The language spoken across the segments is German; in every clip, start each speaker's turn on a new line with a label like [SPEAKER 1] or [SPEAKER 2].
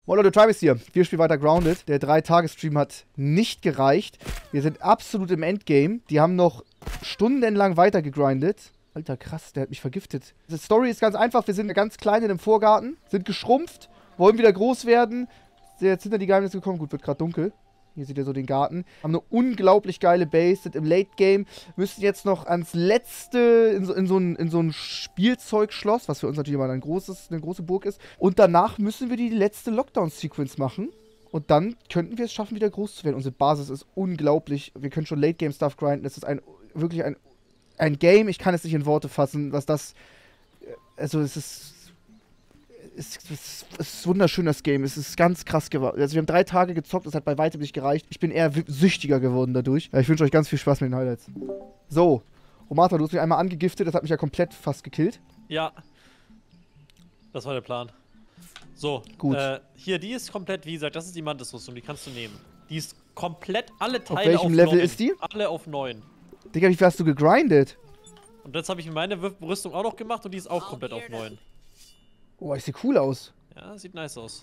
[SPEAKER 1] Moin Leute, Tribe ist hier. Wir spielen weiter Grounded. Der 3-Tage-Stream hat nicht gereicht. Wir sind absolut im Endgame. Die haben noch stundenlang weiter gegrindet. Alter, krass, der hat mich vergiftet. Die Story ist ganz einfach. Wir sind ganz klein in einem Vorgarten, sind geschrumpft, wollen wieder groß werden. Sind jetzt hinter die Geheimnisse gekommen. Gut, wird gerade dunkel. Hier seht ihr so den Garten. Haben eine unglaublich geile Base, sind im Late Game. Müssen jetzt noch ans letzte, in so ein Spielzeugschloss, was für uns natürlich immer eine große Burg ist. Und danach müssen wir die letzte Lockdown-Sequence machen. Und dann könnten wir es schaffen, wieder groß zu werden. Unsere Basis ist unglaublich. Wir können schon Late Game Stuff grinden. Es ist wirklich ein Game. Ich kann es nicht in Worte fassen, was das. Also es ist. Es ist wunderschön, das Game. Es ist ganz krass geworden. Also wir haben 3 Tage gezockt, das hat bei weitem nicht gereicht. Ich bin eher süchtiger geworden dadurch. Ich wünsche euch ganz viel Spaß mit den Highlights. So, Romata, du hast mich einmal angegiftet, das hat mich ja komplett fast gekillt.
[SPEAKER 2] Ja. Das war der Plan. So,
[SPEAKER 1] gut.
[SPEAKER 2] Hier, die ist komplett, wie gesagt, das ist die Mantis-Rüstung, die kannst du nehmen. Die ist komplett, alle Teile
[SPEAKER 1] auf welchem Level
[SPEAKER 2] 9.
[SPEAKER 1] ist die?
[SPEAKER 2] Alle auf 9.
[SPEAKER 1] Digga, wie viel hast du gegrindet?
[SPEAKER 2] Und jetzt habe ich meine Rüstung auch noch gemacht und die ist auch komplett auf 9.
[SPEAKER 1] Oh, ich sehe cool aus.
[SPEAKER 2] Ja, sieht nice aus.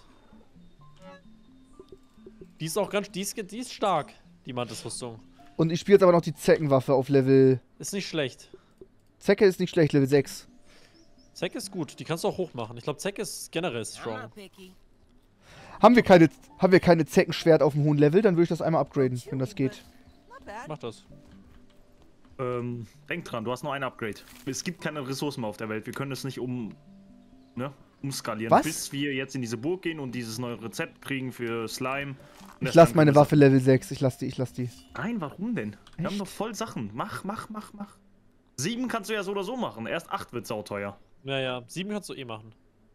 [SPEAKER 2] Die ist auch ganz, die ist stark, die Mantis-Rüstung.
[SPEAKER 1] Und ich spiele jetzt aber noch die Zeckenwaffe auf Level...
[SPEAKER 2] Ist nicht schlecht.
[SPEAKER 1] Zecke ist nicht schlecht, Level 6.
[SPEAKER 2] Zecke ist gut, die kannst du auch hoch machen. Ich glaube, Zecke ist generell strong.
[SPEAKER 1] Haben wir keine Zeckenschwert auf dem hohen Level, dann würde ich das einmal upgraden, wenn das geht.
[SPEAKER 2] Mach das.
[SPEAKER 3] Denk dran, du hast nur ein Upgrade. Es gibt keine Ressourcen mehr auf der Welt. Wir können es nicht umskalieren,
[SPEAKER 1] was?
[SPEAKER 3] bis wir jetzt in diese Burg gehen und dieses neue Rezept kriegen für Slime.
[SPEAKER 1] Ich lasse meine Waffe Level 6, ich lass die.
[SPEAKER 3] Nein, warum denn? Wir haben doch voll Sachen. Mach. 7 kannst du ja so oder so machen. Erst 8 wird sauteuer.
[SPEAKER 2] Ja, 7 kannst du eh machen.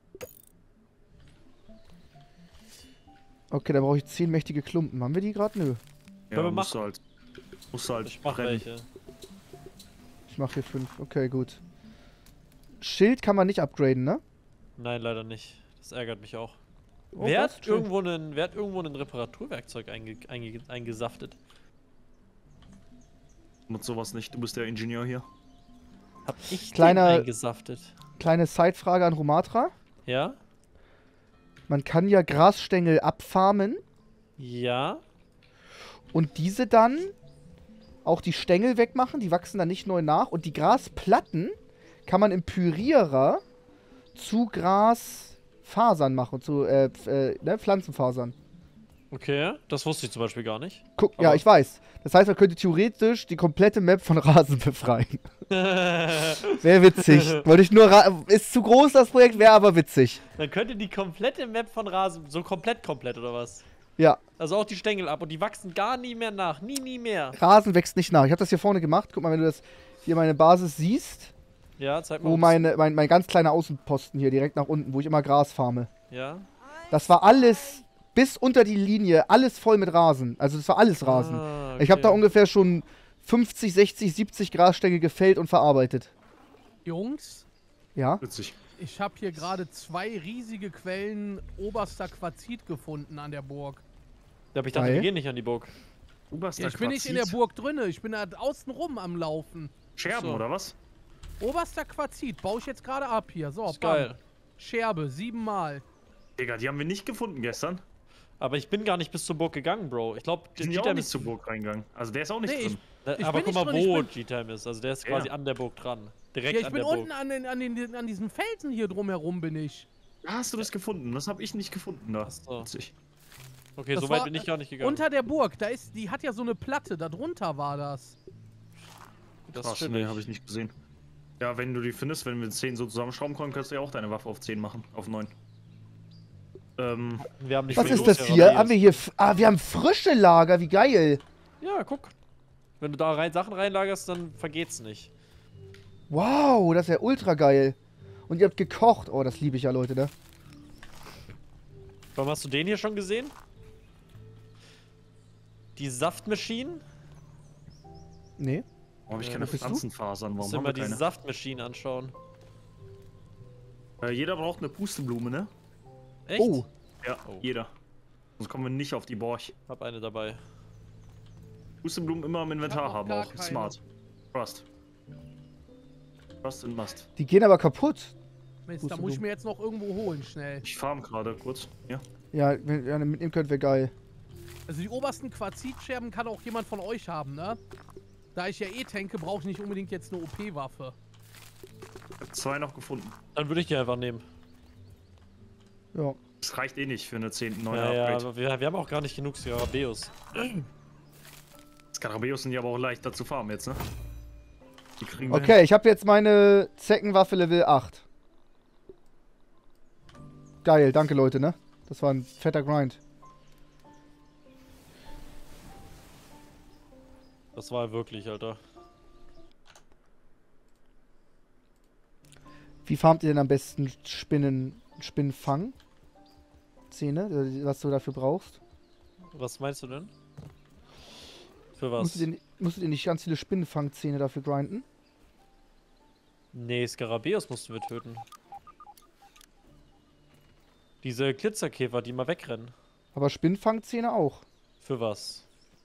[SPEAKER 1] Okay, dann brauche ich 10 mächtige Klumpen. Haben wir die gerade? Nö.
[SPEAKER 3] Ja, musst du halt
[SPEAKER 2] Ich mach welche.
[SPEAKER 1] Ich mach hier 5. Okay, gut. Schild kann man nicht upgraden, ne?
[SPEAKER 2] Nein, leider nicht. Das ärgert mich auch.
[SPEAKER 1] Oh,
[SPEAKER 2] wer hat irgendwo ein Reparaturwerkzeug eingesaftet?
[SPEAKER 3] Nutzt sowas nicht, du bist der Ingenieur hier.
[SPEAKER 2] Hab ich den
[SPEAKER 1] eingesaftet? Kleine Sidefrage an Romatra.
[SPEAKER 2] Ja?
[SPEAKER 1] Man kann ja Grasstängel abfarmen.
[SPEAKER 2] Ja.
[SPEAKER 1] Und diese dann auch die Stängel wegmachen, die wachsen dann nicht neu nach. Und die Grasplatten kann man im Pürierer zu Grasfasern machen, zu Pflanzenfasern.
[SPEAKER 2] Okay, das wusste ich zum Beispiel gar nicht.
[SPEAKER 1] Guck, ja, ich weiß. Das heißt, man könnte theoretisch die komplette Map von Rasen befreien. Wäre witzig. Wollte ich nur ist zu groß das Projekt, wäre aber witzig.
[SPEAKER 2] Dann könnte die komplette Map von Rasen, so komplett oder was?
[SPEAKER 1] Ja.
[SPEAKER 2] Also auch die Stängel ab und die wachsen gar nie mehr nach. Nie mehr.
[SPEAKER 1] Rasen wächst nicht nach. Ich habe das hier vorne gemacht. Guck mal, wenn du das hier meine Basis siehst.
[SPEAKER 2] Ja, zeig mal.
[SPEAKER 1] Wo mein ganz kleiner Außenposten hier direkt nach unten, wo ich immer Gras farme.
[SPEAKER 2] Ja.
[SPEAKER 1] Das war alles bis unter die Linie, alles voll mit Rasen. Also das war alles Rasen.
[SPEAKER 2] Okay.
[SPEAKER 1] Ich habe da ungefähr schon 50, 60, 70 Grasstängel gefällt und verarbeitet.
[SPEAKER 4] Jungs?
[SPEAKER 1] Ja?
[SPEAKER 3] Witzig.
[SPEAKER 4] Ich habe hier gerade 2 riesige Quellen oberster Quarzit gefunden an der Burg.
[SPEAKER 2] Ja, aber ich dachte, wir gehen nicht an die Burg.
[SPEAKER 4] Ja, ich bin nicht in der Burg drinne, ich bin da außen rum am Laufen.
[SPEAKER 3] Scherben, oder was?
[SPEAKER 4] Oberster Quarzit, baue ich jetzt gerade ab hier. So,
[SPEAKER 2] ist geil.
[SPEAKER 4] Scherbe, 7 Mal.
[SPEAKER 3] Digga, die haben wir nicht gefunden gestern.
[SPEAKER 2] Aber ich bin gar nicht bis zur Burg gegangen, Bro. Ich glaube,
[SPEAKER 3] die sind ja auch nicht zur Burg reingegangen. Also der ist auch nicht drin.
[SPEAKER 2] Aber guck mal, wo G-Time ist. Also der ist quasi an der Burg dran. Direkt an der Burg.
[SPEAKER 4] Ich bin unten an diesen Felsen hier drumherum bin ich.
[SPEAKER 3] Da hast du das gefunden. Das habe ich nicht gefunden da.
[SPEAKER 2] Achso.
[SPEAKER 3] Witzig.
[SPEAKER 2] Okay, so weit bin ich gar nicht gegangen.
[SPEAKER 4] Unter der Burg, die hat ja so eine Platte, da drunter war das.
[SPEAKER 3] Das stimmt, nee, habe ich nicht gesehen. Ja, wenn du die findest, wenn wir 10 so zusammenschrauben können, kannst du ja auch deine Waffe auf 10 machen. Auf 9.
[SPEAKER 2] Wir haben nicht
[SPEAKER 1] was ist das hier? Haben wir hier... wir haben frische Lager, wie geil.
[SPEAKER 2] Ja, guck. Wenn du da Sachen reinlagerst, dann vergeht's nicht.
[SPEAKER 1] Wow, das ist ja ultra geil. Und ihr habt gekocht. Oh, das liebe ich ja, Leute, ne?
[SPEAKER 2] Warum hast du den hier schon gesehen? Die Saftmaschine?
[SPEAKER 1] Nee.
[SPEAKER 3] Warum habe ich keine Pflanzenfasern? Warum haben wir keine?
[SPEAKER 2] Die Saftmaschine anschauen.
[SPEAKER 3] Jeder braucht eine Pusteblume, ne?
[SPEAKER 2] Echt?
[SPEAKER 1] Oh.
[SPEAKER 3] Ja, jeder. Sonst kommen wir nicht auf die Borch.
[SPEAKER 2] Hab eine dabei.
[SPEAKER 3] Pusteblumen immer im Inventar haben auch. Smart. Trust. Trust and must.
[SPEAKER 1] Die gehen aber kaputt.
[SPEAKER 4] Mist, da muss ich mir jetzt noch irgendwo holen, schnell.
[SPEAKER 3] Ich farm gerade kurz. Ja.
[SPEAKER 1] Ja, wenn ihr eine mitnehmen könnt, wäre geil.
[SPEAKER 4] Also die obersten Quarzitscherben kann auch jemand von euch haben, ne? Da ich ja eh tanke, brauche ich nicht unbedingt jetzt eine OP-Waffe.
[SPEAKER 3] Ich hab 2 noch gefunden.
[SPEAKER 2] Dann würde ich die einfach nehmen.
[SPEAKER 1] Ja.
[SPEAKER 3] Das reicht eh nicht für eine 10. 9.
[SPEAKER 2] Ja,
[SPEAKER 3] Upgrade.
[SPEAKER 2] aber wir haben auch gar nicht genug Skarabäus.
[SPEAKER 3] Skarabäus sind ja aber auch leichter zu farmen jetzt, ne? Die kriegen wir
[SPEAKER 1] Okay, ich habe jetzt meine Zeckenwaffe Level 8. Geil, danke Leute, ne? Das war ein fetter Grind.
[SPEAKER 2] Das war wirklich, Alter.
[SPEAKER 1] Wie farmt ihr denn am besten Spinnenfang? Zähne, was du dafür brauchst?
[SPEAKER 2] Was meinst du denn? Für was?
[SPEAKER 1] Musstet ihr nicht ganz viele Spinnenfangzähne dafür grinden?
[SPEAKER 2] Nee, Skarabäus mussten wir töten. Diese Glitzerkäfer, die mal wegrennen.
[SPEAKER 1] Aber Spinnenfangzähne auch.
[SPEAKER 2] Für was?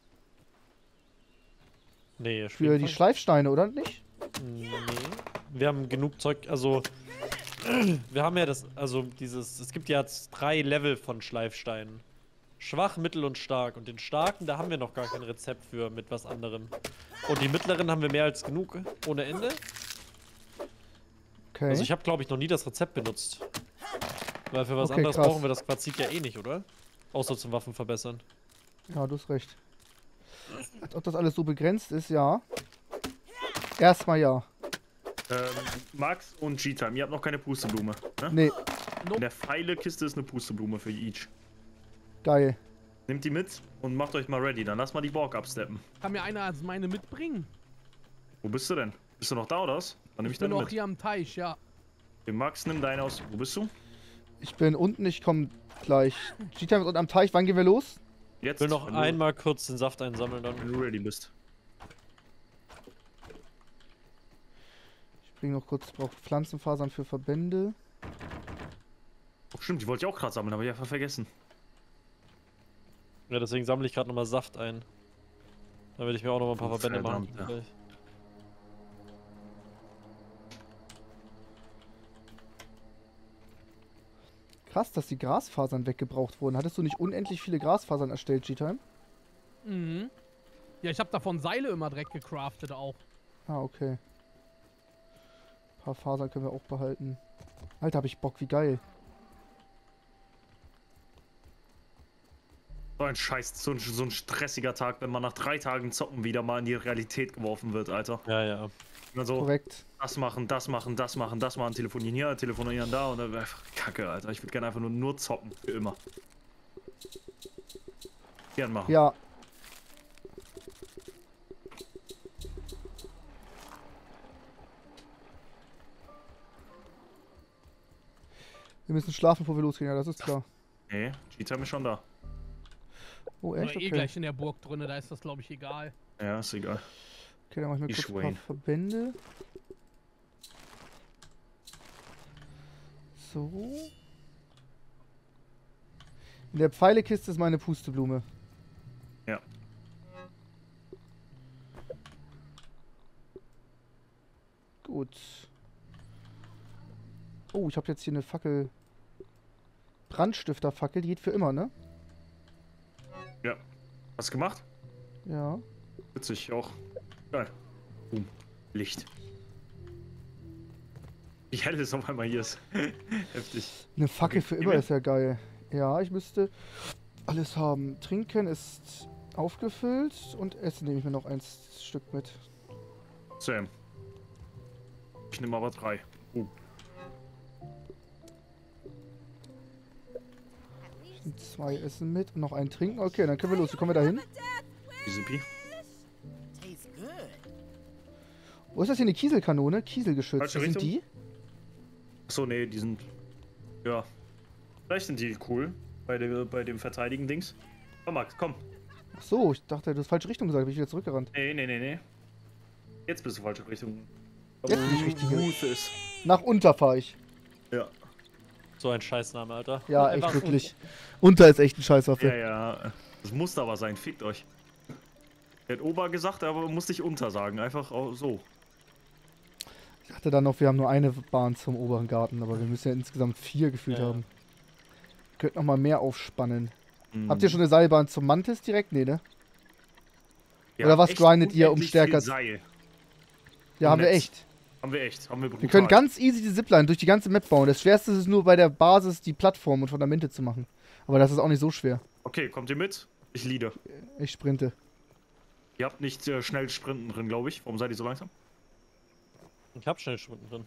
[SPEAKER 2] Nee,
[SPEAKER 1] Für die Schleifsteine, oder nicht?
[SPEAKER 2] Nee. Wir haben genug Zeug, also wir haben ja es gibt ja jetzt 3 Level von Schleifsteinen. Schwach, mittel und stark. Und den starken, da haben wir noch gar kein Rezept für mit was anderem. Und die mittleren haben wir mehr als genug, ohne Ende.
[SPEAKER 1] Okay.
[SPEAKER 2] Also ich habe, glaube ich, noch nie das Rezept benutzt. Weil für was
[SPEAKER 1] Okay,
[SPEAKER 2] anderes
[SPEAKER 1] krass.
[SPEAKER 2] brauchen wir das Quarzit ja eh nicht, oder? Außer zum Waffen verbessern.
[SPEAKER 1] Ja, du hast recht. Als ob das alles so begrenzt ist, ja. Erstmal ja.
[SPEAKER 3] Max und G-Time, ihr habt noch keine Pusteblume, ne?
[SPEAKER 1] Nee,
[SPEAKER 3] In der Pfeilekiste ist eine Pusteblume für each.
[SPEAKER 1] geil.
[SPEAKER 3] Nehmt die mit und macht euch mal ready, dann lass mal die Borg absteppen.
[SPEAKER 4] Kann mir einer als meine mitbringen?
[SPEAKER 3] Wo bist du denn? Bist du noch da oder was? Dann nehm
[SPEAKER 4] Ich
[SPEAKER 3] ich
[SPEAKER 4] bin
[SPEAKER 3] deine
[SPEAKER 4] noch
[SPEAKER 3] mit.
[SPEAKER 4] hier am Teich, ja.
[SPEAKER 3] Den Max, nimm deine aus. Wo bist du?
[SPEAKER 1] Ich bin unten, ich komme gleich. G-Time ist unten am Teich, wann gehen wir los?
[SPEAKER 3] Jetzt,
[SPEAKER 2] Ich will noch
[SPEAKER 3] wenn du-
[SPEAKER 2] einmal kurz den Saft einsammeln dann.
[SPEAKER 3] Wenn du ready bist.
[SPEAKER 1] Ich bringe noch kurz, ich brauche Pflanzenfasern für Verbände.
[SPEAKER 3] Oh, stimmt, die wollte ich auch gerade sammeln, aber ich einfach vergessen.
[SPEAKER 2] Ja, deswegen sammle ich gerade nochmal Saft ein. Dann will ich mir auch noch mal ein paar
[SPEAKER 3] Oh,
[SPEAKER 2] Verbände machen.
[SPEAKER 3] verdammt, ja.
[SPEAKER 1] Krass, dass die Grasfasern weggebraucht wurden. Hattest du nicht unendlich viele Grasfasern erstellt, G-Time?
[SPEAKER 4] Mhm. Ja, ich habe davon Seile immer direkt gecraftet auch.
[SPEAKER 1] Ah, okay. Ein paar Fasern können wir auch behalten. Alter, hab ich Bock, wie geil.
[SPEAKER 3] So ein Scheiß, so ein stressiger Tag, wenn man nach 3 Tagen Zocken wieder mal in die Realität geworfen wird, Alter.
[SPEAKER 2] Ja, ja.
[SPEAKER 3] Also,
[SPEAKER 1] Korrekt.
[SPEAKER 3] das machen, telefonieren hier, telefonieren da und dann einfach Kacke, Alter. Ich würde gerne einfach nur zocken, für immer. Gern machen.
[SPEAKER 1] Ja. Wir müssen schlafen, bevor wir losgehen, ja, das ist klar.
[SPEAKER 3] Nee, Cheetah ist schon da.
[SPEAKER 1] Oh,
[SPEAKER 4] Echt?
[SPEAKER 1] echt?
[SPEAKER 4] Eh
[SPEAKER 1] Okay.
[SPEAKER 4] gleich in der Burg drinne, da ist das glaube ich egal.
[SPEAKER 3] Ja, ist egal.
[SPEAKER 1] Okay, dann mach ich mir
[SPEAKER 3] Die
[SPEAKER 1] kurz ein paar
[SPEAKER 3] Schwein.
[SPEAKER 1] Verbände. So. In der Pfeilekiste ist meine Pusteblume.
[SPEAKER 3] Ja.
[SPEAKER 1] Gut. Oh, ich habe jetzt hier eine Fackel. Brandstifterfackel, die geht für immer, ne?
[SPEAKER 3] Ja. Hast du gemacht?
[SPEAKER 1] Ja.
[SPEAKER 3] Witzig, auch. Geil. Boom. Licht. Wie hell es auf einmal hier ist. Heftig.
[SPEAKER 1] Eine Fackel
[SPEAKER 3] Okay,
[SPEAKER 1] für
[SPEAKER 3] geh
[SPEAKER 1] immer
[SPEAKER 3] mit.
[SPEAKER 1] ist ja geil. Ja, ich müsste alles haben. Trinken ist aufgefüllt und Essen nehme ich mir noch ein Stück mit.
[SPEAKER 3] Sam. Ich nehme aber 3.
[SPEAKER 1] Ich nehme 2 Essen mit und noch ein Trinken. Okay, dann können wir los. Wie kommen wir da hin?
[SPEAKER 3] Easy.
[SPEAKER 5] Tastes good.
[SPEAKER 1] Wo ist das hier? Eine Kieselkanone? Kieselgeschütz.
[SPEAKER 3] Falsche
[SPEAKER 1] Was sind
[SPEAKER 3] Richtung.
[SPEAKER 1] die?
[SPEAKER 3] Achso, nee, die sind. Ja. Vielleicht sind die cool. Bei dem Verteidigen-Dings. Komm, Max, komm.
[SPEAKER 1] Ach so, ich dachte, du hast falsche Richtung gesagt. Bin ich wieder zurückgerannt.
[SPEAKER 3] Nee. Jetzt bist du falsche Richtung.
[SPEAKER 1] Jetzt bin ich richtig.
[SPEAKER 3] Ruth ist.
[SPEAKER 1] Nach unter fahre ich.
[SPEAKER 3] Ja.
[SPEAKER 2] So ein Scheißname, Alter.
[SPEAKER 1] Ja, echt
[SPEAKER 2] Einfach
[SPEAKER 1] wirklich. Unter ist echt ein Scheißwaffe.
[SPEAKER 3] Ja. Das muss aber sein, fickt euch. Er hat Ober gesagt, aber muss nicht unter sagen. Einfach auch so.
[SPEAKER 1] Ich dachte dann noch, wir haben nur eine Bahn zum oberen Garten, aber wir müssen ja insgesamt 4 gefühlt
[SPEAKER 2] Ja.
[SPEAKER 1] haben. Wir könnten noch mal mehr aufspannen. Habt ihr schon eine Seilbahn zum Mantis direkt? Nee, ne?
[SPEAKER 3] Ja,
[SPEAKER 1] Oder was
[SPEAKER 3] echt
[SPEAKER 1] grindet ihr, um
[SPEAKER 3] unendlich
[SPEAKER 1] stärker
[SPEAKER 3] viel
[SPEAKER 1] zu...
[SPEAKER 3] Seil.
[SPEAKER 1] Ja, haben wir
[SPEAKER 3] Netz.
[SPEAKER 1] echt.
[SPEAKER 3] Haben wir echt. Haben wir brutal.
[SPEAKER 1] Wir können ganz easy die Zipline durch die ganze Map bauen. Das Schwerste ist es nur bei der Basis, die Plattform und Fundamente zu machen. Aber das ist auch nicht so schwer.
[SPEAKER 3] Okay, kommt ihr mit? Ich leade.
[SPEAKER 1] Ich sprinte.
[SPEAKER 3] Ihr habt nicht schnell Sprinten drin, glaube ich. Warum seid ihr so langsam?
[SPEAKER 2] Ich hab schnell Sprinten drin.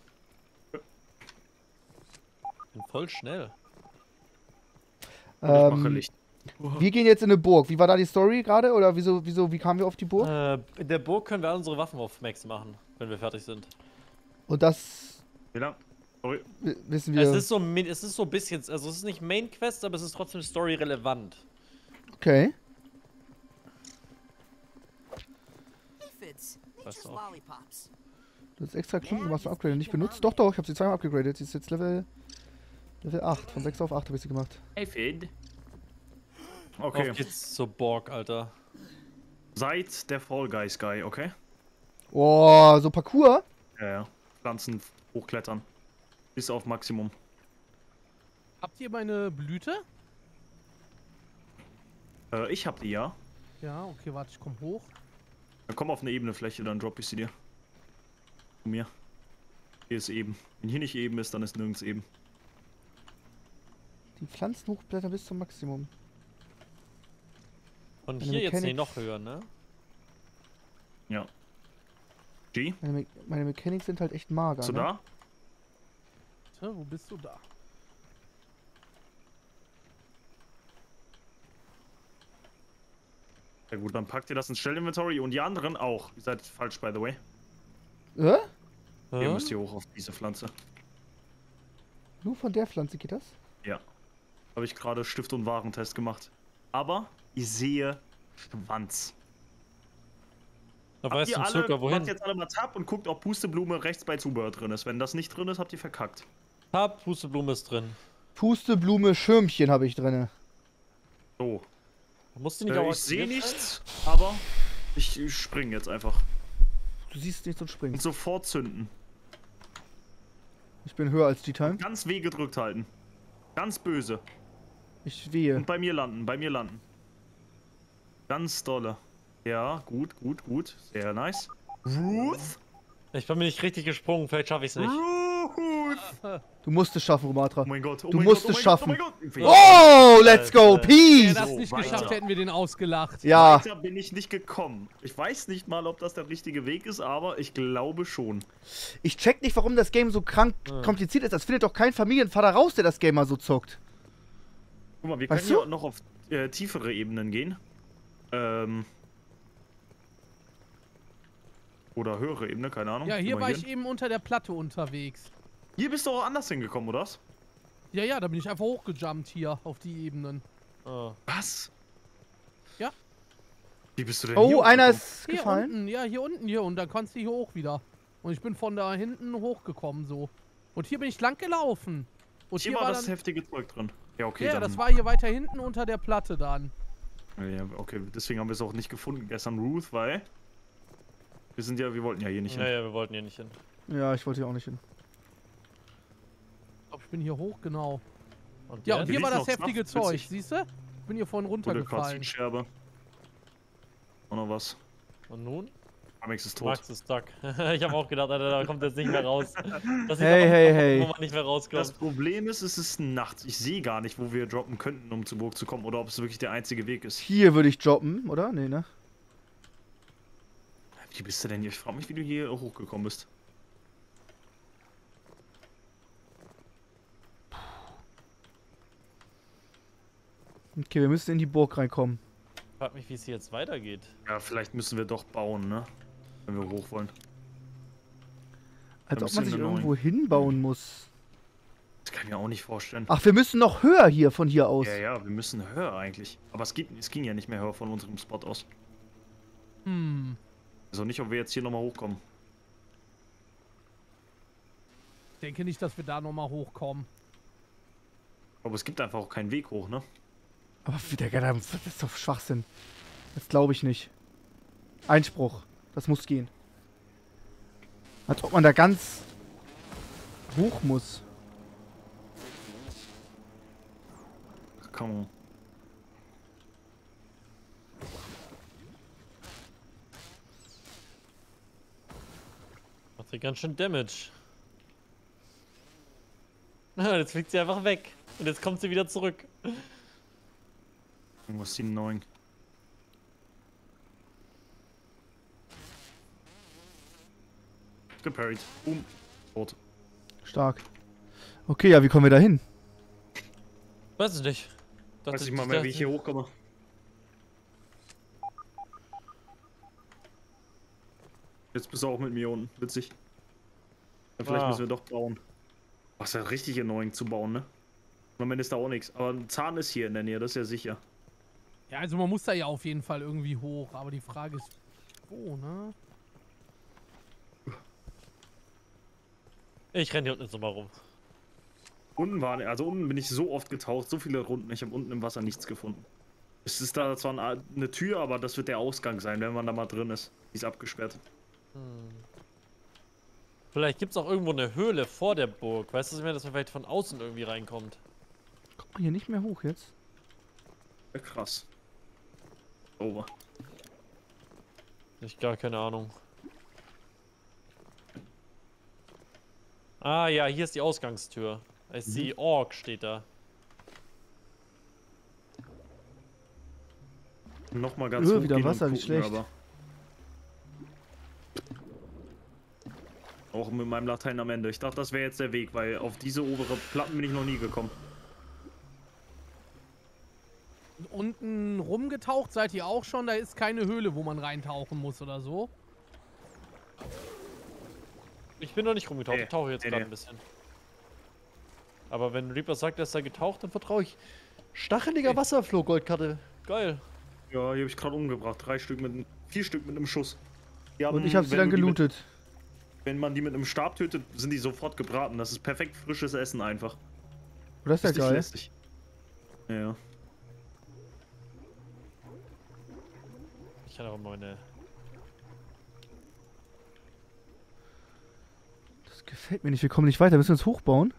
[SPEAKER 2] Bin voll schnell.
[SPEAKER 3] Und ich mache Licht.
[SPEAKER 1] Wir gehen jetzt in eine Burg. Wie war da die Story gerade? Oder wie kamen wir auf die Burg?
[SPEAKER 2] In der Burg können wir alle unsere Waffen auf Max machen, wenn wir fertig sind.
[SPEAKER 1] Und das
[SPEAKER 3] Wie lang? Sorry.
[SPEAKER 1] wissen wir.
[SPEAKER 2] Es ist so ein bisschen, also es ist nicht Main Quest, aber es ist trotzdem Story relevant.
[SPEAKER 1] Okay.
[SPEAKER 5] Aphids,
[SPEAKER 2] Weißt
[SPEAKER 5] nature's
[SPEAKER 2] du auch.
[SPEAKER 5] lollipops.
[SPEAKER 1] Du hast extra Klinken gemacht zum Upgraden. Nicht benutzt? Doch, doch. Ich habe sie zweimal upgradet. Sie ist jetzt Level 8. Von 6 auf 8 habe ich sie gemacht.
[SPEAKER 3] Hey, Fid.
[SPEAKER 2] Okay.
[SPEAKER 3] Okay.
[SPEAKER 2] Auf geht's zur Borg, Alter.
[SPEAKER 3] Seid der Fall Guys Guy, okay?
[SPEAKER 1] Oh, so Parkour?
[SPEAKER 3] Ja, ja. Pflanzen hochklettern. Bis auf Maximum.
[SPEAKER 4] Habt ihr meine Blüte?
[SPEAKER 3] Ich hab die, ja.
[SPEAKER 4] Ja, okay, warte, ich komm hoch.
[SPEAKER 3] Dann komm auf eine ebene Fläche, dann drop ich sie dir. Zu mir. Hier ist eben. Wenn hier nicht eben ist, dann ist nirgends eben.
[SPEAKER 1] Die Pflanzen hochblättern bis zum Maximum.
[SPEAKER 2] Und
[SPEAKER 1] Meine
[SPEAKER 2] hier jetzt
[SPEAKER 1] Mechanik-
[SPEAKER 2] nicht noch höher, ne?
[SPEAKER 3] Ja. G,
[SPEAKER 1] Meine Mechanics sind halt echt mager.
[SPEAKER 3] bist du
[SPEAKER 1] ne?
[SPEAKER 3] da?
[SPEAKER 4] Tja, wo bist du da?
[SPEAKER 3] Ja gut, dann packt ihr das ins Stellinventory und die anderen auch. Ihr seid falsch, by the way.
[SPEAKER 1] Äh?
[SPEAKER 3] Ihr müsst hier hoch auf diese Pflanze.
[SPEAKER 1] Nur von der Pflanze geht das?
[SPEAKER 3] Ja. Habe ich gerade Stift- und Warentest gemacht. Aber ich sehe Schwanz.
[SPEAKER 2] Da
[SPEAKER 3] Habt
[SPEAKER 2] weißt
[SPEAKER 3] ihr
[SPEAKER 2] du
[SPEAKER 3] alle,
[SPEAKER 2] circa wohin.
[SPEAKER 3] macht jetzt alle mal Tab und guckt, ob Pusteblume rechts bei Zubehör drin ist. Wenn das nicht drin ist, habt ihr verkackt.
[SPEAKER 2] Tab, Pusteblume ist drin.
[SPEAKER 1] Pusteblume, Schirmchen habe ich drinne.
[SPEAKER 3] So.
[SPEAKER 2] Musst du nicht auch
[SPEAKER 3] Ich sehe
[SPEAKER 2] aktiviert sein?
[SPEAKER 3] nichts, aber ich springe jetzt einfach.
[SPEAKER 1] Du siehst nichts und
[SPEAKER 3] Und
[SPEAKER 1] springst.
[SPEAKER 3] sofort zünden.
[SPEAKER 1] Ich bin höher als G-Time.
[SPEAKER 3] Ganz weh gedrückt halten. Ganz böse.
[SPEAKER 1] Ich wehe.
[SPEAKER 3] Und bei mir landen, bei mir landen. Ganz dolle. Ja, gut, gut, gut. Sehr nice. Ruth?
[SPEAKER 2] Ich bin mir nicht richtig gesprungen, vielleicht schaffe ich es nicht.
[SPEAKER 3] Ruth!
[SPEAKER 1] Du musst es schaffen, Romatra.
[SPEAKER 3] Oh mein Gott, oh
[SPEAKER 1] Du
[SPEAKER 3] mein
[SPEAKER 1] musst
[SPEAKER 3] Gott,
[SPEAKER 1] es
[SPEAKER 3] oh
[SPEAKER 1] schaffen.
[SPEAKER 3] mein Gott, oh mein Gott.
[SPEAKER 1] Oh, let's go,
[SPEAKER 2] Alter.
[SPEAKER 4] Wenn er
[SPEAKER 1] peace!
[SPEAKER 4] das
[SPEAKER 3] So,
[SPEAKER 4] nicht
[SPEAKER 3] weiter.
[SPEAKER 4] geschafft, hätten wir den ausgelacht.
[SPEAKER 1] Ja,
[SPEAKER 3] Weiter bin ich nicht gekommen. Ich weiß nicht mal, ob das der richtige Weg ist, aber ich glaube schon.
[SPEAKER 1] ich check nicht, warum das Game so krank kompliziert ist. Das findet doch kein Familienvater raus, der das Game mal so zockt.
[SPEAKER 3] Guck mal, wir
[SPEAKER 1] Weißt
[SPEAKER 3] können
[SPEAKER 1] du?
[SPEAKER 3] ja noch auf tiefere Ebenen gehen. Oder höhere Ebene, keine Ahnung.
[SPEAKER 4] Ja, hier
[SPEAKER 3] Guck mal
[SPEAKER 4] war ich eben unter der Platte unterwegs.
[SPEAKER 3] Hier bist du auch anders hingekommen, oder was?
[SPEAKER 4] Ja, ja, da bin ich einfach hochgejumpt hier auf die Ebenen.
[SPEAKER 2] Oh.
[SPEAKER 3] Was?
[SPEAKER 4] Ja.
[SPEAKER 3] Wie bist du denn
[SPEAKER 1] Oh,
[SPEAKER 3] hier
[SPEAKER 1] einer
[SPEAKER 3] hochgekommen?
[SPEAKER 1] ist
[SPEAKER 4] Hier
[SPEAKER 1] gefallen.
[SPEAKER 4] unten, ja, hier unten, hier. Und dann kannst du hier hoch wieder. Und ich bin von da hinten hochgekommen, so. Und hier bin ich lang gelaufen. Und
[SPEAKER 3] Hier war das heftige Zeug drin. Ja, okay,
[SPEAKER 4] ja,
[SPEAKER 3] dann.
[SPEAKER 4] das war hier weiter hinten unter der Platte dann.
[SPEAKER 3] Ja, okay, deswegen haben wir es auch nicht gefunden gestern, Ruth, weil. Wir wollten ja hier nicht
[SPEAKER 2] Ja,
[SPEAKER 3] hin.
[SPEAKER 2] ja, wir wollten hier nicht hin.
[SPEAKER 1] Ja, ich wollte hier auch nicht hin.
[SPEAKER 4] Ich glaube, ich bin hier hoch, genau.
[SPEAKER 2] Und
[SPEAKER 4] Ja,
[SPEAKER 2] jetzt?
[SPEAKER 4] und hier war
[SPEAKER 3] liegt
[SPEAKER 4] das
[SPEAKER 3] noch
[SPEAKER 4] heftige
[SPEAKER 3] Saft,
[SPEAKER 4] Zeug,
[SPEAKER 3] witzig.
[SPEAKER 4] siehst du? Ich bin hier vorhin
[SPEAKER 3] Gute
[SPEAKER 4] runtergefallen.
[SPEAKER 3] Scherbe. Auch noch was.
[SPEAKER 2] Und nun?
[SPEAKER 3] Amex ist tot.
[SPEAKER 2] Max ist stuck. Ich habe auch gedacht, Alter, da kommt jetzt nicht mehr raus. Das ist
[SPEAKER 1] Hey,
[SPEAKER 2] aber
[SPEAKER 1] hey,
[SPEAKER 2] ein Punkt,
[SPEAKER 1] hey.
[SPEAKER 2] wo man nicht mehr
[SPEAKER 3] Das
[SPEAKER 2] rauskommt.
[SPEAKER 3] Problem ist, es ist nachts. Ich sehe gar nicht, wo wir droppen könnten, um zur Burg zu kommen. Oder ob es wirklich der einzige Weg ist.
[SPEAKER 1] Hier würde ich droppen, oder? Nee, ne?
[SPEAKER 3] Wie bist du denn hier? Ich frage mich, wie du hier hochgekommen bist.
[SPEAKER 1] Okay, wir müssen in die Burg reinkommen.
[SPEAKER 2] Ich frag mich, wie es hier jetzt weitergeht.
[SPEAKER 3] Ja, vielleicht müssen wir doch bauen, ne? Wenn wir hoch wollen.
[SPEAKER 1] Als
[SPEAKER 3] Ein
[SPEAKER 1] ob man
[SPEAKER 3] bisschen
[SPEAKER 1] sich
[SPEAKER 3] annoying.
[SPEAKER 1] irgendwo hinbauen muss.
[SPEAKER 3] Das kann ich mir auch nicht vorstellen.
[SPEAKER 1] Ach, wir müssen noch höher hier, von hier aus.
[SPEAKER 3] Ja, ja, wir müssen höher eigentlich. Aber es ging ja nicht mehr höher von unserem Spot aus.
[SPEAKER 4] Hm.
[SPEAKER 3] Also nicht, ob wir jetzt hier nochmal hochkommen.
[SPEAKER 4] Ich denke nicht, dass wir da nochmal hochkommen.
[SPEAKER 3] Aber es gibt einfach auch keinen Weg hoch, ne?
[SPEAKER 1] Aber das ist doch Schwachsinn. Das glaube ich nicht. Einspruch. Das muss gehen. Als ob man da ganz hoch muss.
[SPEAKER 3] come on.
[SPEAKER 2] Macht sie ganz schön Damage. Jetzt fliegt sie einfach weg. Und jetzt kommt sie wieder zurück.
[SPEAKER 3] Irgendwas ist annoying. Geparried. Boom. Tot.
[SPEAKER 1] Stark. Okay, ja, wie kommen wir da hin?
[SPEAKER 2] Weiß ich nicht.
[SPEAKER 3] Weiß ich mal mehr, wie ich hier hochkomme. Jetzt bist du auch mit mir unten. Witzig. Ja, vielleicht müssen wir doch bauen. Was ist ja richtig annoying zu bauen, ne? Im Moment ist da auch nichts. Aber ein Zahn ist hier in der Nähe, das ist ja sicher.
[SPEAKER 4] Ja, also man muss da ja auf jeden Fall irgendwie hoch, aber die Frage ist, wo, ne?
[SPEAKER 2] Ich renne hier unten jetzt nochmal rum.
[SPEAKER 3] Unten unten bin ich so oft getaucht, so viele Runden, ich habe unten im Wasser nichts gefunden. Es ist da zwar eine Tür, aber das wird der Ausgang sein, wenn man da mal drin ist. Die ist abgesperrt.
[SPEAKER 2] Vielleicht gibt es auch irgendwo eine Höhle vor der Burg. Weißt du, dass man vielleicht von außen irgendwie reinkommt?
[SPEAKER 1] Kommt man hier nicht mehr hoch jetzt?
[SPEAKER 3] Ja, krass. Over.
[SPEAKER 2] Ich gar keine Ahnung. Ah ja, hier ist die Ausgangstür. I see Orc steht da.
[SPEAKER 3] Nochmal ganz hoch
[SPEAKER 1] wieder
[SPEAKER 3] gehen
[SPEAKER 1] Wasser,
[SPEAKER 3] und
[SPEAKER 1] wie schlecht.
[SPEAKER 3] Aber auch mit meinem Latein am Ende. Ich dachte, das wäre jetzt der Weg, weil auf diese obere Platten bin ich noch nie gekommen.
[SPEAKER 4] Unten rumgetaucht seid ihr auch schon? Da ist keine Höhle, wo man reintauchen muss oder so.
[SPEAKER 2] Ich bin noch nicht rumgetaucht,
[SPEAKER 3] Nee,
[SPEAKER 2] ich tauche jetzt
[SPEAKER 3] nee,
[SPEAKER 2] gerade
[SPEAKER 3] nee.
[SPEAKER 2] ein bisschen. Aber wenn Reaper sagt, er ist da getaucht, dann vertraue ich. Stacheliger Wasserfloh, Goldkarte. Geil.
[SPEAKER 3] Ja, hier habe ich gerade umgebracht. 4 Stück mit einem Schuss. Die
[SPEAKER 1] Und
[SPEAKER 3] haben,
[SPEAKER 1] ich habe sie
[SPEAKER 3] wenn
[SPEAKER 1] dann
[SPEAKER 3] du die
[SPEAKER 1] gelootet.
[SPEAKER 3] Wenn man die mit einem Stab tötet, sind die sofort gebraten. Das ist perfekt frisches Essen einfach.
[SPEAKER 1] Oh, das ist ja
[SPEAKER 3] Richtig
[SPEAKER 1] geil.
[SPEAKER 3] lästig. Ja.
[SPEAKER 2] Ich kann auch meine.
[SPEAKER 1] Das gefällt mir nicht. Wir kommen nicht weiter. Müssen wir uns hochbauen?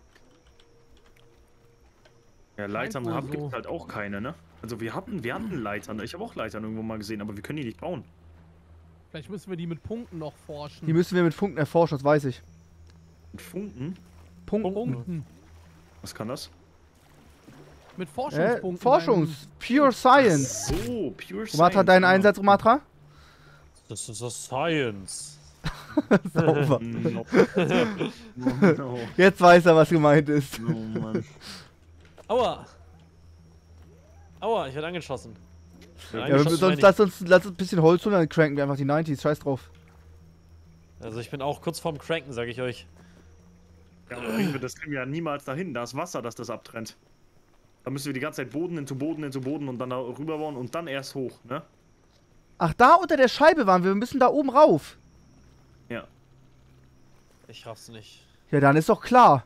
[SPEAKER 3] Ja, Leitern
[SPEAKER 4] wohl
[SPEAKER 3] gibt
[SPEAKER 4] so.
[SPEAKER 3] es halt auch keine, ne? Also wir hatten Leitern. Ich habe auch Leitern irgendwo mal gesehen, aber wir können die nicht bauen.
[SPEAKER 4] Vielleicht müssen wir die mit Punkten noch forschen.
[SPEAKER 1] Die müssen wir mit Funken erforschen, das weiß ich.
[SPEAKER 3] Mit Funken?
[SPEAKER 4] Punkten.
[SPEAKER 3] Was kann das?
[SPEAKER 4] Mit Forschungspunkten.
[SPEAKER 1] Forschungs. Pure Science.
[SPEAKER 3] So, Pure Science.
[SPEAKER 1] Romatra, deinen
[SPEAKER 3] genau.
[SPEAKER 1] Einsatz, Romatra?
[SPEAKER 2] Das ist das Science.
[SPEAKER 1] Sauber.
[SPEAKER 3] No. No.
[SPEAKER 1] Jetzt weiß er, was gemeint ist.
[SPEAKER 3] Oh Mann.
[SPEAKER 2] Aua! Aua, ich werde angeschossen.
[SPEAKER 1] Ja, lass uns ein bisschen Holz holen, dann cranken wir einfach die 90s. Scheiß drauf.
[SPEAKER 2] Also ich bin auch kurz vorm Cranken, sage ich euch.
[SPEAKER 3] Ja, aber das kriegen wir ja niemals dahin. Da ist Wasser, das abtrennt. Da müssen wir die ganze Zeit Boden into Boden und dann da rüber bauen und dann erst hoch, ne?
[SPEAKER 1] Ach, da unter der Scheibe waren wir. Wir müssen da oben rauf.
[SPEAKER 3] Ja.
[SPEAKER 2] Ich raff's nicht.
[SPEAKER 1] Ja, dann ist doch klar.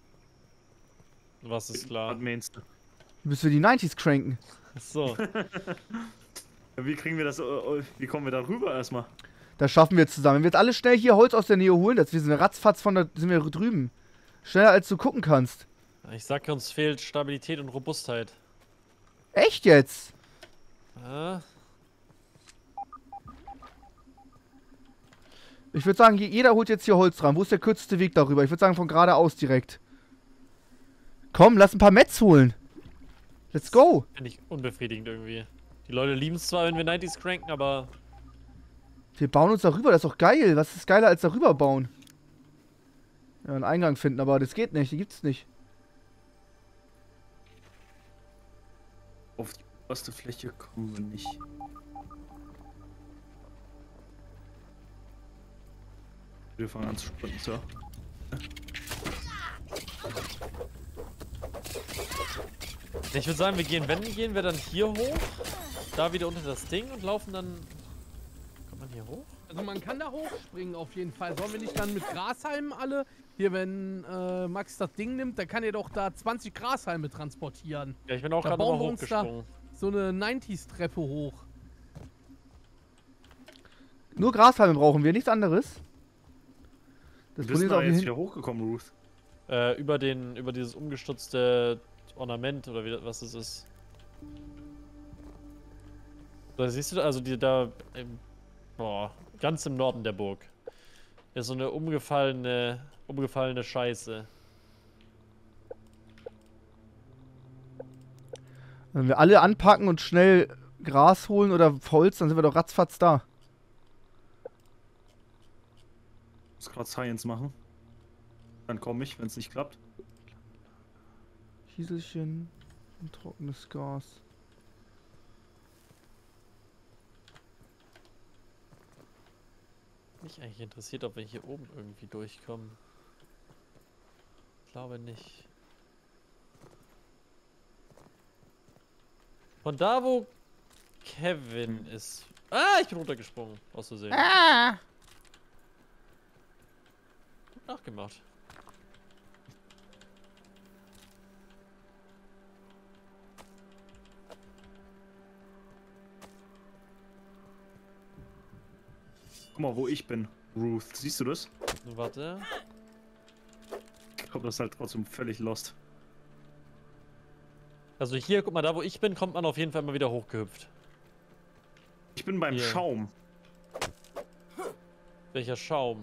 [SPEAKER 2] Was ist klar?
[SPEAKER 3] Was meinst du?
[SPEAKER 1] Müssen wir die 90s cranken.
[SPEAKER 2] So.
[SPEAKER 3] Wie kriegen wir das, wie kommen wir da rüber erstmal?
[SPEAKER 1] Das schaffen wir jetzt zusammen. Wenn wir jetzt alle schnell hier Holz aus der Nähe holen, wir sind ratzfatz von da sind wir drüben. Schneller als du gucken kannst.
[SPEAKER 2] Ich sag, uns fehlt Stabilität und Robustheit.
[SPEAKER 1] Echt jetzt? Ich würde sagen, jeder holt jetzt hier Holz dran. Wo ist der kürzeste Weg darüber? Ich würde sagen, von geradeaus direkt. Komm, lass ein paar Mets holen. Let's go.
[SPEAKER 2] Finde ich unbefriedigend irgendwie. Die Leute lieben es zwar, wenn wir 90s cranken, aber
[SPEAKER 1] Wir bauen uns darüber, das ist doch geil. Was ist geiler als darüber bauen? Ja, einen Eingang finden, aber das geht nicht, die gibt's nicht.
[SPEAKER 3] Auf die oberste Fläche kommen wir nicht. Wir fangen an zu sprinten, so.
[SPEAKER 2] ich würde sagen, wenn gehen wir dann hier hoch, da wieder unter das Ding und laufen dann. Kommt man hier hoch?
[SPEAKER 4] Also man kann da hochspringen auf jeden Fall. Sollen wir nicht dann mit Grashalmen alle? Hier, wenn Max das Ding nimmt, dann kann er doch da 20 Grashalme transportieren.
[SPEAKER 2] Ja, ich bin auch
[SPEAKER 4] Da
[SPEAKER 2] gerade mal
[SPEAKER 4] bauen wir uns da
[SPEAKER 2] hochgesprungen.
[SPEAKER 4] so eine 90s-Treppe hoch.
[SPEAKER 1] Nur Grashalme brauchen wir, nichts anderes. Das
[SPEAKER 3] Wir sind
[SPEAKER 1] Problem ist auch
[SPEAKER 3] da
[SPEAKER 1] hier
[SPEAKER 3] jetzt
[SPEAKER 1] hin.
[SPEAKER 3] wieder hochgekommen, Ruth.
[SPEAKER 2] Über dieses umgestürzte Ornament oder was das ist. Da siehst du, also da, boah, ganz im Norden der Burg. Ist so eine umgefallene Scheiße.
[SPEAKER 1] Wenn wir alle anpacken und schnell Gras holen oder Holz, dann sind wir doch ratzfatz da.
[SPEAKER 3] Ich muss gerade Science machen. Dann komme ich, wenn es nicht klappt.
[SPEAKER 1] Kieselchen und trockenes Gas.
[SPEAKER 2] Mich eigentlich interessiert, ob wir hier oben irgendwie durchkommen. Ich glaube nicht. Von da, wo Kevin ist. Ah, ich bin runtergesprungen. Aus Versehen.
[SPEAKER 1] Ah!
[SPEAKER 2] Gut nachgemacht.
[SPEAKER 3] Guck mal, wo ich bin. Ruth, siehst du das?
[SPEAKER 2] Warte.
[SPEAKER 3] Ich glaube, das ist halt trotzdem völlig lost.
[SPEAKER 2] Also hier, guck mal, da wo ich bin, kommt man auf jeden Fall mal wieder hochgehüpft.
[SPEAKER 3] Ich bin beim
[SPEAKER 2] Hier.
[SPEAKER 3] Schaum.
[SPEAKER 2] Welcher Schaum?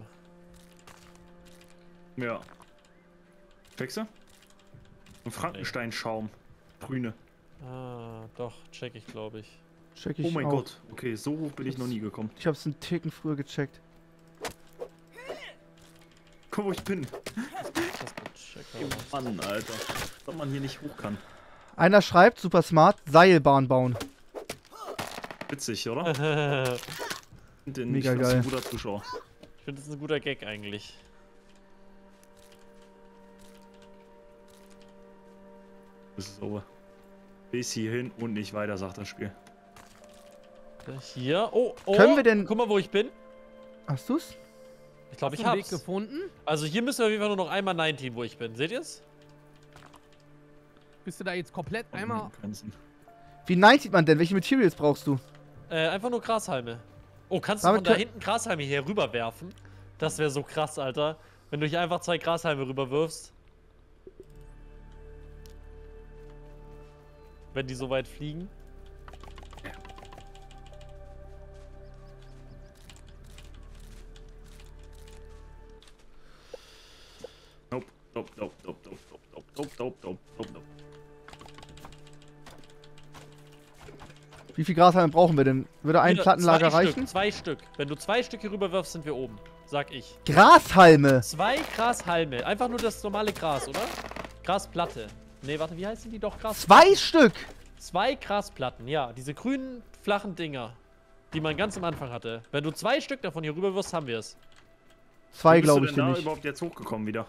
[SPEAKER 3] Ja. Checkst du? Ein Frankenstein-Schaum. Grüne.
[SPEAKER 2] Ah, doch, check ich, glaube ich.
[SPEAKER 1] Check ich
[SPEAKER 3] Oh mein
[SPEAKER 1] auch.
[SPEAKER 3] Gott. Okay, so hoch bin ich noch nie gekommen.
[SPEAKER 1] Ich hab's einen Ticken früher gecheckt.
[SPEAKER 3] Guck, wo ich bin.
[SPEAKER 2] Das wird checker.
[SPEAKER 3] Mann, Alter. Dass man hier nicht hoch kann.
[SPEAKER 1] Einer schreibt, super smart, Seilbahn bauen.
[SPEAKER 3] Witzig, oder?
[SPEAKER 2] Ich
[SPEAKER 1] Mega
[SPEAKER 3] ich find's
[SPEAKER 1] geil.
[SPEAKER 3] ein guter Zuschauer.
[SPEAKER 2] finde, das ist ein guter Gag eigentlich.
[SPEAKER 3] Das ist over. Bis hierhin und nicht weiter, sagt das Spiel.
[SPEAKER 2] Hier. Oh, oh.
[SPEAKER 1] Können wir denn-
[SPEAKER 2] Guck mal, wo ich bin.
[SPEAKER 1] Hast du's?
[SPEAKER 2] Ich glaube,
[SPEAKER 4] Hast
[SPEAKER 2] ich
[SPEAKER 4] du einen Weg
[SPEAKER 2] hab's.
[SPEAKER 4] gefunden?
[SPEAKER 2] Also hier müssen wir auf jeden Fall nur noch einmal 19, wo ich bin. Seht ihr's?
[SPEAKER 4] Bist du da jetzt komplett einmal...
[SPEAKER 3] Grenzen.
[SPEAKER 1] Wie 90 man denn? Welche Materials brauchst du?
[SPEAKER 2] Einfach nur Grashalme. Oh, kannst du
[SPEAKER 1] Damit
[SPEAKER 2] von da
[SPEAKER 1] könnt-
[SPEAKER 2] hinten Grashalme hier rüberwerfen? Das wäre so krass, Alter. Wenn du hier einfach 2 Grashalme rüberwirfst. Wenn die so weit fliegen.
[SPEAKER 3] Nope, nope, nope, nope, nope, nope, nope, nope, nope, nope, nope.
[SPEAKER 1] Wie viel Grashalme brauchen wir denn? Würde ein
[SPEAKER 2] Hier,
[SPEAKER 1] Plattenlager
[SPEAKER 2] 2
[SPEAKER 1] reichen?
[SPEAKER 2] Stück, 2 Stück. Wenn du 2 Stück hier rüberwirfst, sind wir oben. Sag ich.
[SPEAKER 1] Grashalme!
[SPEAKER 2] 2 Grashalme. Einfach nur das normale Gras, oder? Grasplatte. Nee, warte, wie heißen die doch?
[SPEAKER 1] 2 Stück!
[SPEAKER 2] 2 Grasplatten, ja. Diese grünen, flachen Dinger, die man ganz am Anfang hatte. Wenn du 2 Stück davon hier rüber wirst, haben wir es.
[SPEAKER 1] 2
[SPEAKER 3] Wie bist du
[SPEAKER 1] glaube ich
[SPEAKER 3] denn
[SPEAKER 1] dir
[SPEAKER 3] da
[SPEAKER 1] nicht.
[SPEAKER 3] überhaupt jetzt hochgekommen wieder?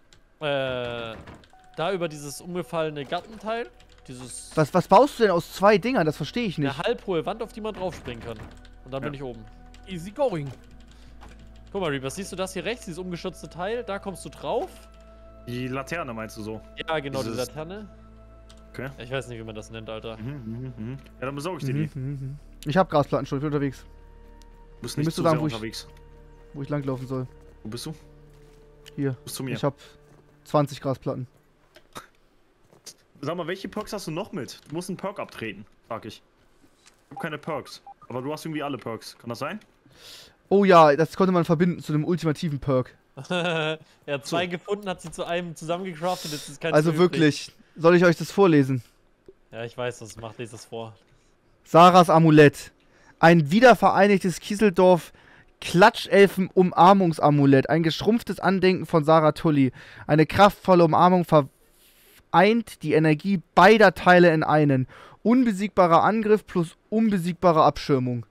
[SPEAKER 2] Da über dieses umgefallene Gartenteil. Dieses...
[SPEAKER 1] Was baust du denn aus 2 Dingern? Das verstehe ich nicht.
[SPEAKER 2] Eine halbhohe Wand, auf die man draufspringen kann. Und dann
[SPEAKER 3] Ja.
[SPEAKER 2] bin ich oben.
[SPEAKER 4] Easy going.
[SPEAKER 2] Guck mal, Reaper, siehst du das hier rechts, dieses umgeschützte Teil? Da kommst du drauf.
[SPEAKER 3] Die Laterne meinst du so?
[SPEAKER 2] Ja, genau, die
[SPEAKER 3] Dieses-
[SPEAKER 2] Laterne.
[SPEAKER 3] Okay.
[SPEAKER 2] Ich weiß nicht, wie man das nennt, Alter.
[SPEAKER 3] Ja, dann besorge ich dir die.
[SPEAKER 1] Ich habe Grasplatten schon, ich bin unterwegs.
[SPEAKER 3] Du bist
[SPEAKER 1] Dann
[SPEAKER 3] nicht
[SPEAKER 1] bist
[SPEAKER 3] zu
[SPEAKER 1] du
[SPEAKER 3] sehr
[SPEAKER 1] sagen, wo ich-
[SPEAKER 3] unterwegs.
[SPEAKER 1] Wo ich langlaufen soll.
[SPEAKER 3] Wo bist du?
[SPEAKER 1] Hier.
[SPEAKER 3] Du bist zu mir.
[SPEAKER 1] Ich habe 20 Grasplatten.
[SPEAKER 3] Sag mal, welche Perks hast du noch mit? Du musst einen Perk abtreten, sag ich. Ich habe keine Perks. Aber du hast irgendwie alle Perks. Kann das sein?
[SPEAKER 1] Oh ja, das konnte man verbinden zu dem ultimativen Perk.
[SPEAKER 2] Er hat 2 gefunden, hat sie zu einem zusammengecraftet, jetzt ist kein
[SPEAKER 1] Also wirklich. Soll ich euch das vorlesen?
[SPEAKER 2] Ja, ich weiß, was es macht. Lese es vor.
[SPEAKER 1] Sarahs Amulett. Ein wiedervereinigtes Kieseldorf Klatschelfen-Umarmungsamulett. Ein geschrumpftes Andenken von Sarah Tully. Eine kraftvolle Umarmung vereint die Energie beider Teile in einen. Unbesiegbarer Angriff plus unbesiegbare Abschirmung.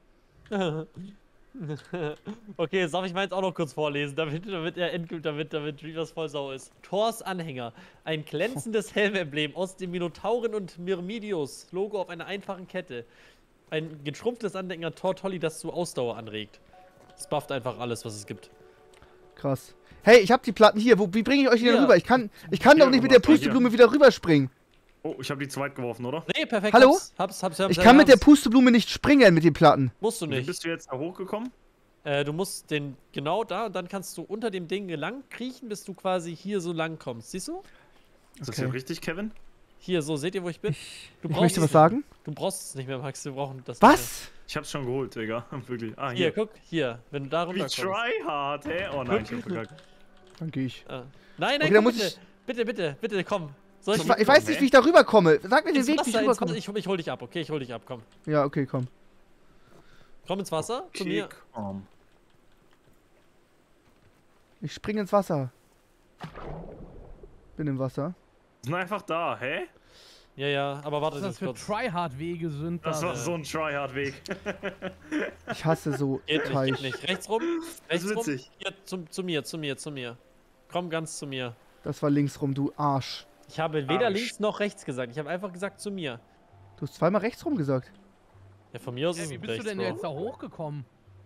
[SPEAKER 2] Okay, jetzt darf ich meins auch noch kurz vorlesen, damit er endgültig, damit Reavers voll sau ist. Thors Anhänger. Ein glänzendes Helmemblem aus dem Minotauren und Myrmidius. Logo auf einer einfachen Kette. Ein geschrumpftes Andenken an Thor Tolly, das zu Ausdauer anregt. Das bufft einfach alles, was es gibt.
[SPEAKER 1] Krass. Hey, ich hab die Platten hier. Wie bringe ich euch die denn
[SPEAKER 2] Hier.
[SPEAKER 1] rüber? Ich kann doch
[SPEAKER 3] Hier,
[SPEAKER 1] nicht mit der
[SPEAKER 3] guck mal,
[SPEAKER 1] Pusteblume wieder rüberspringen.
[SPEAKER 3] Oh, ich habe die zweit geworfen, oder?
[SPEAKER 2] Nee, perfekt.
[SPEAKER 1] Hallo?
[SPEAKER 2] Hab's,
[SPEAKER 1] Ich kann mit der Pusteblume nicht springen mit den Platten.
[SPEAKER 2] Musst du
[SPEAKER 3] Wie
[SPEAKER 2] nicht.
[SPEAKER 3] bist du jetzt da hochgekommen?
[SPEAKER 2] Du musst den genau da und dann kannst du unter dem Ding lang kriechen, bis du quasi hier so lang kommst. Siehst du?
[SPEAKER 3] Ist das
[SPEAKER 1] Okay.
[SPEAKER 3] hier richtig, Kevin?
[SPEAKER 2] Hier, so, seht ihr, wo ich bin? Du
[SPEAKER 1] Ich möchte
[SPEAKER 2] es
[SPEAKER 1] was sagen.
[SPEAKER 2] nicht. Du brauchst es nicht mehr, Max. Wir brauchen das.
[SPEAKER 1] Was?
[SPEAKER 3] Ich hab's schon geholt, Digga. Wirklich. Ah,
[SPEAKER 2] Nicht mehr. Hier,
[SPEAKER 3] hier.
[SPEAKER 2] guck, hier. Wenn du da
[SPEAKER 3] Wie
[SPEAKER 2] runterkommst.
[SPEAKER 3] tryhard, hä? Oh nein, ich hab verkackt.
[SPEAKER 1] Dann gehe ich.
[SPEAKER 2] Nein,
[SPEAKER 1] Okay,
[SPEAKER 2] nein,
[SPEAKER 1] dann
[SPEAKER 2] komm,
[SPEAKER 1] muss
[SPEAKER 2] bitte, komm. Soll
[SPEAKER 1] Ich weiß nicht, wie ich da rüberkomme. Sag mir den
[SPEAKER 2] ins
[SPEAKER 1] Weg, wie ich
[SPEAKER 2] Wasser,
[SPEAKER 1] rüberkomme.
[SPEAKER 2] ich hol dich ab, okay? Ich hol dich ab, komm.
[SPEAKER 1] Ja, okay, komm.
[SPEAKER 2] Komm ins Wasser, zu mir.
[SPEAKER 3] Komm.
[SPEAKER 1] Ich springe ins Wasser. Bin im Wasser.
[SPEAKER 3] Sind einfach da, hä?
[SPEAKER 2] Ja, aber warte
[SPEAKER 4] Was das
[SPEAKER 2] nicht
[SPEAKER 4] für
[SPEAKER 2] kurz.
[SPEAKER 4] Tryhard-Wege sind
[SPEAKER 3] Das
[SPEAKER 4] da.
[SPEAKER 3] war so ein Tryhard-Weg.
[SPEAKER 1] Ich hasse so
[SPEAKER 2] Geht nicht,
[SPEAKER 1] Teich.
[SPEAKER 2] geht nicht. Rechts rum, rechts rum.
[SPEAKER 3] witzig.
[SPEAKER 2] Hier, zu mir. Komm ganz zu mir.
[SPEAKER 1] Das war links rum, du Arsch.
[SPEAKER 2] Ich habe weder
[SPEAKER 3] Arsch.
[SPEAKER 2] links noch rechts gesagt. Ich habe einfach gesagt zu mir.
[SPEAKER 1] Du hast zweimal rechts rum gesagt.
[SPEAKER 2] Ja, von mir aus ist
[SPEAKER 4] Wie
[SPEAKER 2] es
[SPEAKER 4] bist du
[SPEAKER 2] rechts,
[SPEAKER 4] denn
[SPEAKER 2] Bro.
[SPEAKER 4] jetzt da hochgekommen?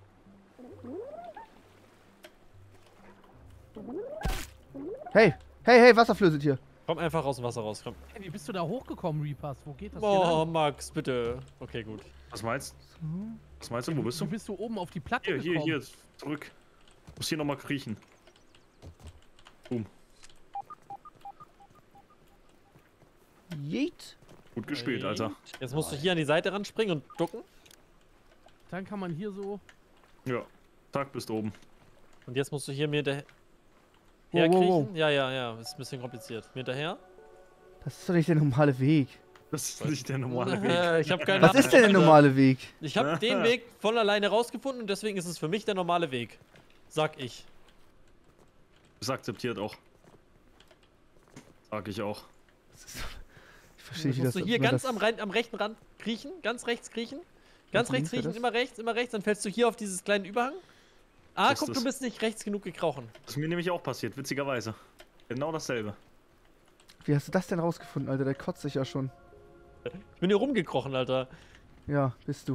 [SPEAKER 1] Hey, Wasserflöße hier.
[SPEAKER 2] Komm einfach aus dem Wasser raus, komm.
[SPEAKER 4] Hey, wie bist du da hochgekommen, Reapers? Wo geht das
[SPEAKER 2] Oh,
[SPEAKER 4] hier lang?
[SPEAKER 2] Max, bitte. Okay, gut.
[SPEAKER 3] Was meinst du? Was meinst du? Wo bist
[SPEAKER 4] Wie
[SPEAKER 3] du?
[SPEAKER 4] bist du oben auf die Platte
[SPEAKER 3] Hier,
[SPEAKER 4] gekommen?
[SPEAKER 3] hier, zurück. Muss hier nochmal kriechen. Boom.
[SPEAKER 1] Yeet.
[SPEAKER 3] Gut gespielt, Alter.
[SPEAKER 2] Jetzt musst du hier an die Seite ranspringen und ducken.
[SPEAKER 4] Dann kann man hier so...
[SPEAKER 3] Ja. Tag bist du oben.
[SPEAKER 2] Und jetzt musst du hier mir hinterher
[SPEAKER 1] Wow, wow, wow.
[SPEAKER 2] kriechen. Ja, ist ein bisschen kompliziert. Mir hinterher.
[SPEAKER 1] Das ist doch nicht der normale Weg.
[SPEAKER 3] Das ist nicht der normale Weg.
[SPEAKER 2] Ich habe keine
[SPEAKER 1] Was
[SPEAKER 2] Ahnung.
[SPEAKER 1] ist denn der normale Weg?
[SPEAKER 2] Ich habe den Weg von alleine rausgefunden und deswegen ist es für mich der normale Weg. Sag ich.
[SPEAKER 3] Ist akzeptiert auch. Sag ich auch.
[SPEAKER 1] Ich verstehe nicht, wie
[SPEAKER 2] Musst
[SPEAKER 1] das
[SPEAKER 2] du hier
[SPEAKER 1] man
[SPEAKER 2] ganz
[SPEAKER 1] das-
[SPEAKER 2] am rechten Rand kriechen, ganz rechts kriechen. Ganz rechts
[SPEAKER 1] links wäre
[SPEAKER 2] kriechen,
[SPEAKER 1] das?
[SPEAKER 2] immer rechts, dann fällst du hier auf dieses kleine Überhang. Ah,
[SPEAKER 3] Was
[SPEAKER 2] guck,
[SPEAKER 3] ist
[SPEAKER 2] du
[SPEAKER 3] das?
[SPEAKER 2] bist nicht rechts genug gekrochen.
[SPEAKER 3] Das ist mir nämlich auch passiert, witzigerweise. Genau dasselbe.
[SPEAKER 1] Wie hast du das denn rausgefunden, Alter? Der kotzt sich ja schon.
[SPEAKER 2] Ich bin hier rumgekrochen, Alter.
[SPEAKER 1] Ja, bist du.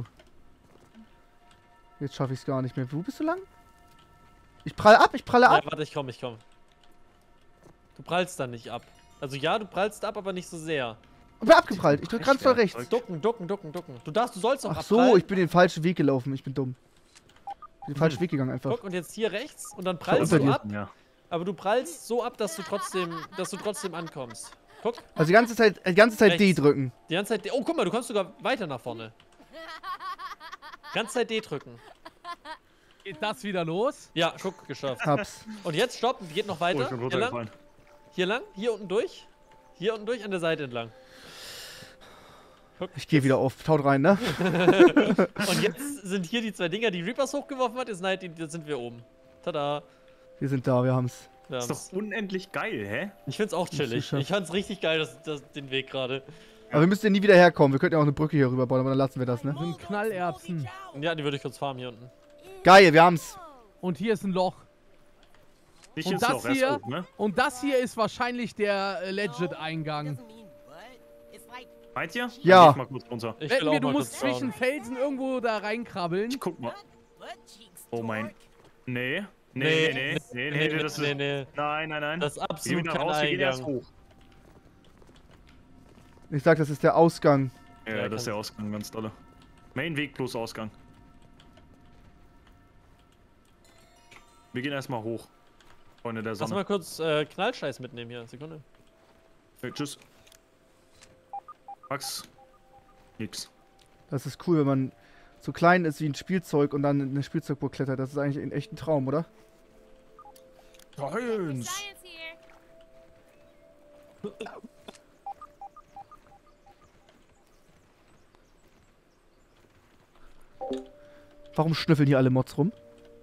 [SPEAKER 1] Jetzt schaffe ich es gar nicht mehr. Wo bist du lang? Ich pralle ab.
[SPEAKER 2] Ja, warte, ich komm. Du prallst da nicht ab. Also ja, du prallst ab, aber nicht so sehr.
[SPEAKER 1] Ich bin abgeprallt. Ich drück ganz doll rechts.
[SPEAKER 3] Werkzeug.
[SPEAKER 2] Ducken. Du sollst auch
[SPEAKER 1] Ach so,
[SPEAKER 2] abprallen.
[SPEAKER 1] ich bin den falschen Weg gelaufen. Ich bin dumm. Ich bin den falschen Weg gegangen einfach.
[SPEAKER 2] Guck, und jetzt hier rechts und dann prallst
[SPEAKER 1] unter
[SPEAKER 2] du
[SPEAKER 1] dir.
[SPEAKER 2] ab.
[SPEAKER 3] Ja.
[SPEAKER 2] Aber du prallst so ab, dass du trotzdem ankommst. Guck,
[SPEAKER 1] Also die ganze Zeit D
[SPEAKER 2] Rechts.
[SPEAKER 1] drücken.
[SPEAKER 2] die ganze Zeit. Oh, guck mal, du kommst sogar weiter nach vorne. Ganze Zeit D drücken.
[SPEAKER 4] Geht das wieder los?
[SPEAKER 2] Ja, guck, geschafft.
[SPEAKER 1] Hab's.
[SPEAKER 2] Und jetzt stopp, geht noch
[SPEAKER 3] Oh,
[SPEAKER 2] weiter.
[SPEAKER 3] ich bin
[SPEAKER 2] Hier lang,
[SPEAKER 3] runtergefallen.
[SPEAKER 2] hier lang, hier unten durch. Hier unten durch, an der Seite entlang.
[SPEAKER 1] Ich gehe wieder auf. Taut rein, ne?
[SPEAKER 2] Und jetzt sind hier die zwei Dinger, die Reapers hochgeworfen hat. Jetzt sind wir oben. Tada.
[SPEAKER 1] Wir sind da, wir haben's.
[SPEAKER 2] Wir
[SPEAKER 3] Ist
[SPEAKER 2] haben's.
[SPEAKER 3] doch unendlich geil, hä?
[SPEAKER 2] Ich find's auch chillig.
[SPEAKER 1] geschafft.
[SPEAKER 2] Ich fand's richtig geil, den Weg gerade.
[SPEAKER 1] Aber wir müssen ja nie wieder herkommen. Wir könnten ja auch eine Brücke hier rüber bauen, aber dann lassen wir das, ne?
[SPEAKER 4] Das sind Knallerbsen.
[SPEAKER 2] Ja, die würde ich kurz farmen hier unten.
[SPEAKER 1] Geil, wir haben's.
[SPEAKER 4] Und hier ist ein Loch.
[SPEAKER 3] Nicht
[SPEAKER 4] Und
[SPEAKER 3] ins
[SPEAKER 4] das
[SPEAKER 3] Loch, erst
[SPEAKER 4] hier?
[SPEAKER 3] hoch, ne?
[SPEAKER 4] Und das hier ist wahrscheinlich der Legit-Eingang.
[SPEAKER 5] Doesn't mean what? It's like
[SPEAKER 3] Meint ihr?
[SPEAKER 1] Ja.
[SPEAKER 3] Dann geh ich mal kurz runter.
[SPEAKER 2] Ich
[SPEAKER 4] Wetten
[SPEAKER 2] will auch
[SPEAKER 4] wir, du
[SPEAKER 2] mal
[SPEAKER 4] musst
[SPEAKER 2] kurz
[SPEAKER 4] zwischen
[SPEAKER 2] schauen.
[SPEAKER 4] Felsen irgendwo da reinkrabbeln.
[SPEAKER 3] Ich guck mal.
[SPEAKER 5] butt cheeks.
[SPEAKER 3] Oh mein.
[SPEAKER 5] dork.
[SPEAKER 3] Nee.
[SPEAKER 2] Nee,
[SPEAKER 3] Nee, das ist.
[SPEAKER 2] nee.
[SPEAKER 3] Nein.
[SPEAKER 2] Das ist
[SPEAKER 3] Wir
[SPEAKER 2] absolut
[SPEAKER 3] gehen
[SPEAKER 2] kein
[SPEAKER 3] raus, wir gehen erst
[SPEAKER 2] Eingang.
[SPEAKER 3] hoch.
[SPEAKER 1] Ich sag, das ist der Ausgang.
[SPEAKER 3] Ja,
[SPEAKER 2] Ja,
[SPEAKER 3] das ist der Ausgang, ganz dolle. Mainweg plus Ausgang. Wir gehen erstmal hoch. Freunde der
[SPEAKER 2] Lass
[SPEAKER 3] Sonne.
[SPEAKER 2] mal kurz Knallscheiß mitnehmen hier. Sekunde.
[SPEAKER 3] Okay, tschüss. Max. Nix.
[SPEAKER 1] Das ist cool, wenn man so klein ist wie ein Spielzeug und dann in eine Spielzeugburg klettert. Das ist eigentlich ein echter Traum, oder?
[SPEAKER 5] Science here.
[SPEAKER 1] Warum schnüffeln hier alle Mods rum?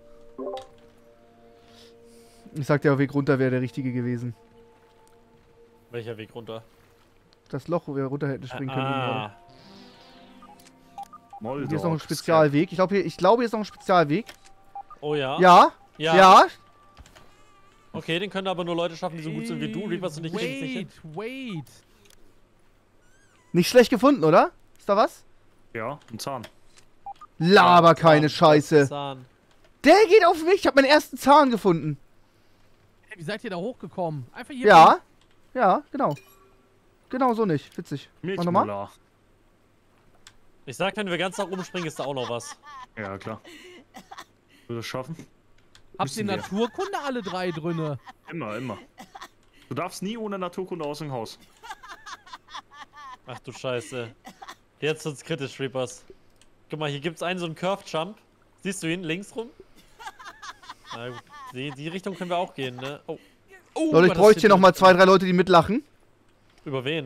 [SPEAKER 1] Ich sag, der Weg runter wäre der richtige gewesen.
[SPEAKER 2] Welcher Weg runter?
[SPEAKER 1] Das Loch, wo wir runter hätten springen können.
[SPEAKER 2] Ah.
[SPEAKER 3] Moldau.
[SPEAKER 1] Hier ist noch ein Spezialweg. Ich glaube, hier ist noch ein Spezialweg.
[SPEAKER 2] Oh ja?
[SPEAKER 1] Ja,
[SPEAKER 2] Ja.
[SPEAKER 1] ja.
[SPEAKER 2] Okay, den können aber nur Leute schaffen, die so gut sind wie du. Reapers und ich kriegen es nicht hin.
[SPEAKER 4] Wait.
[SPEAKER 1] Nicht schlecht gefunden, oder? Ist da was?
[SPEAKER 3] Ja, ein Zahn.
[SPEAKER 1] Laber keine Scheiße.
[SPEAKER 2] Zahn.
[SPEAKER 1] Der geht auf mich. Ich habe meinen ersten Zahn gefunden.
[SPEAKER 4] Hey, wie seid ihr da hochgekommen? Einfach hier.
[SPEAKER 1] Ja. Ja, genau. Genau so nicht. Witzig. Mach nochmal.
[SPEAKER 3] Milchmolar.
[SPEAKER 2] Ich sag, wenn wir ganz nach oben springen, ist da auch noch was.
[SPEAKER 3] Ja, klar. Würde es schaffen?
[SPEAKER 4] Habt ihr
[SPEAKER 3] Müssen wir.
[SPEAKER 4] Naturkunde alle drei drinne?
[SPEAKER 3] Immer. Du darfst nie ohne Naturkunde aus dem Haus.
[SPEAKER 2] Ach du Scheiße. Jetzt wird's kritisch, Reapers. Guck mal, hier gibt's einen so einen Curved Jump. Siehst du ihn? Links rum? Na gut, die Richtung können wir auch gehen, ne? Oh. Oh,
[SPEAKER 1] Leute, ich bräuchte hier nochmal 2, 3 Leute, die mitlachen.
[SPEAKER 2] Über wen?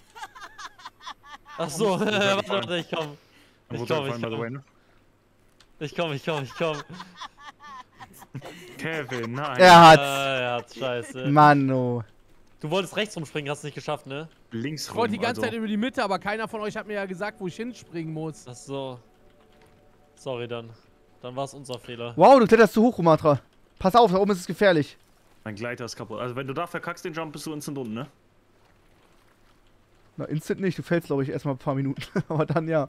[SPEAKER 2] Ach so, warte, ich komm. Ich komm.
[SPEAKER 3] Kevin, nein.
[SPEAKER 1] Er hat's.
[SPEAKER 2] Er hat's, scheiße.
[SPEAKER 1] Mano.
[SPEAKER 2] Du wolltest rechts rumspringen, hast es nicht geschafft, ne?
[SPEAKER 3] Links
[SPEAKER 4] Ich
[SPEAKER 3] rum.
[SPEAKER 4] wollte die ganze
[SPEAKER 3] also.
[SPEAKER 4] Zeit über die Mitte, aber keiner von euch hat mir ja gesagt, wo ich hinspringen muss.
[SPEAKER 2] Ach so. Sorry dann. Dann war es unser Fehler.
[SPEAKER 1] Wow, du kletterst zu hoch, Rumatra. Pass auf, da oben ist es gefährlich.
[SPEAKER 3] Mein Gleiter ist kaputt. Also wenn du da verkackst den Jump, bist du instant unten, ne?
[SPEAKER 1] Na, instant nicht. Du fällst, glaube ich, erstmal ein paar Minuten. Aber dann ja.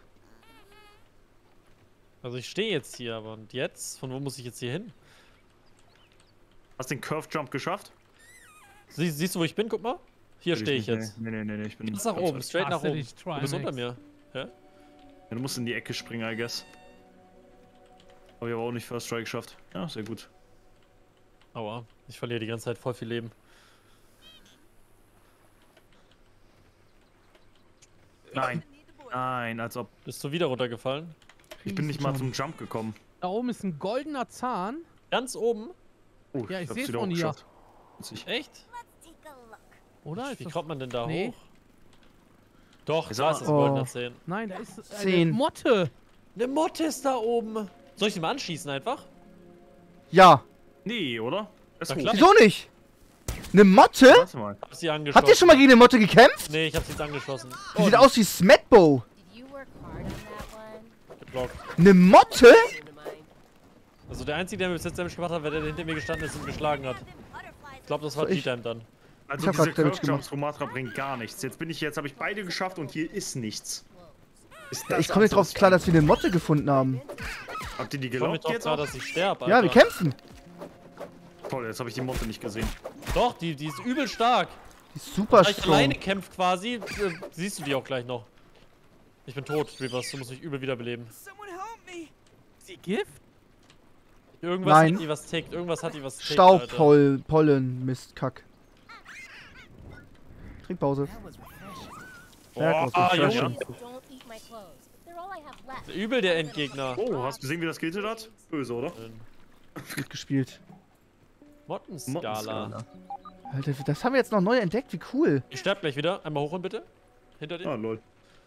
[SPEAKER 2] Also ich stehe jetzt hier, aber und jetzt? Von wo muss ich jetzt hier hin?
[SPEAKER 3] Hast den Curve Jump geschafft?
[SPEAKER 2] Siehst du, wo ich bin? Guck mal. Hier stehe ich jetzt.
[SPEAKER 3] Nee, ich bin
[SPEAKER 2] Jetzt nach oben, straight nach
[SPEAKER 4] Hast du
[SPEAKER 2] oben.
[SPEAKER 4] dich,
[SPEAKER 2] Du bist unter
[SPEAKER 4] Trimax?
[SPEAKER 2] mir. Ja?
[SPEAKER 3] Ja, du musst in die Ecke springen, I guess. Aber ich habe auch nicht First Try geschafft. Ja, sehr gut.
[SPEAKER 2] Aua, ich verliere die ganze Zeit voll viel Leben.
[SPEAKER 3] Nein. Nein, als ob.
[SPEAKER 2] Bist du wieder runtergefallen?
[SPEAKER 3] Ich bin nicht mal zum Jump gekommen.
[SPEAKER 4] Da oben ist ein goldener Zahn.
[SPEAKER 2] Ganz oben?
[SPEAKER 3] Oh,
[SPEAKER 4] Ja, ich
[SPEAKER 3] hab's
[SPEAKER 4] seh's
[SPEAKER 3] wieder
[SPEAKER 4] von hier.
[SPEAKER 3] hochgeschafft. Witzig.
[SPEAKER 2] Echt?
[SPEAKER 5] Let's take a look.
[SPEAKER 4] Oder? Ist
[SPEAKER 2] Wie
[SPEAKER 4] das...
[SPEAKER 2] kommt man denn da
[SPEAKER 4] Nee.
[SPEAKER 2] hoch? Doch,
[SPEAKER 3] Ich
[SPEAKER 2] da
[SPEAKER 3] sag
[SPEAKER 2] ist das
[SPEAKER 1] mal-
[SPEAKER 2] goldener
[SPEAKER 1] Oh.
[SPEAKER 2] 10.
[SPEAKER 4] Nein, da ist eine
[SPEAKER 1] 10.
[SPEAKER 4] Motte.
[SPEAKER 2] Eine Motte ist da oben. Soll ich die mal anschießen einfach?
[SPEAKER 1] Ja.
[SPEAKER 3] Nee, oder? Ist
[SPEAKER 2] Na
[SPEAKER 3] hoch.
[SPEAKER 2] klar.
[SPEAKER 1] Wieso nicht? Eine Motte?
[SPEAKER 3] Warte mal.
[SPEAKER 2] Hab sie angeschossen.
[SPEAKER 1] Habt ihr schon mal gegen eine Motte gekämpft?
[SPEAKER 2] Nee, ich hab sie jetzt angeschossen.
[SPEAKER 1] Die sieht aus wie Smetbo.
[SPEAKER 5] Did you work hard on that one?
[SPEAKER 2] Geblockt.
[SPEAKER 1] Eine Motte?
[SPEAKER 5] Never mind.
[SPEAKER 2] Also der Einzige, der mir bis jetzt Damage gemacht hat, war der, der hinter mir gestanden ist und geschlagen hat. Ich glaube, das war
[SPEAKER 1] Ich-
[SPEAKER 2] G-Time dann.
[SPEAKER 3] Also
[SPEAKER 1] Ich hab
[SPEAKER 3] diese
[SPEAKER 1] grad Damage
[SPEAKER 3] Curve Jumps Romatra bringt gar nichts. Jetzt habe ich beide geschafft und hier ist nichts. Ist
[SPEAKER 1] Ja,
[SPEAKER 3] das
[SPEAKER 1] ich komme nicht drauf
[SPEAKER 3] absolut-
[SPEAKER 1] klar, dass wir eine Motte gefunden haben.
[SPEAKER 3] Habt ihr die
[SPEAKER 2] Ich komme mir
[SPEAKER 3] gelockt
[SPEAKER 2] doch
[SPEAKER 3] jetzt
[SPEAKER 2] klar,
[SPEAKER 3] auch?
[SPEAKER 2] dass ich sterbe.
[SPEAKER 1] Ja, wir kämpfen.
[SPEAKER 3] Toll, jetzt habe ich die Motte nicht gesehen.
[SPEAKER 2] Doch, die ist übel stark.
[SPEAKER 1] Die ist super
[SPEAKER 2] Weil ich alleine
[SPEAKER 1] strong.
[SPEAKER 2] kämpft quasi, siehst du die auch gleich noch. Ich bin tot, Reapers, du musst mich übel wiederbeleben.
[SPEAKER 4] Sie Gift?
[SPEAKER 2] Irgendwas
[SPEAKER 1] Nein.
[SPEAKER 2] hat die was tickt, irgendwas hat die was tickt,
[SPEAKER 1] Staub,
[SPEAKER 2] Alter.
[SPEAKER 1] Pollen, Mist, Kack. Trinkpause.
[SPEAKER 2] Boah,
[SPEAKER 1] Berghaus,
[SPEAKER 2] Junge.
[SPEAKER 1] Refreshing.
[SPEAKER 5] Don't eat my clothes. They're all I have left.
[SPEAKER 2] Übel der Endgegner.
[SPEAKER 3] Oh, hast du gesehen, wie das giltet hat? Böse, oder?
[SPEAKER 1] Gut gespielt.
[SPEAKER 2] Mottenskala.
[SPEAKER 3] Mottenskala.
[SPEAKER 1] Alter, das haben wir jetzt noch neu entdeckt. Wie cool.
[SPEAKER 2] Ich sterb gleich wieder. Einmal hoch und bitte. Hinter dir.
[SPEAKER 3] Ah, lol.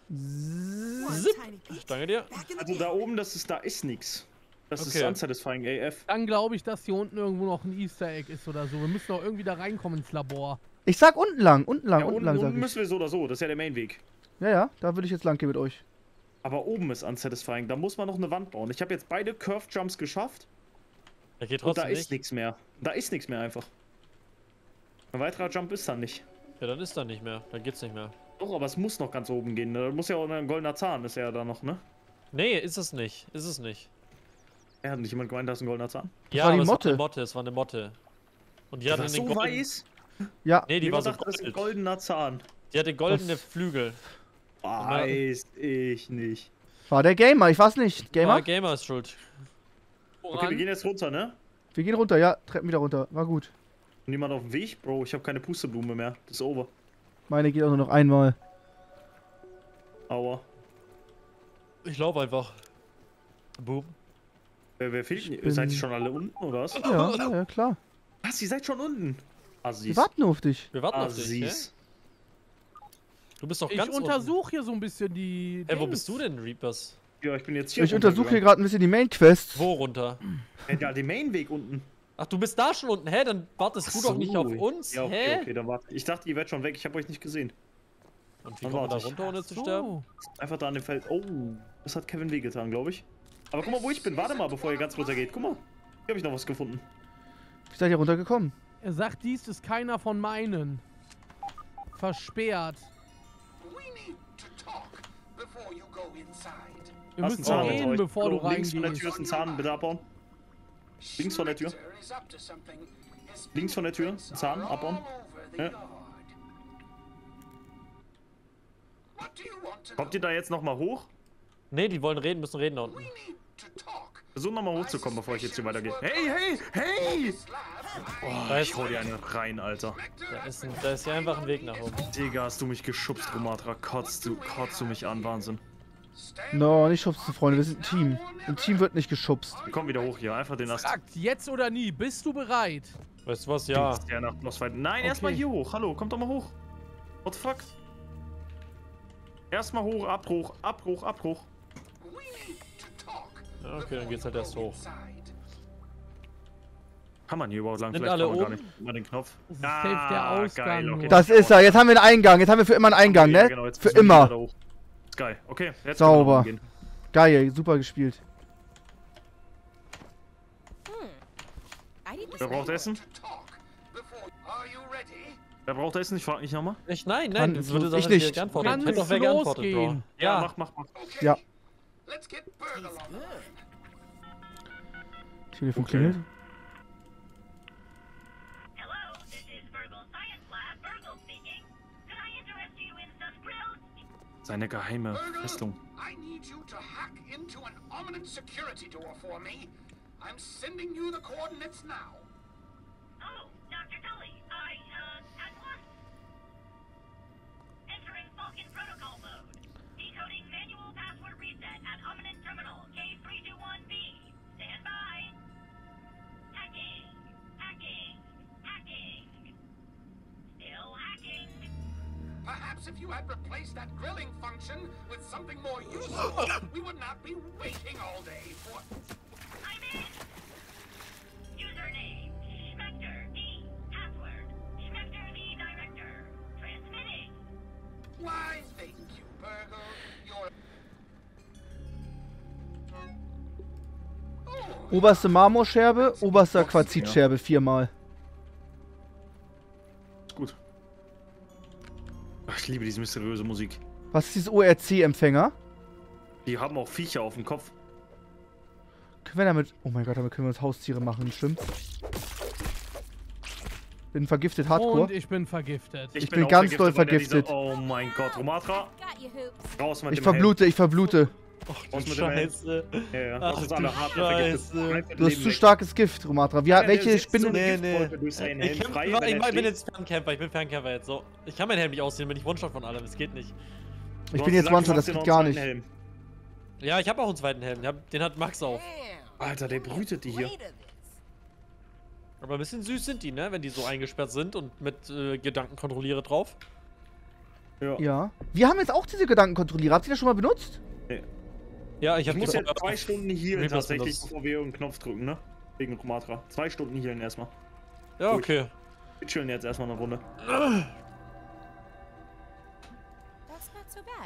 [SPEAKER 2] Zip. Ich danke dir.
[SPEAKER 3] Also da oben, da ist nix. Das ist
[SPEAKER 2] Okay.
[SPEAKER 3] unsatisfying AF.
[SPEAKER 4] Dann glaube ich, dass hier unten irgendwo noch ein Easter Egg ist oder so. Wir müssen doch irgendwie da reinkommen ins Labor.
[SPEAKER 1] Ich sag unten lang, unten
[SPEAKER 3] Ja,
[SPEAKER 1] lang,
[SPEAKER 3] unten
[SPEAKER 1] sag ich.
[SPEAKER 3] müssen wir so oder so, das ist ja der Mainweg.
[SPEAKER 1] Ja, ja, da würde ich jetzt lang gehen mit euch.
[SPEAKER 3] Aber oben ist unsatisfying, da muss man noch eine Wand bauen. Ich habe jetzt beide Curve Jumps geschafft
[SPEAKER 2] Er geht
[SPEAKER 3] und da
[SPEAKER 2] trotzdem
[SPEAKER 3] ist
[SPEAKER 2] nicht.
[SPEAKER 3] nichts mehr. Da ist nichts mehr einfach. Ein weiterer Jump ist dann nicht.
[SPEAKER 2] Ja, dann ist da nicht mehr. Dann geht's nicht mehr.
[SPEAKER 3] Doch, aber es muss noch ganz oben gehen. Da muss ja auch ein goldener Zahn, ist ja da noch, ne?
[SPEAKER 2] Nee, ist es nicht. Ist es nicht.
[SPEAKER 3] Er hat nicht jemand gemeint, da ist ein goldener Zahn.
[SPEAKER 2] Ja,
[SPEAKER 1] war die
[SPEAKER 2] aber
[SPEAKER 1] Motte.
[SPEAKER 2] es war eine Motte. Es war eine Motte. Und die hatte
[SPEAKER 3] Das
[SPEAKER 2] den
[SPEAKER 3] so
[SPEAKER 2] goldenen...
[SPEAKER 3] weiß?
[SPEAKER 1] Ja,
[SPEAKER 2] Nee, die war so
[SPEAKER 3] dachte, das ist ein
[SPEAKER 2] gold.
[SPEAKER 3] goldener Zahn.
[SPEAKER 2] Die hatte goldene
[SPEAKER 1] Das-
[SPEAKER 2] Flügel.
[SPEAKER 3] Weiß ich nicht.
[SPEAKER 1] war der Gamer, ich weiß nicht.
[SPEAKER 2] Gamer?
[SPEAKER 1] Gamer?
[SPEAKER 2] Gamer ist schuld.
[SPEAKER 3] Okay, wir gehen jetzt runter, ne?
[SPEAKER 1] Wir gehen runter, ja, Treppen wieder runter. War gut.
[SPEAKER 3] Niemand auf dem Weg? Bro, ich habe keine Pusteblume mehr. Das ist over.
[SPEAKER 1] Meine geht auch nur noch einmal.
[SPEAKER 3] Aua.
[SPEAKER 2] Ich laufe einfach. Boom.
[SPEAKER 3] Wer fehlt?
[SPEAKER 1] Ich
[SPEAKER 3] Seid ihr
[SPEAKER 1] bin-
[SPEAKER 3] schon alle unten, oder was?
[SPEAKER 1] Ja, ja, ja, klar.
[SPEAKER 3] Was, ihr seid schon unten?
[SPEAKER 1] Wir
[SPEAKER 3] Assis.
[SPEAKER 1] warten nur auf dich.
[SPEAKER 2] Wir warten auf dich, hä?
[SPEAKER 3] Assis.
[SPEAKER 2] Du bist doch
[SPEAKER 4] Ich
[SPEAKER 2] ganz
[SPEAKER 4] untersuche hier so ein bisschen die.
[SPEAKER 2] Hey, wo
[SPEAKER 4] Dings.
[SPEAKER 2] bist du denn, Reapers?
[SPEAKER 3] Ja, ich bin jetzt hier.
[SPEAKER 1] Ich untersuche hier gerade ein bisschen die Main-Quest.
[SPEAKER 2] Wo runter?
[SPEAKER 3] Ja, den Mainweg unten.
[SPEAKER 2] Ach, du bist da schon unten. Hä? Dann wartest du doch nicht auf uns.
[SPEAKER 3] Ja, okay,
[SPEAKER 2] Hä?
[SPEAKER 3] okay, dann warte. Ich dachte, ihr wärt schon weg. Ich habe euch nicht gesehen.
[SPEAKER 2] Und wie
[SPEAKER 3] Dann
[SPEAKER 2] kommen wir da
[SPEAKER 3] warte ich.
[SPEAKER 2] runter, ohne zu
[SPEAKER 4] So.
[SPEAKER 2] sterben?
[SPEAKER 3] Einfach da an dem Feld. Oh, das hat Kevin wehgetan, glaube ich. Aber guck mal, wo ich bin. Warte mal, bevor ihr ganz runter geht. Guck mal. Hier habe ich noch was gefunden.
[SPEAKER 1] Wie seid ihr runtergekommen?
[SPEAKER 4] Er sagt, dies ist keiner von meinen. Versperrt.
[SPEAKER 6] We need to talk before you go inside.
[SPEAKER 4] Wir
[SPEAKER 3] Hast
[SPEAKER 4] müssen
[SPEAKER 3] einen Zahn
[SPEAKER 4] reden,
[SPEAKER 3] hinter euch.
[SPEAKER 4] bevor du
[SPEAKER 3] So, links von der
[SPEAKER 4] reingehst.
[SPEAKER 3] Tür ist ein Zahn. Bitte abbauen. Links von der Tür.
[SPEAKER 6] Splinter is up to something. His
[SPEAKER 3] Links von der Tür.
[SPEAKER 6] fingerprints
[SPEAKER 3] Zahn
[SPEAKER 6] are
[SPEAKER 3] abbauen.
[SPEAKER 6] all over the
[SPEAKER 3] Ja.
[SPEAKER 6] yard. What do you want to
[SPEAKER 3] Kommt ihr da jetzt nochmal hoch?
[SPEAKER 2] Nee, die wollen reden, müssen reden da
[SPEAKER 6] know?
[SPEAKER 2] unten.
[SPEAKER 6] We need to talk.
[SPEAKER 3] Versuch nochmal hochzukommen, bevor ich jetzt hier weitergehe. Hey, hey, hey!
[SPEAKER 6] This lab
[SPEAKER 2] Da ist,
[SPEAKER 3] Hau dir eine rein, Alter.
[SPEAKER 2] da ist ja einfach ein Weg nach oben.
[SPEAKER 3] Digga, hast du mich geschubst, Romatra. Kotzt du mich an, Wahnsinn.
[SPEAKER 1] No, nicht schubsen, Freunde, wir sind ein Team. Im Team wird nicht geschubst.
[SPEAKER 3] Wir kommen wieder hoch hier, einfach den Ast.
[SPEAKER 4] Sagt, jetzt oder nie, bist du bereit?
[SPEAKER 2] Weißt du was? Ja.
[SPEAKER 3] Ja, nach Bossfight. Nein,
[SPEAKER 4] Okay.
[SPEAKER 3] erstmal hier hoch. Hallo, kommt doch mal hoch. What the fuck? Erstmal hoch, Abbruch, Abbruch, Abbruch.
[SPEAKER 6] We need to talk.
[SPEAKER 2] Ja, okay, dann geht's halt erst hoch.
[SPEAKER 6] Inside.
[SPEAKER 3] Kann man hier überhaupt lang?
[SPEAKER 2] Sind
[SPEAKER 3] Vielleicht
[SPEAKER 2] alle
[SPEAKER 3] kann man gar
[SPEAKER 2] oben?
[SPEAKER 3] nicht. Mal den Knopf.
[SPEAKER 4] Das ist safe der Ausgang.
[SPEAKER 3] geil, okay.
[SPEAKER 1] Das ist er. Jetzt haben wir einen Eingang. Jetzt haben wir für immer einen Eingang,
[SPEAKER 3] Ja,
[SPEAKER 1] ne?
[SPEAKER 3] genau, jetzt
[SPEAKER 1] Für
[SPEAKER 3] müssen wir wieder
[SPEAKER 1] immer.
[SPEAKER 3] da hoch. Ist geil. Okay, jetzt
[SPEAKER 1] Sauber.
[SPEAKER 3] können wir hochgehen.
[SPEAKER 1] Geil, super gespielt.
[SPEAKER 5] I need this.
[SPEAKER 3] Wer braucht Essen?
[SPEAKER 6] To talk before. Are you ready?
[SPEAKER 3] Wer braucht Essen? Ich frag nicht nochmal.
[SPEAKER 2] Nein,
[SPEAKER 1] Kann-
[SPEAKER 2] das würde
[SPEAKER 1] ich
[SPEAKER 2] doch
[SPEAKER 1] nicht.
[SPEAKER 2] geantwortet.
[SPEAKER 4] Kann
[SPEAKER 2] Hätte doch
[SPEAKER 4] es
[SPEAKER 2] wer geantwortet, Bro.
[SPEAKER 4] losgehen?
[SPEAKER 3] Ja, mach.
[SPEAKER 6] Okay.
[SPEAKER 1] Ja.
[SPEAKER 6] Let's get Burgle on the line.
[SPEAKER 1] Telefon
[SPEAKER 3] Okay.
[SPEAKER 1] klingelt.
[SPEAKER 7] Hello, this is Virgil Science Lab. Virgil speaking. Could I interest you in some grills?
[SPEAKER 3] Seine geheime Festung.
[SPEAKER 6] I need you to hack into an ominous security door for me. I'm sending you the coordinates now.
[SPEAKER 7] Oh, Dr. Tully, at once. Entering Falcon Protocol mode. Decoding manual password reset at Omnin Terminal K321B. Stand by. Hacking. Hacking. Hacking. Still hacking.
[SPEAKER 6] Perhaps if you had replaced that grilling function with something more useful, we would not be waiting all day for...
[SPEAKER 7] I'm in. Username, Schmector D. Password, Schmector the Director. Transmitting.
[SPEAKER 6] Why, thank you, Burgle. You're... Oh,
[SPEAKER 1] Oberste Marmorscherbe, oberster Quarzitscherbe, 4-mal.
[SPEAKER 3] Ist gut. Ach, ich liebe diese mysteriöse Musik.
[SPEAKER 1] Was ist dieses ORC-Empfänger?
[SPEAKER 3] Die haben auch Viecher auf dem Kopf.
[SPEAKER 1] Können wir damit... Oh mein Gott, damit können wir uns Haustiere machen, stimmt's? Bin vergiftet, Hardcore.
[SPEAKER 4] Und ich bin vergiftet.
[SPEAKER 1] Ich bin ganz doll
[SPEAKER 3] weil der
[SPEAKER 1] vergiftet.
[SPEAKER 3] oh mein Gott, Romatra,
[SPEAKER 5] Got you, Hoops.
[SPEAKER 3] raus mit
[SPEAKER 1] Ich
[SPEAKER 3] dem
[SPEAKER 1] verblute, ich verblute.
[SPEAKER 3] Raus mit dem Helm.
[SPEAKER 2] Scheiße.
[SPEAKER 3] Ja, ja.
[SPEAKER 2] Ach,
[SPEAKER 3] Das ist
[SPEAKER 2] du
[SPEAKER 3] alle hart
[SPEAKER 2] Scheiße.
[SPEAKER 1] Du hast zu starkes Gift, Romatra. Welche Spinnen...
[SPEAKER 2] Ich bin jetzt Fernkämpfer, ich bin Fernkämpfer jetzt. So, ich kann meinen Helm nicht ausziehen, bin ich One-Shot von allem, es geht nicht.
[SPEAKER 1] Ich bin jetzt One-Shot, das geht gar nicht.
[SPEAKER 2] Ja, ich habe auch einen zweiten Helm, den hat Max auf.
[SPEAKER 3] Alter, der brütet die hier.
[SPEAKER 2] Aber ein bisschen süß sind die, ne? Wenn die so eingesperrt sind und mit Gedankenkontrolliere drauf.
[SPEAKER 1] Ja. Wir haben jetzt auch diese Gedankenkontrollierer. Habt ihr das schon mal benutzt?
[SPEAKER 2] Ja, ich
[SPEAKER 3] Ich
[SPEAKER 2] habe
[SPEAKER 3] muss jetzt 2 Stunden healen
[SPEAKER 2] Reapers
[SPEAKER 3] tatsächlich,
[SPEAKER 2] benutzt.
[SPEAKER 3] bevor wir irgendeinen Knopf drücken, ne? Wegen Romatra. 2 Stunden healen erstmal.
[SPEAKER 2] Ja, okay.
[SPEAKER 3] Wir chillen jetzt erstmal eine Runde.
[SPEAKER 5] That's not so bad.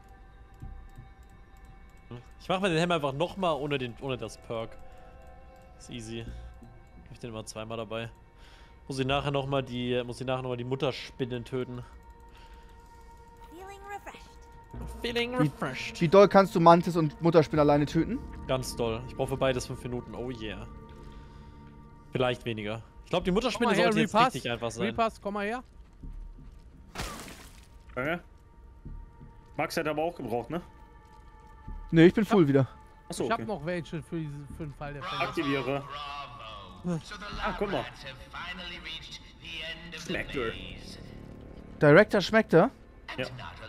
[SPEAKER 2] Ich mache mir den Helm einfach nochmal ohne das Perk. Ist easy. Hab ich den immer zweimal dabei. Muss ich nachher nochmal die Mutterspinnen töten.
[SPEAKER 5] Feeling refreshed.
[SPEAKER 2] Feeling refreshed.
[SPEAKER 1] Wie doll kannst du Mantis und Mutterspinne alleine töten?
[SPEAKER 2] Ganz doll. Ich brauche für beides 5 Minuten. Oh yeah. Vielleicht weniger. Ich glaube, die Mutterspinne sollte jetzt richtig einfach sein.
[SPEAKER 4] Repass, komm mal her.
[SPEAKER 3] Okay. Max hat aber auch gebraucht, ne?
[SPEAKER 1] Ne, ich bin full wieder.
[SPEAKER 3] Achso,
[SPEAKER 4] Ich hab
[SPEAKER 3] okay.
[SPEAKER 4] noch welche für den Fall der Fälle.
[SPEAKER 3] Aktiviere. Guck mal.
[SPEAKER 6] Schmeckt
[SPEAKER 1] Director schmeckt er?
[SPEAKER 3] Ja.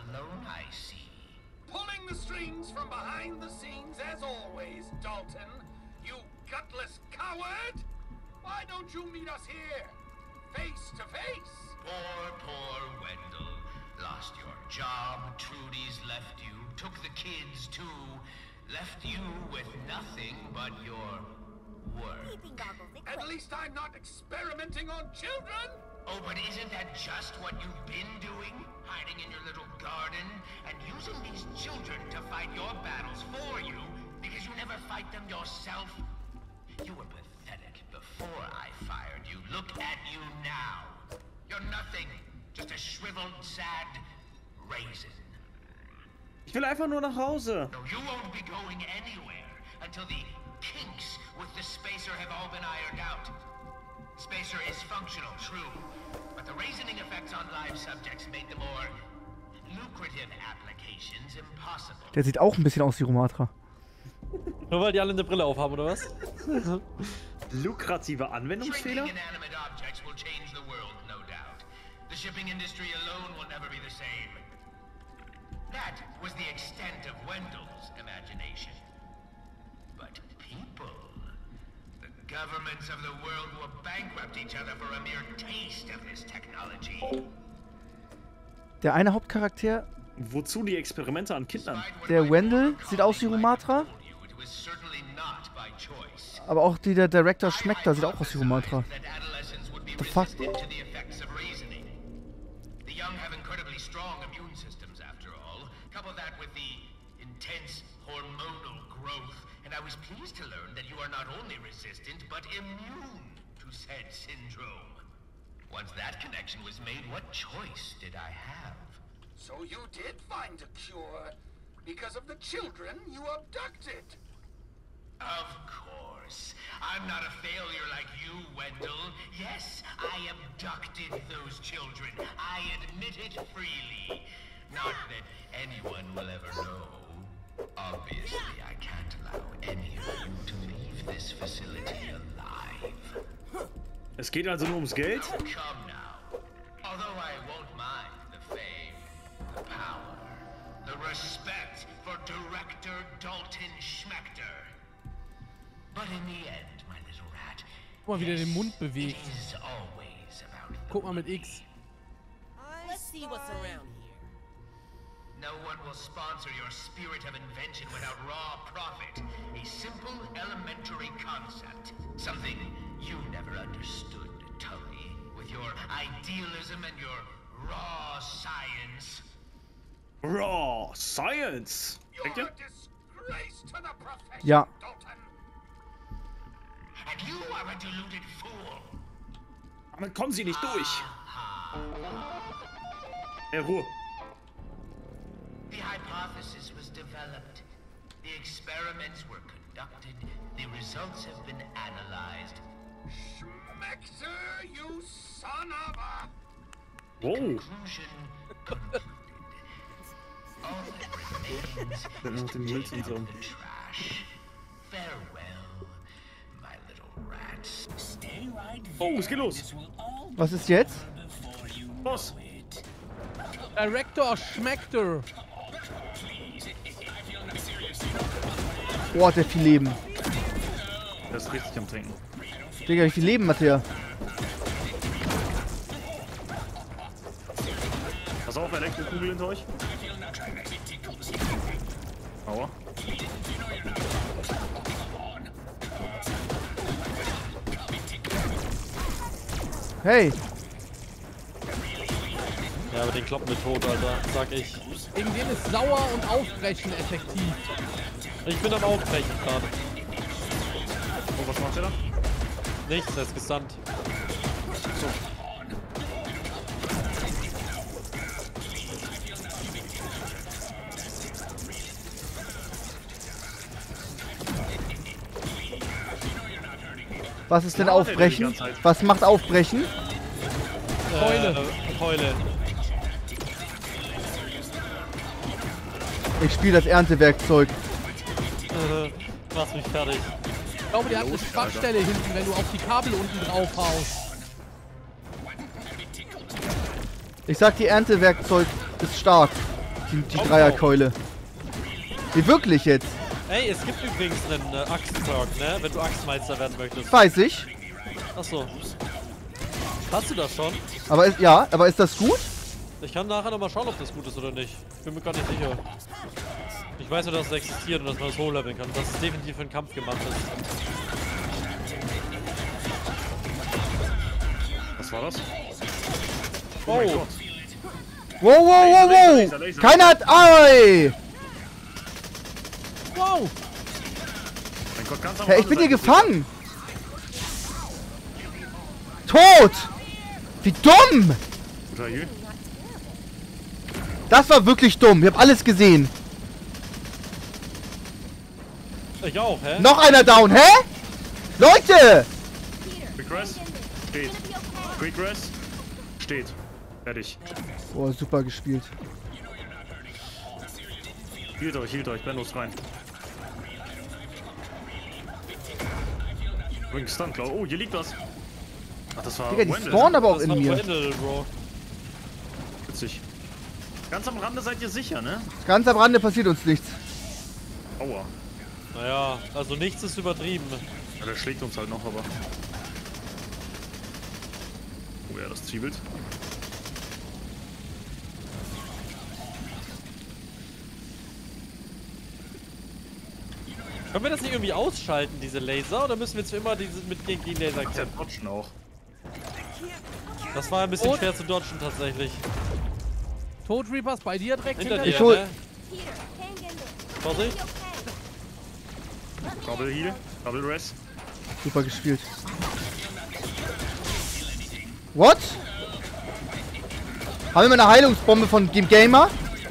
[SPEAKER 6] Pulling the strings from behind the scenes as always, Dalton. You gutless coward! Why don't you meet us here? Face to face!
[SPEAKER 8] Poor Wendell. Lost your job, Trudy's left you, took the kids too, left you with nothing but your work.
[SPEAKER 5] Peeping goggles
[SPEAKER 6] At
[SPEAKER 5] equipped.
[SPEAKER 6] least I'm not experimenting on children!
[SPEAKER 8] Oh, but isn't that just what you've been doing? Hiding in your little garden and using these children to fight your battles for you because you never fight them yourself? You were pathetic before I fired you. Look at you now. You're nothing. Just a shriveled, sad raisin.
[SPEAKER 3] Ich will einfach nur nach Hause.
[SPEAKER 8] No, you won't be going anywhere until the kinks with the spacer have all been ironed out. Spacer is functional, true, but the raisoning effects on live subjects make the more lucrative applications impossible.
[SPEAKER 1] Der sieht auch ein bisschen aus wie Romatra.
[SPEAKER 2] Nur weil die alle eine Brille aufhaben, oder was?
[SPEAKER 3] Lukrative Anwendungsfehler?
[SPEAKER 8] Shrinking inanimate objects will change the world, no doubt. The shipping industry alone will never be the same. That was the extent of Wendell's imagination. But people, the governments of the world will bankrupt each other for a mere taste of this technology.
[SPEAKER 1] Der eine Hauptcharakter,
[SPEAKER 3] Wozu die Experimente an Kindern?
[SPEAKER 1] der Wendell, sieht aus wie Rumatra.
[SPEAKER 8] It was certainly not by choice.
[SPEAKER 1] Aber auch der Director Schmeckter sieht auch aus wie Rumatra.
[SPEAKER 8] That adolescents would be
[SPEAKER 1] The fuck?
[SPEAKER 8] resistant to the effects of reasoning. The young have incredibly strong immune systems, after all. Couple that with the intense hormonal growth, and I was pleased to learn that you are not only resistant, but immune to said syndrome. Once that connection was made, what choice did I have?
[SPEAKER 6] So you did find a cure because of the children you abducted.
[SPEAKER 8] Of course. I'm not a failure like you, Wendell. Yes, I abducted those children. I admit it freely. Not that anyone will ever know. Obviously, I can't allow any of you to leave this facility alive.
[SPEAKER 3] Es geht also nur ums Geld?
[SPEAKER 8] Come now. Although I won't mind the fame, the power, the respect for Director Dalton Schmeckter. But in the end, my little rat,
[SPEAKER 4] Guck mal, wie der den Mund
[SPEAKER 8] it
[SPEAKER 4] bewegt.
[SPEAKER 8] is always about the
[SPEAKER 4] Guck mal mit X.
[SPEAKER 5] Let's see what's around here.
[SPEAKER 8] No one will sponsor your spirit of invention without raw profit. A simple, elementary concept. Something you never understood, Tully. With your idealism and your raw science.
[SPEAKER 3] Raw Science!
[SPEAKER 6] You're
[SPEAKER 3] Denkt ihr?
[SPEAKER 6] a disgrace to the profession,
[SPEAKER 1] Ja.
[SPEAKER 6] Dalton.
[SPEAKER 8] And you are a deluded fool.
[SPEAKER 3] Damit kommen sie nicht durch. Ruhe.
[SPEAKER 8] The hypothesis was developed. The experiments were conducted. The results have been analyzed.
[SPEAKER 6] Schmeckter, you son of a...
[SPEAKER 3] Wow.
[SPEAKER 8] Conclusion concluded. All that remains
[SPEAKER 3] Nach dem Müll zu
[SPEAKER 8] is to
[SPEAKER 3] unserem.
[SPEAKER 8] the trash. Farewell, my little rats.
[SPEAKER 3] Oh, es geht los.
[SPEAKER 1] Was ist jetzt?
[SPEAKER 3] Boss.
[SPEAKER 4] Director Schmeckter.
[SPEAKER 1] Boah, hat der viel Leben.
[SPEAKER 3] Der ist richtig am Trinken.
[SPEAKER 1] Digga, wie viel Leben hat der?
[SPEAKER 3] Pass auf, Elektrokugel hinter euch. Aua.
[SPEAKER 1] Hey,
[SPEAKER 2] Ja, aber den kloppen wir tot, Alter. Sag ich.
[SPEAKER 4] Gegen den ist Sauer und Aufbrechen effektiv.
[SPEAKER 2] Ich bin am Aufbrechen gerade.
[SPEAKER 3] Oh, was macht der da?
[SPEAKER 2] Nichts, er ist gesandt.
[SPEAKER 1] was ist denn Aufbrechen? Was macht Aufbrechen?
[SPEAKER 4] Keule.
[SPEAKER 2] Keule.
[SPEAKER 1] Ich spiele das Erntewerkzeug.
[SPEAKER 2] Mach mich fertig.
[SPEAKER 4] Ich glaube, der hat eine Schwachstelle hinten, wenn du auf die Kabel unten drauf haust.
[SPEAKER 1] Ich sag, die Erntewerkzeug ist stark. Die Dreierkeule. Wie wirklich jetzt?
[SPEAKER 2] Ey, es gibt übrigens einen Axtperk, ne? Wenn du Axtmeister werden möchtest.
[SPEAKER 1] Weiß ich.
[SPEAKER 2] Achso. Hast du das schon?
[SPEAKER 1] Aber ist das gut?
[SPEAKER 2] Ich kann nachher nochmal schauen, ob das gut ist oder nicht. Ich bin mir gar nicht sicher. Ich weiß nur, dass es existiert und dass man das hochleveln kann. Dass es definitiv für den Kampf gemacht ist.
[SPEAKER 3] Was war das?
[SPEAKER 2] Oh,
[SPEAKER 3] mein Gott.
[SPEAKER 1] Wow, wow, wow,
[SPEAKER 3] Laser,
[SPEAKER 1] wow!
[SPEAKER 3] Laser.
[SPEAKER 1] Keiner hat... Ey!
[SPEAKER 4] Wow!
[SPEAKER 3] Mein Gott, ganz am
[SPEAKER 1] Hey, ich
[SPEAKER 3] Rande
[SPEAKER 1] bin hier
[SPEAKER 3] seid ihr.
[SPEAKER 1] gefangen! Tot! Wie dumm!
[SPEAKER 3] Guter Jü.
[SPEAKER 1] Das war wirklich dumm. Ich hab alles gesehen.
[SPEAKER 2] ich auch, hä?
[SPEAKER 1] Noch einer down, hä? Leute!
[SPEAKER 3] Quick Rest. Steht. Quick Rest. Steht. Fertig.
[SPEAKER 1] Boah, super gespielt.
[SPEAKER 3] Hielt euch, Ben los rein. Übrigens Stunt, glaube ich. Oh, hier liegt was. Ach, das war
[SPEAKER 1] Digga, die
[SPEAKER 3] Wendell.
[SPEAKER 1] spawnen aber auch
[SPEAKER 2] Das
[SPEAKER 1] in
[SPEAKER 2] war
[SPEAKER 1] mir.
[SPEAKER 2] Wendell, Bro.
[SPEAKER 3] Witzig. Ganz am Rande seid ihr sicher, ne?
[SPEAKER 1] Ganz am Rande passiert uns nichts.
[SPEAKER 3] Aua.
[SPEAKER 2] Naja, also nichts ist übertrieben.
[SPEAKER 3] Ja, der schlägt uns halt noch, aber... Oh ja, das zwiebelt.
[SPEAKER 2] Können wir das nicht irgendwie ausschalten, diese Laser? Oder müssen wir jetzt für immer mit gegen die Laser
[SPEAKER 3] Das ist ja
[SPEAKER 2] kämpfen?
[SPEAKER 3] Dodgen auch.
[SPEAKER 2] Das war ein bisschen
[SPEAKER 4] Und-
[SPEAKER 2] schwer zu dodgen tatsächlich.
[SPEAKER 4] Tod Reapers bei dir direkt
[SPEAKER 2] Hinter
[SPEAKER 4] hinter
[SPEAKER 2] dir,
[SPEAKER 1] Ich hol-
[SPEAKER 2] ne?
[SPEAKER 5] Peter, hang in there.
[SPEAKER 2] Vorsicht.
[SPEAKER 5] Okay.
[SPEAKER 3] Double Heal, Double Rest.
[SPEAKER 1] Super gespielt. What? Haben wir mal eine Heilungsbombe von Game Gamer?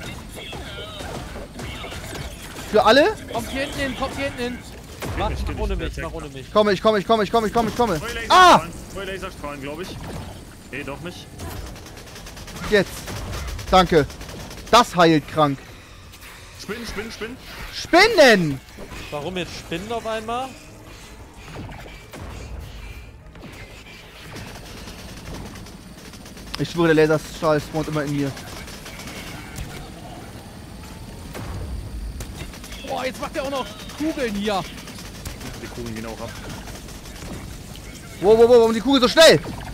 [SPEAKER 1] Für alle?
[SPEAKER 4] Kommt hier hinten hin, kommt hier hinten hin.
[SPEAKER 2] Mach
[SPEAKER 3] nicht, geht
[SPEAKER 2] ohne
[SPEAKER 3] nicht.
[SPEAKER 2] mich, mach ohne mich.
[SPEAKER 1] Ich komme.
[SPEAKER 3] Neue
[SPEAKER 1] Ah!
[SPEAKER 3] Laserstrahlen. Neue Laserstrahlen, glaube ich. Nee, doch nicht.
[SPEAKER 1] Jetzt. Danke. Das heilt krank.
[SPEAKER 3] Spinnen, Spinnen, Spinnen.
[SPEAKER 1] Spinnen!
[SPEAKER 2] Warum jetzt Spinnen auf einmal?
[SPEAKER 1] Ich schwöre, der Laserstrahl spawnt immer in mir.
[SPEAKER 4] Boah, jetzt macht er auch noch Kugeln hier.
[SPEAKER 3] Die Kugeln gehen auch ab.
[SPEAKER 1] Wow, warum die Kugel so schnell?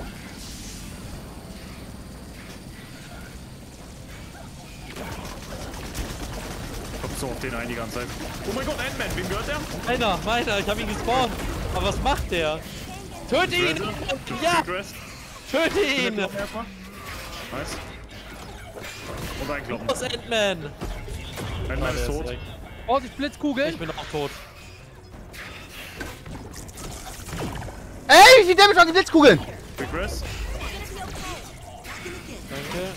[SPEAKER 3] Kommt so auf den ein die ganze Zeit. Oh mein Gott, Ant-Man, wem gehört der?
[SPEAKER 2] Meiner, ich hab ihn gespawnt. Aber was macht der? Töte ihn! Ja!
[SPEAKER 3] Quick Rest.
[SPEAKER 2] Töte ihn!
[SPEAKER 3] Erstmal. Nice. Und einkloppen.
[SPEAKER 2] Was Ant-Man?
[SPEAKER 3] Ant-Man
[SPEAKER 2] Der
[SPEAKER 3] ist
[SPEAKER 2] ist
[SPEAKER 3] tot.
[SPEAKER 2] weg.
[SPEAKER 4] Vorsicht, Blitzkugel.
[SPEAKER 2] Ich bin auch tot.
[SPEAKER 1] Ey, wie viel Damage an die Blitzkugeln?
[SPEAKER 3] Quick Rest.
[SPEAKER 2] Danke.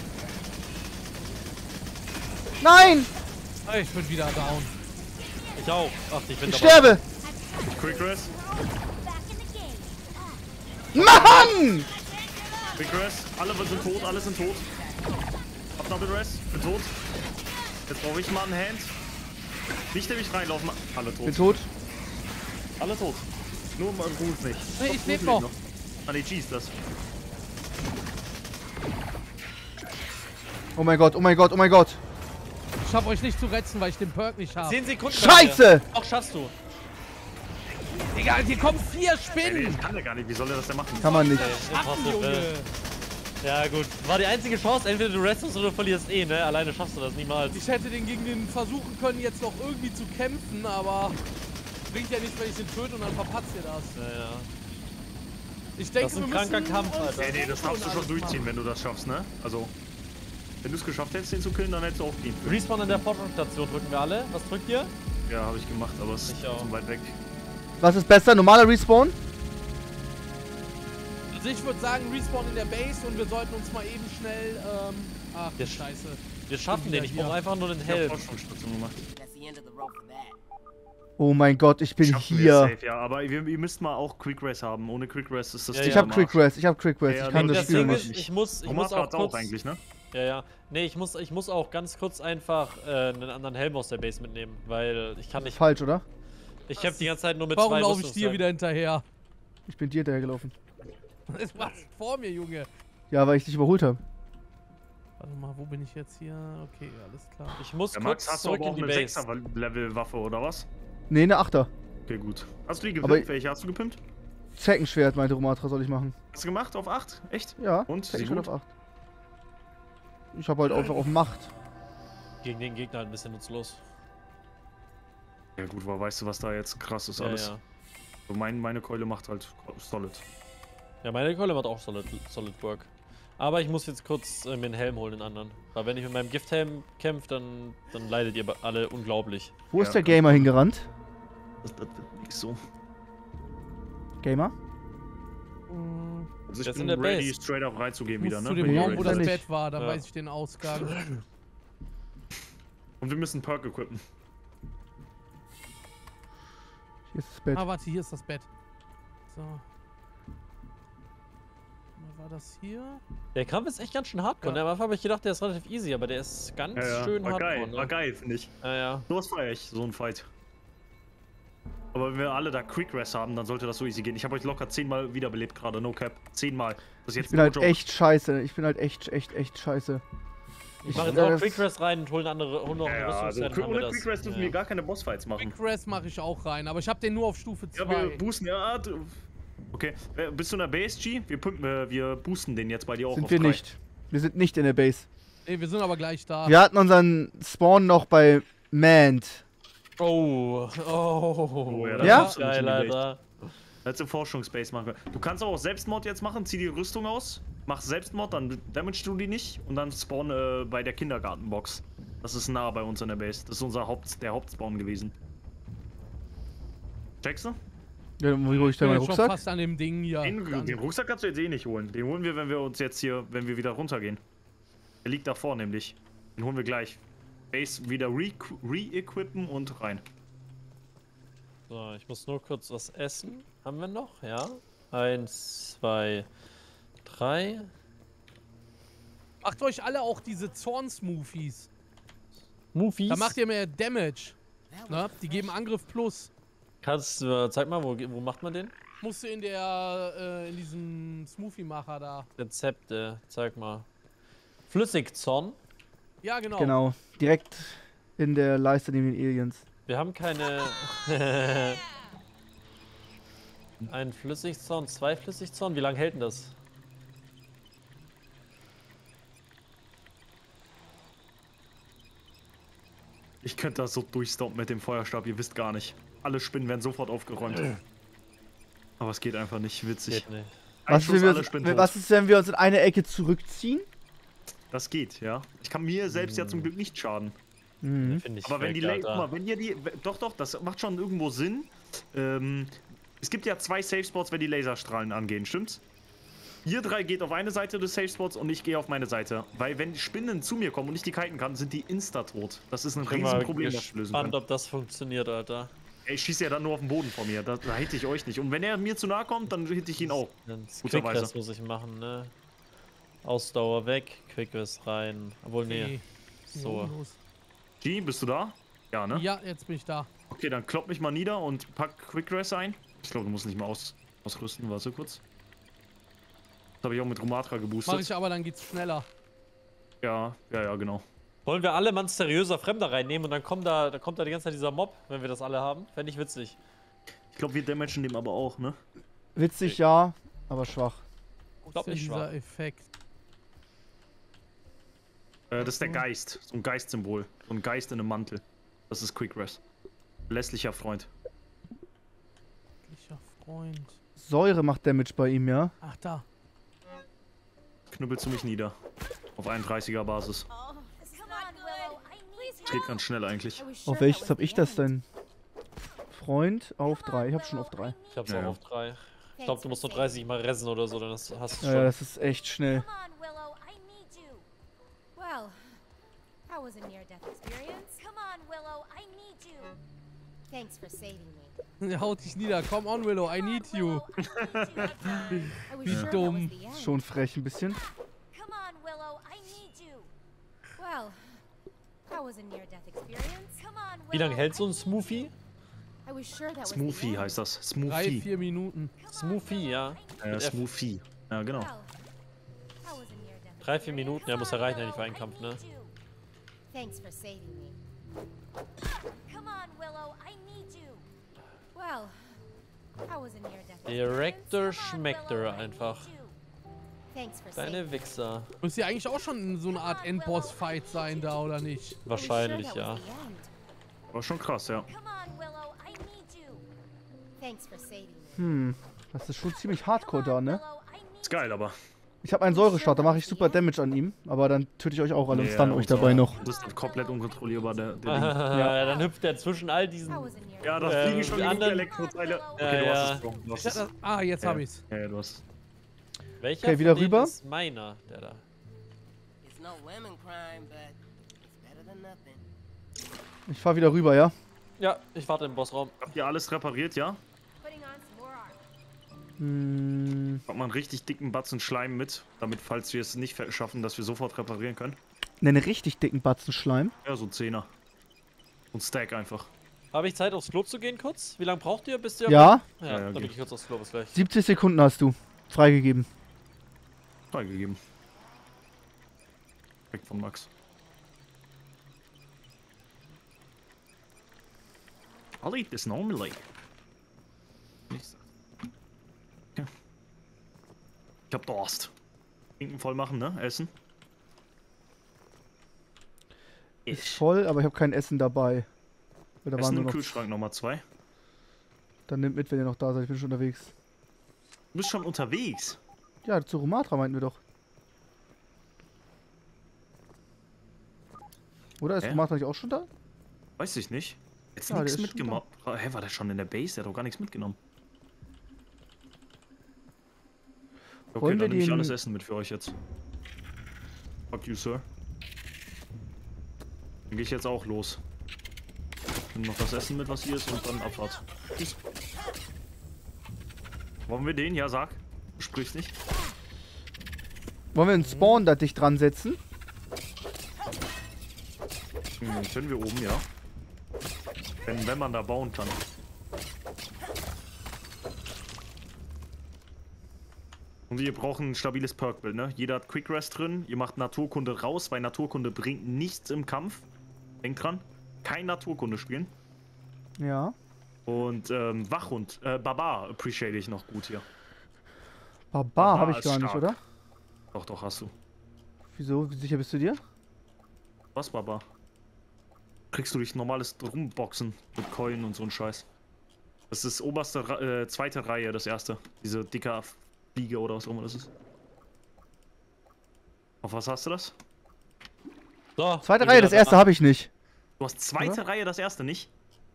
[SPEAKER 1] Nein!
[SPEAKER 4] Ich bin wieder down.
[SPEAKER 2] Ich auch. Ach, ich bin
[SPEAKER 1] Ich
[SPEAKER 2] dabei.
[SPEAKER 1] sterbe!
[SPEAKER 3] Quick Rest.
[SPEAKER 5] Back in the game.
[SPEAKER 1] Mann!
[SPEAKER 3] Quick Rest. Alle sind tot, alle sind tot. Hab Double Rest. Bin tot. Jetzt brauche ich mal einen Hand. Nicht nämlich reinlaufen. Alle tot.
[SPEAKER 1] Bin tot.
[SPEAKER 3] Alle tot. Nur mal Ruth nicht.
[SPEAKER 4] Nee,
[SPEAKER 3] Doch,
[SPEAKER 4] ich leb
[SPEAKER 3] Ruth
[SPEAKER 4] noch.
[SPEAKER 3] lebt Ah ne, G ist das.
[SPEAKER 1] Oh mein Gott, oh mein Gott, oh mein Gott.
[SPEAKER 4] Ich schaff euch nicht zu retten, weil ich den Perk nicht habe.
[SPEAKER 2] 10 Sekunden.
[SPEAKER 1] Scheiße!
[SPEAKER 2] Auch schaffst du.
[SPEAKER 4] Egal, hier kommen 4
[SPEAKER 3] Ey, nee,
[SPEAKER 4] Spinnen.
[SPEAKER 3] das kann der gar nicht. Wie soll er das denn machen?
[SPEAKER 1] Kann man nicht.
[SPEAKER 4] Ach, Junge.
[SPEAKER 2] Ja gut. War die einzige Chance, entweder du restest oder du verlierst eh, ne? Alleine schaffst du das niemals.
[SPEAKER 4] Ich hätte den gegen den versuchen können, jetzt noch irgendwie zu kämpfen, aber bringt ja nichts, wenn ich den töte und dann verpatzt ihr das.
[SPEAKER 2] Ja.
[SPEAKER 4] Ich denke,
[SPEAKER 2] Das ist ein
[SPEAKER 4] wir
[SPEAKER 2] kranker
[SPEAKER 4] müssen
[SPEAKER 2] Kampf,
[SPEAKER 4] uns
[SPEAKER 2] Alter.
[SPEAKER 3] Nee, das darfst du schon
[SPEAKER 4] alles
[SPEAKER 3] durchziehen,
[SPEAKER 4] machen.
[SPEAKER 3] wenn du das schaffst, ne? Also, wenn du es geschafft hättest, den zu killen, dann hättest du auch gehen können.
[SPEAKER 2] Respawn an der Forschungsstation drücken wir alle. Was drückt ihr?
[SPEAKER 3] Ja, habe ich gemacht, aber es ist
[SPEAKER 2] Ich auch.
[SPEAKER 3] zu weit weg.
[SPEAKER 1] Was ist besser? Normaler Respawn?
[SPEAKER 4] Also ich würde sagen, Respawn in der Base und wir sollten uns mal eben schnell, ach,
[SPEAKER 2] Der
[SPEAKER 4] scheiße.
[SPEAKER 2] Wir schaffen
[SPEAKER 4] wieder
[SPEAKER 2] den. Ich
[SPEAKER 4] hier.
[SPEAKER 2] brauche einfach nur den
[SPEAKER 3] Ich hab
[SPEAKER 2] Helm.
[SPEAKER 3] Forschungsstation gemacht.
[SPEAKER 5] That's the end of the road for that.
[SPEAKER 1] Oh mein Gott, ich bin
[SPEAKER 3] Schaffen wir
[SPEAKER 1] hier.
[SPEAKER 3] safe, ja, aber ihr müsst mal auch Quick Rest haben. Ohne Quick Rest ist das
[SPEAKER 2] Ja,
[SPEAKER 3] Ding
[SPEAKER 1] Ich hab
[SPEAKER 3] am
[SPEAKER 1] Quick
[SPEAKER 3] Arsch.
[SPEAKER 1] Rest, ich kann
[SPEAKER 3] nee,
[SPEAKER 1] das
[SPEAKER 2] Das
[SPEAKER 1] Spiel
[SPEAKER 2] Ding
[SPEAKER 1] nicht.
[SPEAKER 2] ist, ich muss
[SPEAKER 3] Thomas
[SPEAKER 2] auch
[SPEAKER 3] hat's
[SPEAKER 2] kurz...
[SPEAKER 3] auch eigentlich, ne?
[SPEAKER 2] Ja. Nee, ich muss auch ganz kurz einfach einen anderen Helm aus der Base mitnehmen, weil ich kann nicht...
[SPEAKER 1] Falsch, oder?
[SPEAKER 2] Ich kämpfe die ganze Zeit nur mit
[SPEAKER 4] Warum
[SPEAKER 2] zwei
[SPEAKER 4] laufe ich dir
[SPEAKER 2] Rüstungsteilen.
[SPEAKER 4] wieder hinterher?
[SPEAKER 1] Ich bin dir hinterhergelaufen.
[SPEAKER 4] Das war's vor mir, Junge.
[SPEAKER 1] Ja, weil ich dich überholt habe.
[SPEAKER 4] Warte mal, wo bin ich jetzt hier? Okay, alles klar.
[SPEAKER 2] Ich muss
[SPEAKER 3] Der
[SPEAKER 2] kurz
[SPEAKER 3] Max, hast du
[SPEAKER 2] zurück
[SPEAKER 3] aber
[SPEAKER 2] in
[SPEAKER 3] auch
[SPEAKER 2] die
[SPEAKER 3] eine
[SPEAKER 2] Base.
[SPEAKER 3] 6er-Level-Waffe oder was?
[SPEAKER 1] Nee, eine Achter.
[SPEAKER 3] Okay, gut. Hast du die
[SPEAKER 1] Aber-
[SPEAKER 3] gepimpt? Welche hast du gepimpt?
[SPEAKER 1] Zeckenschwert, meinte Romatra, soll ich machen.
[SPEAKER 3] Hast du gemacht auf 8? Echt?
[SPEAKER 1] Ja,
[SPEAKER 3] Und? Sie
[SPEAKER 1] Zeckenschwert
[SPEAKER 3] gut?
[SPEAKER 1] auf 8. Ich habe halt einfach auf Macht.
[SPEAKER 2] Gegen den Gegner halt ein bisschen nutzlos.
[SPEAKER 3] Ja gut, aber weißt du, was da jetzt krass ist alles?
[SPEAKER 2] Ja.
[SPEAKER 3] So meine Keule macht halt solid.
[SPEAKER 2] Ja, meine Keule macht auch solid Work. Aber ich muss jetzt kurz mir einen Helm holen, den anderen. Weil wenn ich mit meinem Gifthelm kämpfe, dann leidet ihr alle unglaublich.
[SPEAKER 1] Wo ist
[SPEAKER 3] Ja,
[SPEAKER 1] der Gamer hingerannt?
[SPEAKER 3] Das wird nicht so.
[SPEAKER 1] Gamer?
[SPEAKER 3] Also ich
[SPEAKER 2] Der ist
[SPEAKER 3] bin
[SPEAKER 2] in der
[SPEAKER 3] ready,
[SPEAKER 2] Base.
[SPEAKER 3] straight up reinzugehen
[SPEAKER 4] Ich
[SPEAKER 3] wieder,
[SPEAKER 4] muss
[SPEAKER 3] ne?
[SPEAKER 4] zu dem
[SPEAKER 3] Wenn ihr
[SPEAKER 4] Raum,
[SPEAKER 3] ready
[SPEAKER 4] wo das
[SPEAKER 3] seid.
[SPEAKER 1] nicht.
[SPEAKER 4] Bett war, da
[SPEAKER 2] Ja.
[SPEAKER 4] weiß ich den Ausgang.
[SPEAKER 3] Und wir müssen Perk equippen.
[SPEAKER 1] Hier ist das Bett.
[SPEAKER 4] Ah, warte, hier ist das Bett. So. War das hier?
[SPEAKER 2] Der Kampf ist echt ganz schön hardcore.
[SPEAKER 4] Ja.
[SPEAKER 2] Am Anfang habe ich gedacht, der ist relativ easy, aber der ist ganz schön
[SPEAKER 3] war
[SPEAKER 2] hardcore.
[SPEAKER 3] geil,
[SPEAKER 2] Ne?
[SPEAKER 3] war geil, finde ich.
[SPEAKER 2] Ja.
[SPEAKER 3] Sowas feier ich, so ein Fight. Aber wenn wir alle da Quick Rest haben, dann sollte das so easy gehen. Ich habe euch locker 10-mal wiederbelebt gerade, no cap. 10-mal. Das ist jetzt
[SPEAKER 1] Ich bin halt
[SPEAKER 3] no joke.
[SPEAKER 1] echt scheiße. Ich bin halt echt scheiße.
[SPEAKER 2] Ich mache jetzt auch Quick Rest rein und hole noch eine
[SPEAKER 3] Ja, also
[SPEAKER 2] Rüstungsset.
[SPEAKER 3] ohne Quick Rest dürfen wir gar keine Bossfights machen.
[SPEAKER 4] Quick Rest mache ich auch rein, aber ich habe den nur auf Stufe 2.
[SPEAKER 3] Ja, wir boosten, ja. Okay, bist du in der Base, G? Wir boosten den jetzt bei dir auch
[SPEAKER 1] Sind
[SPEAKER 3] auf
[SPEAKER 1] wir
[SPEAKER 3] 3.
[SPEAKER 1] nicht. Wir sind nicht in der Base.
[SPEAKER 4] Nee, wir sind aber gleich da.
[SPEAKER 1] Wir hatten unseren Spawn noch bei Mand.
[SPEAKER 2] Oh,
[SPEAKER 3] Ja,
[SPEAKER 1] Ja?
[SPEAKER 2] das ist geil, Alter.
[SPEAKER 3] Als im Forschungsbase machen können. Du kannst auch Selbstmord jetzt machen, zieh die Rüstung aus, mach Selbstmord, dann damage du die nicht und dann spawn bei der Kindergartenbox. Das ist nah bei uns in der Base. Das ist der Hauptspawn gewesen. Checkst du?
[SPEAKER 1] Ja, wo hol ich
[SPEAKER 4] Ich
[SPEAKER 1] denn
[SPEAKER 4] bin
[SPEAKER 1] meinen
[SPEAKER 4] jetzt schon
[SPEAKER 1] Rucksack?
[SPEAKER 4] fast an dem Ding hier.
[SPEAKER 3] Den Rucksack kannst du jetzt eh nicht holen. Den holen wir, wenn wir uns jetzt hier, wenn wir wieder runtergehen. Der liegt davor nämlich. Den holen wir gleich. Base wieder re-equippen und rein.
[SPEAKER 2] So, ich muss nur kurz was essen. Haben wir noch? Ja. 1, 2, 3.
[SPEAKER 4] Macht euch alle auch diese Zorn-Smoothies.
[SPEAKER 2] Movies.
[SPEAKER 4] Da macht ihr mehr Damage. Ne? Die geben Angriff plus.
[SPEAKER 2] Kannst du, zeig mal, wo macht man den?
[SPEAKER 4] Musst du in diesem Smoothie-Macher da.
[SPEAKER 2] Rezepte, zeig mal. Flüssigzorn.
[SPEAKER 4] Ja, genau.
[SPEAKER 1] Genau. Direkt in der Leiste neben den Aliens.
[SPEAKER 2] Wir haben keine. Ein Flüssigzorn, 2 Flüssigzorn. Wie lange hält denn das?
[SPEAKER 3] Ich könnte das so durchstoppen mit dem Feuerstab, ihr wisst gar nicht. Alle Spinnen werden sofort aufgeräumt. Aber es geht einfach nicht, witzig.
[SPEAKER 2] Geht nicht.
[SPEAKER 3] Ein Schuss, alle Spinnen tot.
[SPEAKER 1] Was ist, wenn wir uns in eine Ecke zurückziehen?
[SPEAKER 3] Das geht, ja. Ich kann mir selbst ja zum Glück nicht schaden.
[SPEAKER 1] Mhm.
[SPEAKER 2] Finde ich
[SPEAKER 3] Aber wenn die
[SPEAKER 2] weg,
[SPEAKER 3] guck mal, wenn ihr die. Doch, das macht schon irgendwo Sinn. Es gibt ja 2 Safe Spots, wenn die Laserstrahlen angehen, stimmt's? Ihr 3 geht auf eine Seite des Safe Spots und ich gehe auf meine Seite. Weil wenn die Spinnen zu mir kommen und ich die kiten kann, sind die insta-tot. Das ist ein
[SPEAKER 2] Ich bin mal
[SPEAKER 3] Riesenproblem, das wir lösen
[SPEAKER 2] gespannt,
[SPEAKER 3] können.
[SPEAKER 2] ob das funktioniert, Alter.
[SPEAKER 3] Ey, ich schieße ja dann nur auf den Boden von mir. Da hätte ich euch nicht. Und wenn er mir zu nahe kommt, dann hätte ich ihn auch.
[SPEAKER 2] Das
[SPEAKER 3] Guterweise.
[SPEAKER 2] Quick-Rest muss ich machen, ne? Ausdauer weg, Quick-Rest rein. Obwohl, nee.
[SPEAKER 4] Okay.
[SPEAKER 2] So.
[SPEAKER 4] Los.
[SPEAKER 3] G, bist du da? Ja, ne?
[SPEAKER 4] Ja, jetzt bin ich da.
[SPEAKER 3] Okay, dann klopp mich mal nieder und pack Quick Rest ein. Ich glaube, du musst nicht mal ausrüsten. Warte kurz. Das habe ich auch mit Rumatra geboostet.
[SPEAKER 4] Mach ich aber, dann geht's schneller.
[SPEAKER 3] Ja, genau.
[SPEAKER 2] Wollen wir alle mysteriöser Fremder reinnehmen und dann kommt da die ganze Zeit dieser Mob, wenn wir das alle haben? Fände ich witzig.
[SPEAKER 3] Ich glaube, wir damagen dem aber auch, ne?
[SPEAKER 1] Witzig, ja, aber schwach.
[SPEAKER 2] Ich glaube nicht
[SPEAKER 4] dieser
[SPEAKER 2] schwach.
[SPEAKER 4] Effekt.
[SPEAKER 3] Das ist der Geist. So ein Geistsymbol. So ein Geist in einem Mantel. Das ist Quick Rest. Lässlicher Freund.
[SPEAKER 4] Licher Freund.
[SPEAKER 1] Säure macht Damage bei ihm, ja?
[SPEAKER 4] Ach, da.
[SPEAKER 3] Knüppelst du mich nieder. Auf 31er Basis.
[SPEAKER 5] Oh, this is not good. Please
[SPEAKER 3] Das geht ganz schnell eigentlich.
[SPEAKER 5] I was sure
[SPEAKER 1] Auf welches
[SPEAKER 5] that
[SPEAKER 1] hab
[SPEAKER 5] was
[SPEAKER 1] ich
[SPEAKER 5] the
[SPEAKER 1] das
[SPEAKER 5] end.
[SPEAKER 1] denn? Freund auf 3. Ich hab schon auf 3.
[SPEAKER 2] Ich hab's
[SPEAKER 3] Ja,
[SPEAKER 2] auch
[SPEAKER 3] ja.
[SPEAKER 2] auf 3. Ich glaube, du musst nur 30 mal ressen oder so, dann hast du es
[SPEAKER 1] Ja,
[SPEAKER 2] schon.
[SPEAKER 1] das ist echt schnell.
[SPEAKER 5] Come on, Willow, I need you. Well, that was a near-death experience. Come on, Willow, I need you. Thanks for saving me.
[SPEAKER 4] Er haut dich nieder. Come on, Willow, I need you.
[SPEAKER 5] I was
[SPEAKER 4] Wie
[SPEAKER 5] sure that
[SPEAKER 4] dumm.
[SPEAKER 5] was the end.
[SPEAKER 1] Schon frech ein bisschen.
[SPEAKER 5] Come on, Willow, I need you. Well, that was a near-death experience. Come on, Willow.
[SPEAKER 2] Wie lange hält so ein
[SPEAKER 5] I need
[SPEAKER 2] Smoothie?
[SPEAKER 5] you. I was sure that was the
[SPEAKER 3] Smoothie
[SPEAKER 5] end.
[SPEAKER 3] heißt das.
[SPEAKER 4] 3,
[SPEAKER 3] Smoothie.
[SPEAKER 4] 4 Minuten.
[SPEAKER 2] Smoothie, ja. Mit F.
[SPEAKER 3] Smoothie. Ja, genau.
[SPEAKER 5] Well, that was a near-death
[SPEAKER 2] 3, 4
[SPEAKER 5] experience.
[SPEAKER 2] Minuten, ja, muss
[SPEAKER 5] Come
[SPEAKER 2] ja
[SPEAKER 5] on,
[SPEAKER 2] reichen, eigentlich für einen
[SPEAKER 5] Willow, I
[SPEAKER 2] Kampf, ne?
[SPEAKER 5] need you. Thanks for saving me. Come on, Willow, I need you. Well, that was a near-death
[SPEAKER 2] Direkter
[SPEAKER 5] experience. Come on,
[SPEAKER 2] Schmeckter
[SPEAKER 5] Willow, I
[SPEAKER 2] einfach.
[SPEAKER 5] need you. Thanks for saving
[SPEAKER 2] Deine
[SPEAKER 5] me.
[SPEAKER 2] Wichser.
[SPEAKER 4] Müsst ihr eigentlich auch schon in so eine Art Endboss-Fight sein da, oder nicht?
[SPEAKER 5] I was sure
[SPEAKER 2] Wahrscheinlich,
[SPEAKER 5] that
[SPEAKER 2] ja.
[SPEAKER 5] was the end.
[SPEAKER 3] War schon krass, ja.
[SPEAKER 5] Come on, Willow, I need you. Thanks for saving me.
[SPEAKER 1] Das ist schon ziemlich hardcore da, ne?
[SPEAKER 5] Willow, I need
[SPEAKER 3] Ist geil, aber.
[SPEAKER 1] Ich habe einen Säurestarter, da mache ich super Damage an ihm. Aber dann töte ich euch auch alle und stun euch dabei noch.
[SPEAKER 3] Das ist komplett unkontrollierbar, der Ding.
[SPEAKER 2] Ja, dann hüpft er zwischen all diesen.
[SPEAKER 5] That was a near-death.
[SPEAKER 3] Ja, da fliegen schon
[SPEAKER 2] die
[SPEAKER 3] genug
[SPEAKER 2] anderen-
[SPEAKER 3] Elektroteile. Okay,
[SPEAKER 2] Ja,
[SPEAKER 3] du
[SPEAKER 2] ja.
[SPEAKER 3] hast es, Bro. Du hast es.
[SPEAKER 4] Ah, jetzt hab ich's.
[SPEAKER 3] Ja, du hast.
[SPEAKER 2] Welcher
[SPEAKER 1] Okay, wieder
[SPEAKER 2] von denen
[SPEAKER 1] rüber.
[SPEAKER 2] ist meiner, der da?
[SPEAKER 9] It's no lemon crime, but it's better than nothing.
[SPEAKER 1] Ich fahr wieder rüber, ja?
[SPEAKER 2] Ja, ich warte im Bossraum.
[SPEAKER 3] Habt ihr alles repariert, ja?
[SPEAKER 5] Putting on some more armor.
[SPEAKER 3] Hat man einen richtig dicken Batzen Schleim mit, damit, falls wir es nicht schaffen, dass wir sofort reparieren können.
[SPEAKER 1] Einen richtig dicken Batzen Schleim.
[SPEAKER 3] Ja, so ein 10er. Und Stack einfach.
[SPEAKER 2] Habe ich Zeit, aufs Klo zu gehen kurz? Wie lange braucht ihr, bis ihr...
[SPEAKER 1] Ja,
[SPEAKER 2] Ja, dann
[SPEAKER 3] okay.
[SPEAKER 2] gehe ich kurz aufs Klo, bis gleich.
[SPEAKER 1] 70 Sekunden hast du freigegeben.
[SPEAKER 3] Freigegeben. Weg von Max. I'll eat this normally. Nichts. Ja. Ich hab Durst. Trinken voll machen, ne? Essen.
[SPEAKER 1] Ist voll, aber ich habe kein Essen dabei. Oder waren
[SPEAKER 3] Essen
[SPEAKER 1] nur
[SPEAKER 3] im
[SPEAKER 1] noch...
[SPEAKER 3] Kühlschrank Nummer 2.
[SPEAKER 1] Dann nimmt mit, wenn ihr noch da seid. Ich bin schon unterwegs.
[SPEAKER 3] Du bist schon unterwegs.
[SPEAKER 1] Ja, zu Romatra meinten wir doch. Oder ist
[SPEAKER 3] Hä?
[SPEAKER 1] Romatra nicht auch schon da?
[SPEAKER 3] Weiß ich nicht. Jetzt
[SPEAKER 1] Ja,
[SPEAKER 3] nichts
[SPEAKER 1] der ist schon
[SPEAKER 3] mitgemacht. Hä, war der schon in der Base? Der hat doch gar nichts mitgenommen. Okay,
[SPEAKER 1] Wollen wir
[SPEAKER 3] dann nehme ich
[SPEAKER 1] den-
[SPEAKER 3] alles Essen mit für euch jetzt. Fuck you, Sir. Dann gehe ich jetzt auch los. Nimm noch das Essen mit, was hier ist, und dann Abfahrt. Tschüss. Wollen wir den? Ja, sag. Du sprichst nicht.
[SPEAKER 1] Wollen wir einen Spawn da dicht dran setzen?
[SPEAKER 3] Können wir oben, ja. Wenn man da bauen kann. Und wir brauchen ein stabiles Perk-Bild, ne? Jeder hat Quick Rest drin. Ihr macht Naturkunde raus, weil Naturkunde bringt nichts im Kampf. Denkt dran. Kein Naturkunde spielen.
[SPEAKER 1] Ja.
[SPEAKER 3] Und Wachhund, Barbar appreciate ich noch gut hier.
[SPEAKER 1] Barbar habe ich
[SPEAKER 3] ist
[SPEAKER 1] gar nicht,
[SPEAKER 3] stark.
[SPEAKER 1] oder?
[SPEAKER 3] Doch, doch, hast du.
[SPEAKER 1] Wieso? Wie sicher bist du dir?
[SPEAKER 3] Was, Barbar? Kriegst du durch normales Rumboxen mit Keulen und so ein Scheiß. Das ist oberste, zweite Reihe, das erste. Diese dicke Fliege oder was auch immer das ist. Auf was hast du das?
[SPEAKER 2] So,
[SPEAKER 1] Zweite
[SPEAKER 2] bin
[SPEAKER 1] Reihe,
[SPEAKER 2] wieder
[SPEAKER 1] das erste
[SPEAKER 2] da.
[SPEAKER 1] habe ich nicht.
[SPEAKER 3] Du hast zweite
[SPEAKER 1] Oder?
[SPEAKER 3] Reihe, das erste nicht?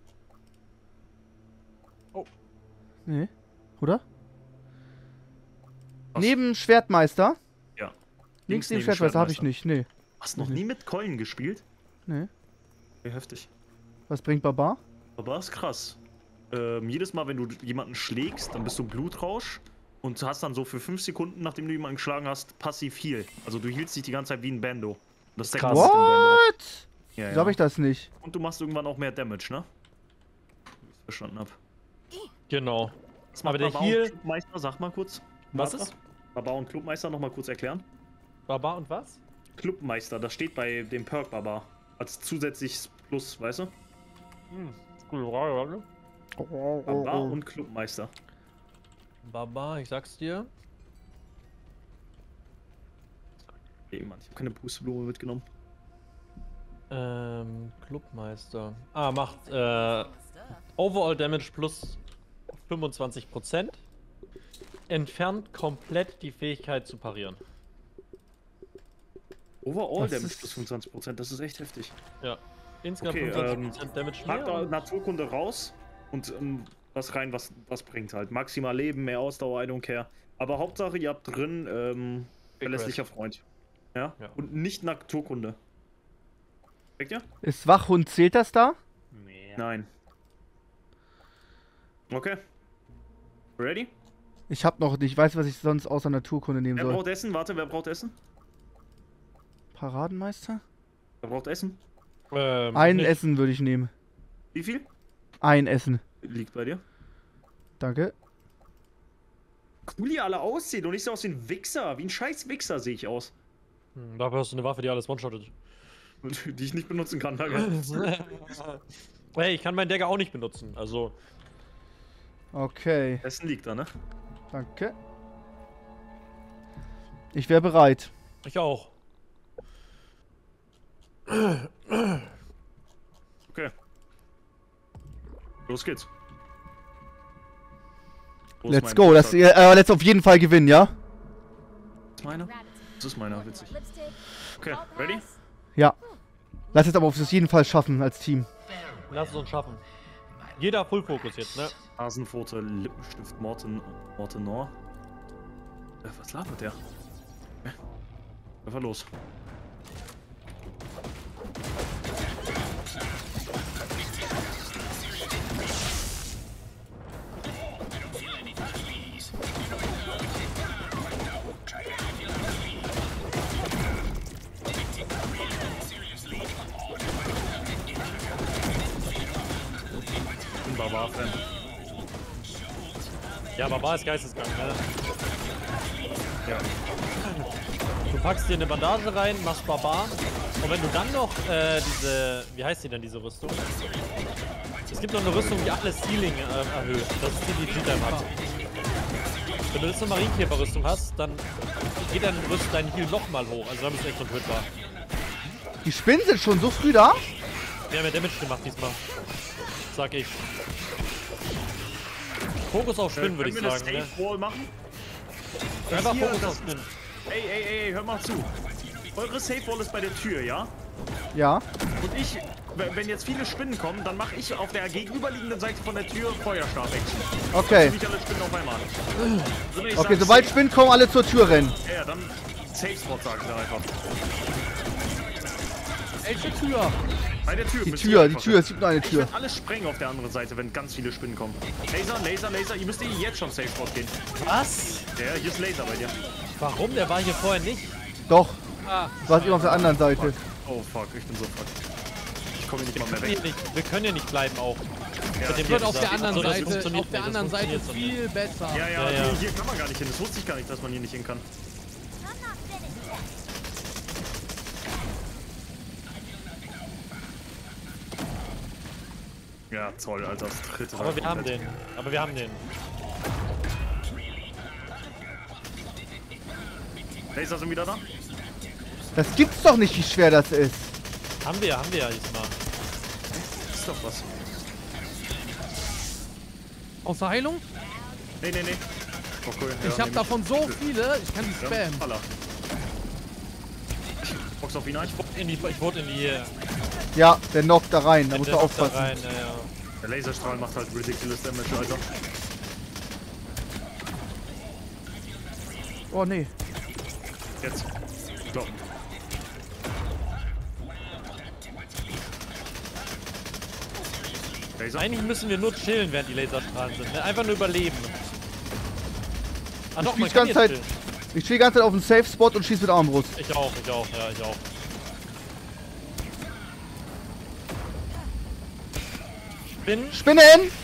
[SPEAKER 1] Nee. Oder?
[SPEAKER 3] Was?
[SPEAKER 1] Neben Schwertmeister.
[SPEAKER 3] Ja.
[SPEAKER 1] Links neben Schwertmeister habe ich nicht. Nee.
[SPEAKER 3] Hast noch nie mit Keulen gespielt?
[SPEAKER 1] Nee.
[SPEAKER 3] Okay, heftig.
[SPEAKER 1] Was bringt Barbar?
[SPEAKER 3] Aber ist krass. Jedes Mal, wenn du jemanden schlägst, dann bist du Blutrausch und hast dann so für 5 Sekunden, nachdem du jemanden geschlagen hast, passiv Heal. Also du healst dich die ganze Zeit wie ein Bando. Und das ist
[SPEAKER 2] Krass.
[SPEAKER 3] im Bando auch.
[SPEAKER 1] What?
[SPEAKER 3] Ja,
[SPEAKER 1] Wieso habe ich das nicht?
[SPEAKER 3] Und du machst irgendwann auch mehr Damage, ne? Wie ich verstanden hab.
[SPEAKER 2] Genau.
[SPEAKER 3] Was
[SPEAKER 2] Aber
[SPEAKER 3] macht
[SPEAKER 2] der
[SPEAKER 3] Barbar und
[SPEAKER 2] Heal-
[SPEAKER 3] Clubmeister, sag mal kurz.
[SPEAKER 2] Was
[SPEAKER 3] Martha?
[SPEAKER 2] ist?
[SPEAKER 3] Barbar und Clubmeister noch mal kurz erklären.
[SPEAKER 2] Barbar und was?
[SPEAKER 3] Clubmeister, das steht bei dem Perk Barbar. Als zusätzliches Plus, weißt du?
[SPEAKER 2] Gute Frage, warte.
[SPEAKER 3] Barbar und Clubmeister.
[SPEAKER 2] Barbar, ich sag's dir.
[SPEAKER 3] Okay, Mann, ich habe keine Pusteblume mitgenommen.
[SPEAKER 2] Clubmeister. Ah, macht Overall Damage plus 25%. Entfernt komplett die Fähigkeit zu parieren.
[SPEAKER 3] Overall
[SPEAKER 1] Das
[SPEAKER 3] Damage
[SPEAKER 1] ist-
[SPEAKER 3] plus 25%, das ist echt heftig.
[SPEAKER 2] Ja. Insgesamt
[SPEAKER 3] Okay,
[SPEAKER 2] 25% Damage
[SPEAKER 3] Pack da
[SPEAKER 2] mehr.
[SPEAKER 3] Naturkunde raus und was rein, was bringt halt. Maximal Leben, mehr Ausdauer, I don't care. Aber Hauptsache, ihr habt drin verlässlicher Freund. Ja?
[SPEAKER 2] Ja.
[SPEAKER 3] Und nicht Naturkunde. Checkt ihr?
[SPEAKER 1] Ist Wachhund, zählt das da?
[SPEAKER 2] Nee.
[SPEAKER 3] Nein. Okay. Ready?
[SPEAKER 1] Ich hab noch nicht. Ich weiß, was ich sonst außer Naturkunde nehmen
[SPEAKER 3] Wer
[SPEAKER 1] soll.
[SPEAKER 3] braucht Essen? Warte, wer braucht Essen?
[SPEAKER 1] Paradenmeister?
[SPEAKER 3] Wer braucht Essen?
[SPEAKER 1] Ein
[SPEAKER 2] nicht.
[SPEAKER 1] Essen würde ich nehmen.
[SPEAKER 3] Wie viel?
[SPEAKER 1] Ein Essen.
[SPEAKER 3] Liegt bei dir.
[SPEAKER 1] Danke.
[SPEAKER 3] Cool, ihr alle aussieht und ich sehe aus wie ein Wichser. Wie ein scheiß Wichser sehe ich aus.
[SPEAKER 2] Dafür hast du eine Waffe, die alles one-shottet.
[SPEAKER 3] Die ich nicht benutzen kann, danke.
[SPEAKER 2] Hey, ich kann meinen Dagger auch nicht benutzen. Also,
[SPEAKER 1] Okay.
[SPEAKER 3] Essen liegt da, ne?
[SPEAKER 1] Danke. Ich wäre bereit.
[SPEAKER 2] ich auch.
[SPEAKER 3] Okay. Los geht's. Wo ist
[SPEAKER 1] Let's
[SPEAKER 3] mein
[SPEAKER 1] go. Das,
[SPEAKER 3] Rucksack?
[SPEAKER 1] let's auf jeden Fall gewinnen, ja?
[SPEAKER 3] Das ist meiner? Das ist meiner, witzig.
[SPEAKER 5] Lipstick.
[SPEAKER 3] Okay, ready?
[SPEAKER 1] Ja. Lass es aber auf jeden Fall schaffen als Team.
[SPEAKER 2] Lass es uns schaffen. Jeder Full Focus jetzt, ne?
[SPEAKER 3] Nasenpfote, Lippenstift, Mortenor. Was labert der? Einfach los. bin Barbar-Fan.
[SPEAKER 2] Ja, Barbar ist geisteskrank, ne?
[SPEAKER 3] Ja.
[SPEAKER 2] Du packst dir eine Bandage rein, machst Barbar. Und wenn du dann noch diese, wie heißt die denn, diese Rüstung? Es gibt noch eine Rüstung, die alles Healing erhöht. Das ist die, die G-Time hat. Wenn du jetzt eine Marienkäfer-Rüstung hast, dann geht dein Heal nochmal hoch. Also dann bist du echt untötbar.
[SPEAKER 1] Die Spinnen sind schon so früh da?
[SPEAKER 2] Wir haben ja Damage gemacht diesmal. Sag ich. Fokus auf Spinnen, würde ich
[SPEAKER 3] Können wir
[SPEAKER 2] sagen.
[SPEAKER 3] eine
[SPEAKER 2] Ne?
[SPEAKER 3] Safe Wall machen?
[SPEAKER 2] Einfach
[SPEAKER 3] Hier,
[SPEAKER 2] Fokus
[SPEAKER 3] das-
[SPEAKER 2] auf Spinnen.
[SPEAKER 3] Ey, hör mal zu. Eure Safe Wall ist bei der Tür, ja?
[SPEAKER 1] Ja.
[SPEAKER 3] Und ich, wenn jetzt viele Spinnen kommen, dann mache ich auf der gegenüberliegenden Seite von der Tür Feuerstab-Action.
[SPEAKER 1] Okay.
[SPEAKER 3] Nicht alle Spinnen auf einmal. So, wenn ich
[SPEAKER 1] Okay,
[SPEAKER 3] sag,
[SPEAKER 1] sobald
[SPEAKER 3] safe-
[SPEAKER 1] Spinnen kommen, alle zur Tür rennen.
[SPEAKER 3] Ja, dann Safe Spot sag ich dann einfach.
[SPEAKER 4] Welche Tür?
[SPEAKER 3] Bei der Tür.
[SPEAKER 1] Die
[SPEAKER 3] müsst
[SPEAKER 1] Tür,
[SPEAKER 3] ihr
[SPEAKER 1] die
[SPEAKER 3] einfach
[SPEAKER 1] Tür,
[SPEAKER 3] sein.
[SPEAKER 1] es gibt nur eine
[SPEAKER 3] Ich
[SPEAKER 1] Tür.
[SPEAKER 3] werde alles sprengen auf der anderen Seite, wenn ganz viele Spinnen kommen. Laser. Ihr müsst jetzt schon Safe Spot gehen.
[SPEAKER 2] Was?
[SPEAKER 3] Ja, hier ist Laser bei dir.
[SPEAKER 2] Warum? Der war hier vorher nicht.
[SPEAKER 1] Doch,
[SPEAKER 4] Ah,
[SPEAKER 1] du warst immer auf der anderen Seite.
[SPEAKER 3] Oh fuck, ich bin so fucked. Ich komme nicht mal mehr
[SPEAKER 2] Wir
[SPEAKER 3] weg.
[SPEAKER 2] können hier nicht bleiben auch.
[SPEAKER 3] Ja,
[SPEAKER 2] Mit dem
[SPEAKER 4] wird auf
[SPEAKER 2] Laser.
[SPEAKER 4] der anderen
[SPEAKER 2] So, das
[SPEAKER 4] Seite,
[SPEAKER 2] funktioniert
[SPEAKER 4] auf der
[SPEAKER 2] nicht, das
[SPEAKER 4] anderen Seite
[SPEAKER 2] funktioniert so
[SPEAKER 4] viel besser.
[SPEAKER 3] ja,
[SPEAKER 2] Ja, ja.
[SPEAKER 3] Hier kann man gar nicht hin. Das wusste ich gar nicht, dass man hier nicht hin kann.
[SPEAKER 5] I'm not finished yet.
[SPEAKER 3] Ja, toll, Alter. Das dritte.
[SPEAKER 2] Aber wir haben den. Aber wir haben den.
[SPEAKER 3] Laser sind wieder da?
[SPEAKER 1] Das gibt's doch nicht, wie schwer das ist.
[SPEAKER 2] Haben wir ja diesmal.
[SPEAKER 3] Ist doch was.
[SPEAKER 4] Außer Heilung?
[SPEAKER 3] Nee. Oh, cool. Ja,
[SPEAKER 4] Ich hab
[SPEAKER 3] nehm
[SPEAKER 4] davon so viele, ich kann die
[SPEAKER 3] Ja,
[SPEAKER 4] spammen.
[SPEAKER 3] Baller. Box auf ihn ein.
[SPEAKER 2] Ich wurde in die.
[SPEAKER 1] Ja, der knockt da rein, da musst du
[SPEAKER 2] da
[SPEAKER 1] aufpassen.
[SPEAKER 2] rein, ja.
[SPEAKER 3] Der Laserstrahl macht halt ridiculous Damage, Alter.
[SPEAKER 1] Oh nee.
[SPEAKER 3] Jetzt. Kloppen. Laser.
[SPEAKER 2] Eigentlich müssen wir nur chillen, während die Laserstrahlen sind. Ne? Einfach nur überleben. Ah doch, man
[SPEAKER 1] spiel's
[SPEAKER 2] kann
[SPEAKER 1] ganze
[SPEAKER 2] jetzt
[SPEAKER 1] Zeit-
[SPEAKER 2] chillen.
[SPEAKER 1] Ich stehe die ganze Zeit auf dem Safe Spot und schieße mit Armbrust.
[SPEAKER 2] Ich auch, ja, ich auch.
[SPEAKER 1] Spinnen!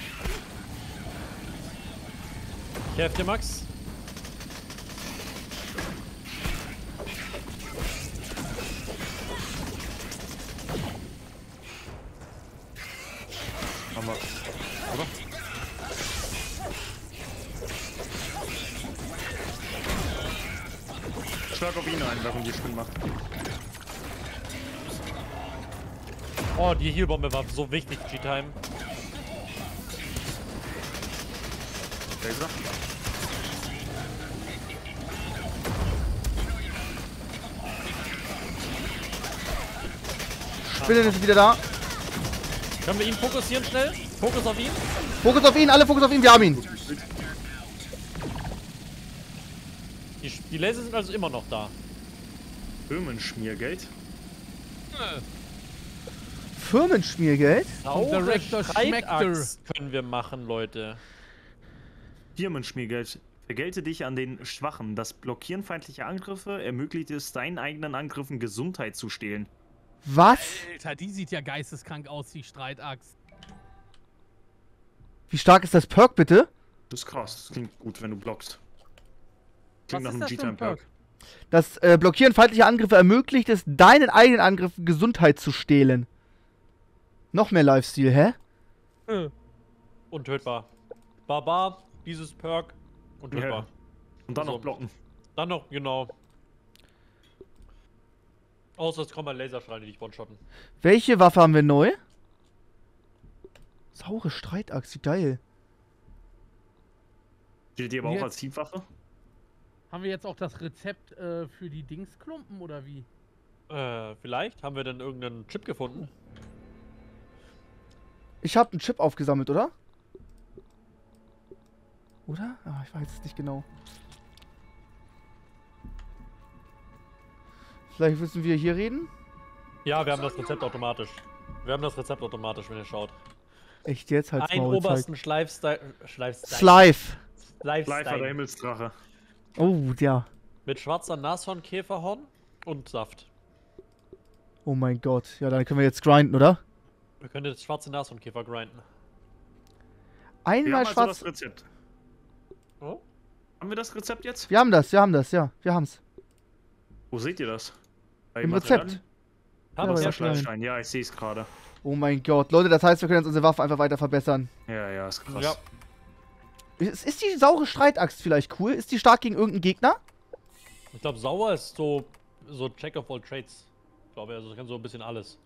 [SPEAKER 2] Ich helfe dir, Max.
[SPEAKER 3] Haben wir. Oder? Schlag auf ihn ein, während die Spinnen macht.
[SPEAKER 2] Oh, die Healbombe war so wichtig, G-Time.
[SPEAKER 3] Laser.
[SPEAKER 1] Spinnen ist wieder da.
[SPEAKER 2] Können wir ihn fokussieren schnell? Fokus auf ihn.
[SPEAKER 1] Fokus auf ihn, alle Fokus auf ihn, wir haben ihn.
[SPEAKER 2] Die Laser sind also immer noch da.
[SPEAKER 3] Firmenschmiergeld.
[SPEAKER 1] Firmenschmiergeld?
[SPEAKER 2] Saure
[SPEAKER 4] Director
[SPEAKER 2] Streitaxt können wir machen, Leute.
[SPEAKER 3] Firmenschmiergeld. Vergelte dich an den Schwachen. Das Blockieren feindlicher Angriffe ermöglicht es, deinen eigenen Angriffen Gesundheit zu stehlen.
[SPEAKER 1] Was?
[SPEAKER 4] Alter, die sieht ja geisteskrank aus, die Streitaxt.
[SPEAKER 1] Wie stark ist das Perk bitte?
[SPEAKER 3] Das ist krass. Das klingt gut, wenn du blockst. Klingt
[SPEAKER 4] Was
[SPEAKER 3] nach
[SPEAKER 4] ist
[SPEAKER 3] einem
[SPEAKER 4] das für ein
[SPEAKER 3] G-Time-Perk.
[SPEAKER 1] Das Blockieren feindlicher Angriffe ermöglicht es, deinen eigenen Angriffen Gesundheit zu stehlen. Noch mehr Lifesteal, hä?
[SPEAKER 2] Untötbar. Barbar, dieses Perk. Untötbar.
[SPEAKER 3] Ja. Und dann
[SPEAKER 2] So.
[SPEAKER 3] noch blocken.
[SPEAKER 2] Dann noch, genau. Außer es kommen mal Laserstrahlen, die dich one-shotten.
[SPEAKER 1] Welche Waffe haben wir neu? Saure Streitaxt, wie geil.
[SPEAKER 3] Steht die aber
[SPEAKER 4] Und
[SPEAKER 3] auch
[SPEAKER 4] jetzt?
[SPEAKER 3] als Teamwaffe?
[SPEAKER 4] Haben wir jetzt auch das Rezept für die Dingsklumpen oder wie?
[SPEAKER 2] Vielleicht haben wir denn irgendeinen Chip gefunden.
[SPEAKER 1] Ich habe einen Chip aufgesammelt, oder? Oder? Ah, ich weiß es nicht genau. Vielleicht müssen wir hier reden?
[SPEAKER 2] Ja, wir haben das Rezept automatisch. Wir haben das Rezept automatisch, wenn ihr schaut.
[SPEAKER 1] Echt jetzt? Halt's
[SPEAKER 2] Ein
[SPEAKER 1] Maul,
[SPEAKER 2] obersten
[SPEAKER 1] zeig.
[SPEAKER 2] Schleifstein.
[SPEAKER 1] Slife.
[SPEAKER 3] Live der Himmelsdrache.
[SPEAKER 1] Oh, ja.
[SPEAKER 2] Mit schwarzer Nashornkäferhorn und Saft.
[SPEAKER 1] Oh mein Gott. Ja, dann können wir jetzt grinden, oder?
[SPEAKER 2] Wir können jetzt schwarze Nashornkäfer grinden.
[SPEAKER 1] Einmal
[SPEAKER 3] haben
[SPEAKER 1] schwarz.
[SPEAKER 3] also das Rezept.
[SPEAKER 2] Oh?
[SPEAKER 3] Haben wir das Rezept jetzt?
[SPEAKER 1] Wir haben das, ja. Wir haben's.
[SPEAKER 3] Wo seht ihr das? Bei
[SPEAKER 1] Im
[SPEAKER 3] Materialien?
[SPEAKER 1] Rezept.
[SPEAKER 2] Haben
[SPEAKER 1] Ja,
[SPEAKER 2] wir
[SPEAKER 1] aber
[SPEAKER 3] Der
[SPEAKER 1] ja,
[SPEAKER 3] Schleifstein, ja, ich sehe es gerade.
[SPEAKER 1] Oh mein Gott. Leute, das heißt, wir können jetzt unsere Waffe einfach weiter verbessern.
[SPEAKER 3] Ja, ist krass.
[SPEAKER 2] Ja.
[SPEAKER 1] Ist die saure Streitaxt vielleicht cool? Ist die stark gegen irgendeinen Gegner?
[SPEAKER 2] Ich glaube, sauer ist so Jack of all trades. Ich glaube, also das kann so ein bisschen alles.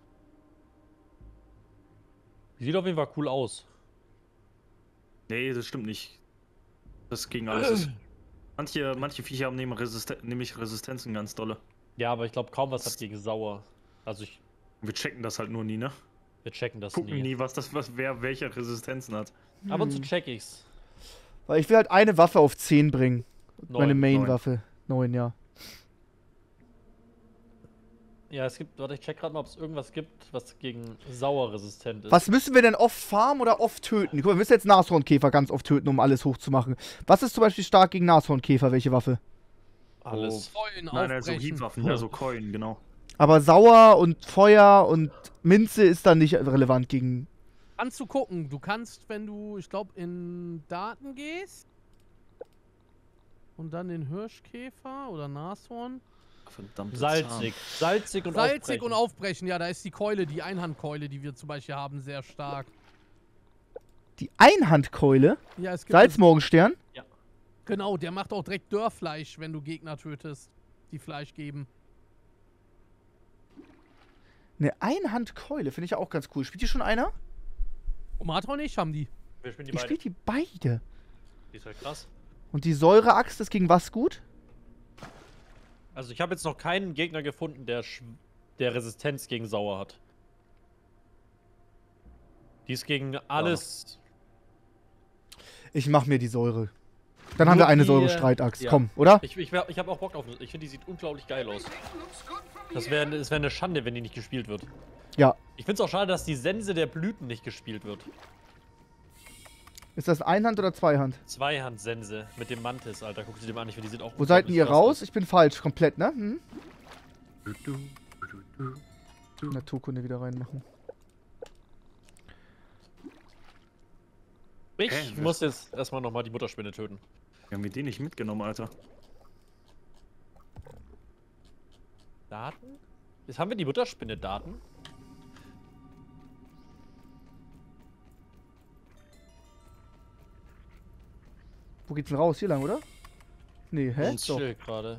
[SPEAKER 2] Sieht auf jeden Fall cool aus.
[SPEAKER 3] Nee, das stimmt nicht. Das gegen alles ist. Manche Viecher haben nämlich Resistenzen ganz dolle.
[SPEAKER 2] Ja, aber ich glaube, kaum was hat gegen sauer. Also
[SPEAKER 3] Wir checken das halt nur nie, ne?
[SPEAKER 2] wir checken das
[SPEAKER 3] Gucken
[SPEAKER 2] nie.
[SPEAKER 3] nie, wer welche Resistenzen hat.
[SPEAKER 2] Ab und zu check ich's.
[SPEAKER 1] Weil ich will halt eine Waffe auf 10 bringen. Meine
[SPEAKER 2] 9.
[SPEAKER 1] Main-Waffe. 9, ja.
[SPEAKER 2] Ja, es gibt, warte, ich check gerade mal, ob es irgendwas gibt, was gegen sauer resistent ist.
[SPEAKER 1] Was müssen wir denn oft farmen oder oft töten? Guck mal, wir müssen jetzt Nashornkäfer ganz oft töten, um alles hochzumachen. Was ist zum Beispiel stark gegen Nashornkäfer? Welche Waffe?
[SPEAKER 2] Alles.
[SPEAKER 4] Keulen
[SPEAKER 3] Nein, so
[SPEAKER 4] aufbrechen.
[SPEAKER 3] Hiebwaffen, ja, so Keulen, genau.
[SPEAKER 1] Aber Sauer und Feuer und Minze ist dann nicht relevant gegen...
[SPEAKER 4] Kannst du gucken. Du kannst, wenn du, ich glaube, in Daten gehst und dann den Hirschkäfer oder Nashorn.
[SPEAKER 3] Verdammt.
[SPEAKER 2] Salzig. Salzig und
[SPEAKER 4] Salzig
[SPEAKER 2] aufbrechen.
[SPEAKER 4] und aufbrechen, ja, da ist die Keule, die Einhandkeule, die wir zum Beispiel haben, sehr stark.
[SPEAKER 1] Die Einhandkeule?
[SPEAKER 4] Ja, es gibt
[SPEAKER 1] Salzmorgenstern?
[SPEAKER 4] genau, der macht auch direkt Dörrfleisch, wenn du Gegner tötest, die Fleisch geben.
[SPEAKER 1] Eine Einhandkeule, finde ich ja auch ganz cool. Spielt die schon einer?
[SPEAKER 4] Omatra und ich haben die.
[SPEAKER 2] Wir spielen die
[SPEAKER 1] Ich
[SPEAKER 2] beide.
[SPEAKER 1] spiele die beide.
[SPEAKER 2] Die ist halt krass.
[SPEAKER 1] Und die Säureaxt ist gegen was gut?
[SPEAKER 2] Also ich habe jetzt noch keinen Gegner gefunden, der Resistenz gegen sauer hat. Die ist gegen alles.
[SPEAKER 1] Ich mach mir die Säure. Dann haben
[SPEAKER 2] Nur
[SPEAKER 1] wir eine
[SPEAKER 2] die,
[SPEAKER 1] Säure-Streitaxt.
[SPEAKER 2] ja.
[SPEAKER 1] Komm, oder?
[SPEAKER 2] Ich habe auch Bock auf. Ich finde, die sieht unglaublich geil aus. Das wär eine Schande, wenn die nicht gespielt wird.
[SPEAKER 1] Ja.
[SPEAKER 2] Ich finde es auch schade, dass die Sense der Blüten nicht gespielt wird.
[SPEAKER 1] Ist das Einhand oder Zweihand?
[SPEAKER 2] Zweihand-Sense mit dem Mantis, Alter. Guck sie dir mal an, ich finde, die sieht auch
[SPEAKER 1] Wo seid
[SPEAKER 2] unglaublich
[SPEAKER 1] ihr
[SPEAKER 2] krass
[SPEAKER 1] raus?
[SPEAKER 2] aus.
[SPEAKER 1] Ich bin falsch, komplett, ne? Hm? Naturkunde wieder reinmachen.
[SPEAKER 2] Ich muss jetzt erstmal nochmal die Mutterspinne töten.
[SPEAKER 3] Wir haben wir den nicht mitgenommen, Alter.
[SPEAKER 2] Daten? Jetzt haben wir die Mutterspinne Daten.
[SPEAKER 1] Wo geht's denn raus? Hier lang, oder? Nee, hä?
[SPEAKER 2] Und
[SPEAKER 1] Doch.
[SPEAKER 2] chill gerade.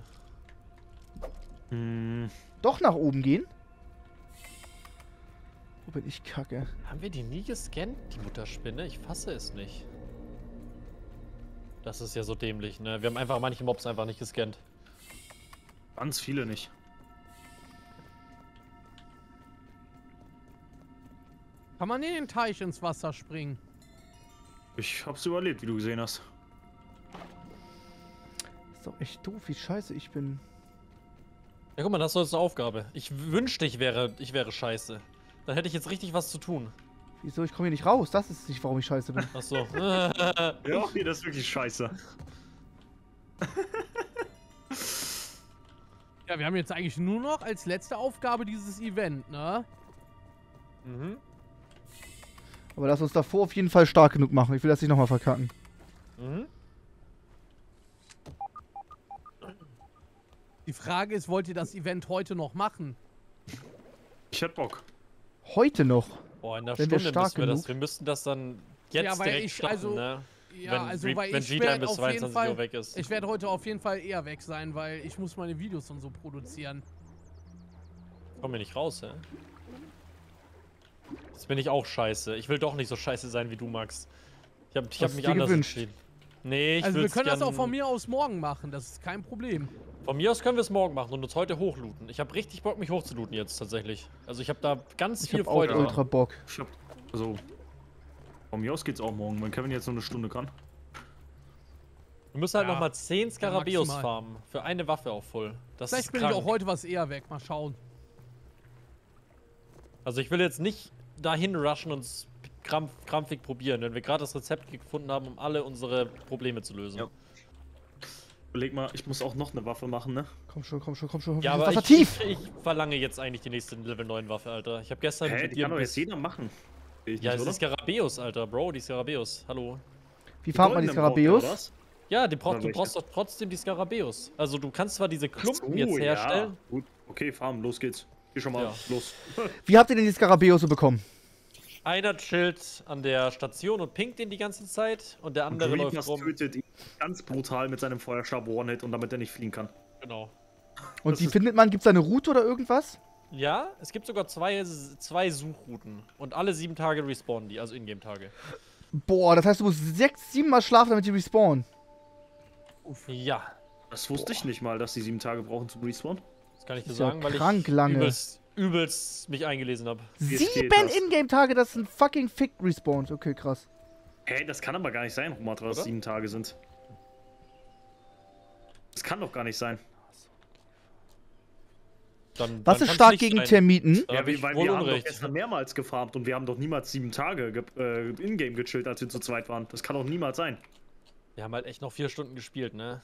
[SPEAKER 1] Doch nach oben gehen? Wo bin ich kacke?
[SPEAKER 2] Haben wir die nie gescannt, die Mutterspinne? Ich fasse es nicht. Das ist ja so dämlich, ne? Wir haben einfach manche Mobs einfach nicht gescannt.
[SPEAKER 3] Ganz viele nicht.
[SPEAKER 4] Kann man in den Teich ins Wasser springen?
[SPEAKER 3] Ich hab's überlebt, wie du gesehen hast.
[SPEAKER 1] Ist doch echt doof, wie scheiße ich bin.
[SPEAKER 2] Ja, guck mal, das ist so jetzt eine Aufgabe. Ich wünschte, ich wäre scheiße. Dann hätte ich jetzt richtig was zu tun.
[SPEAKER 1] Wieso? Ich komme hier nicht raus. Das ist nicht, warum ich scheiße bin.
[SPEAKER 2] Achso.
[SPEAKER 3] Ja, okay, das ist wirklich scheiße.
[SPEAKER 4] Ja, wir haben jetzt eigentlich nur noch als letzte Aufgabe dieses Event, ne?
[SPEAKER 2] Mhm.
[SPEAKER 1] Aber lass uns davor auf jeden Fall stark genug machen. Ich will das nicht nochmal verkacken.
[SPEAKER 2] Mhm.
[SPEAKER 4] Die Frage ist, wollt ihr das Event heute noch machen?
[SPEAKER 3] Ich hätte Bock.
[SPEAKER 1] Heute noch.
[SPEAKER 2] Boah, in der
[SPEAKER 1] Wenn wir
[SPEAKER 2] Stunde
[SPEAKER 1] stark
[SPEAKER 2] müssen wir das.
[SPEAKER 1] genug-
[SPEAKER 2] Wir müssten das dann jetzt
[SPEAKER 4] Ja, weil
[SPEAKER 2] direkt
[SPEAKER 4] ich-
[SPEAKER 2] starten,
[SPEAKER 4] also-
[SPEAKER 2] ne?
[SPEAKER 4] Ja, also weil
[SPEAKER 2] wenn
[SPEAKER 4] ich
[SPEAKER 2] G-Time
[SPEAKER 4] werde
[SPEAKER 2] bis
[SPEAKER 4] auf jeden
[SPEAKER 2] 22
[SPEAKER 4] Fall,
[SPEAKER 2] Uhr weg ist.
[SPEAKER 4] ich werde heute auf jeden Fall eher weg sein, weil ich muss meine Videos und so produzieren.
[SPEAKER 2] Komm mir nicht raus, hä? Jetzt bin ich auch scheiße. Ich will doch nicht so scheiße sein wie du, Max. Ich hab
[SPEAKER 1] Hast du
[SPEAKER 2] mich
[SPEAKER 1] dir
[SPEAKER 2] anders
[SPEAKER 1] gewünscht?
[SPEAKER 2] entschieden. Nee, ich
[SPEAKER 4] Also wir
[SPEAKER 2] würd's
[SPEAKER 4] können das
[SPEAKER 2] gern-
[SPEAKER 4] auch von mir aus morgen machen, das ist kein Problem.
[SPEAKER 2] Von mir aus können wir es morgen machen und uns heute hochlooten. Ich habe richtig Bock, mich hochzulooten jetzt tatsächlich. Also ich habe da ganz
[SPEAKER 1] Ich
[SPEAKER 2] viel
[SPEAKER 1] hab auch
[SPEAKER 2] Freude dran.
[SPEAKER 1] ultra Bock.
[SPEAKER 3] Ich hab. Also. Von mir aus geht's auch morgen, wenn Kevin jetzt nur eine Stunde kann.
[SPEAKER 2] Wir müssen halt
[SPEAKER 4] Ja,
[SPEAKER 2] nochmal 10 Skarabäus
[SPEAKER 4] maximal.
[SPEAKER 2] farmen. Für eine Waffe auch voll. Das
[SPEAKER 4] Vielleicht
[SPEAKER 2] ist
[SPEAKER 4] bin
[SPEAKER 2] krank.
[SPEAKER 4] ich auch heute was eher weg, mal schauen.
[SPEAKER 2] Also ich will jetzt nicht dahin rushen und es krampfig probieren, wenn wir gerade das Rezept gefunden haben, um alle unsere Probleme zu lösen.
[SPEAKER 3] Ja. Überleg mal, ich muss auch noch eine Waffe machen, ne?
[SPEAKER 1] Komm schon, komm schon, komm schon.
[SPEAKER 2] Ja, aber
[SPEAKER 1] Wasser
[SPEAKER 2] ich,
[SPEAKER 1] tief!
[SPEAKER 2] ich verlange jetzt eigentlich die nächste Level 9 Waffe, Alter. Ich habe gestern
[SPEAKER 3] Hä,
[SPEAKER 2] mit
[SPEAKER 3] die
[SPEAKER 2] dir
[SPEAKER 3] kann doch
[SPEAKER 2] ein
[SPEAKER 3] jetzt
[SPEAKER 2] bisschen-
[SPEAKER 3] jeder machen. Ich
[SPEAKER 2] Ja,
[SPEAKER 3] nicht,
[SPEAKER 2] es
[SPEAKER 3] oder?
[SPEAKER 2] ist Skarabäus, Alter, Bro, die Skarabäus. Hallo.
[SPEAKER 1] Wie farmt man die Skarabäus?
[SPEAKER 2] Ja, du
[SPEAKER 3] Oder welche?
[SPEAKER 2] brauchst doch trotzdem die Skarabäus. Also du kannst zwar diese Klumpen
[SPEAKER 3] Ach so,
[SPEAKER 2] jetzt
[SPEAKER 3] ja.
[SPEAKER 2] herstellen.
[SPEAKER 3] Gut, okay, farmen, los geht's. Geh schon mal,
[SPEAKER 2] Ja.
[SPEAKER 3] los.
[SPEAKER 1] Wie habt ihr denn die Skarabäus so bekommen?
[SPEAKER 2] Einer chillt an der Station und pinkt den die ganze Zeit und der andere läuft
[SPEAKER 3] Reapers
[SPEAKER 2] rum.
[SPEAKER 3] tötet ihn ganz brutal mit seinem Feuerstab One-Hit und damit er nicht fliehen kann.
[SPEAKER 2] Genau.
[SPEAKER 1] Und
[SPEAKER 3] Das
[SPEAKER 1] wie
[SPEAKER 3] ist-
[SPEAKER 1] findet man? Gibt's da eine Route oder irgendwas?
[SPEAKER 2] Ja, es gibt sogar zwei Suchrouten und alle 7 Tage respawnen die, also Ingame-Tage.
[SPEAKER 1] Boah, das heißt, du musst 6, 7 Mal schlafen, damit die respawnen.
[SPEAKER 2] Ja,
[SPEAKER 3] Das wusste ich nicht mal, dass die 7 Tage brauchen zum Respawn.
[SPEAKER 2] das kann ich dir
[SPEAKER 1] Ist ja
[SPEAKER 2] sagen, weil
[SPEAKER 1] krank
[SPEAKER 2] ich
[SPEAKER 1] lange.
[SPEAKER 2] übelst mich eingelesen habe.
[SPEAKER 3] Wie steht
[SPEAKER 1] 7
[SPEAKER 3] das?
[SPEAKER 1] Ingame-Tage, das sind fucking Fick respawns. Okay, krass.
[SPEAKER 3] Hey, das kann aber gar nicht sein, Romatra, dass
[SPEAKER 2] Oder?
[SPEAKER 3] 7 Tage sind. Das kann doch gar nicht sein.
[SPEAKER 1] Was ist stark gegen Termiten?
[SPEAKER 2] Da hab ich
[SPEAKER 3] weil
[SPEAKER 2] wohl
[SPEAKER 3] wir haben doch
[SPEAKER 2] Unrecht.
[SPEAKER 3] gestern mehrmals gefarmt und wir haben doch niemals 7 Tage in-game gechillt, als wir zu zweit waren. Das kann doch niemals sein.
[SPEAKER 2] Wir haben halt echt noch 4 Stunden gespielt, ne?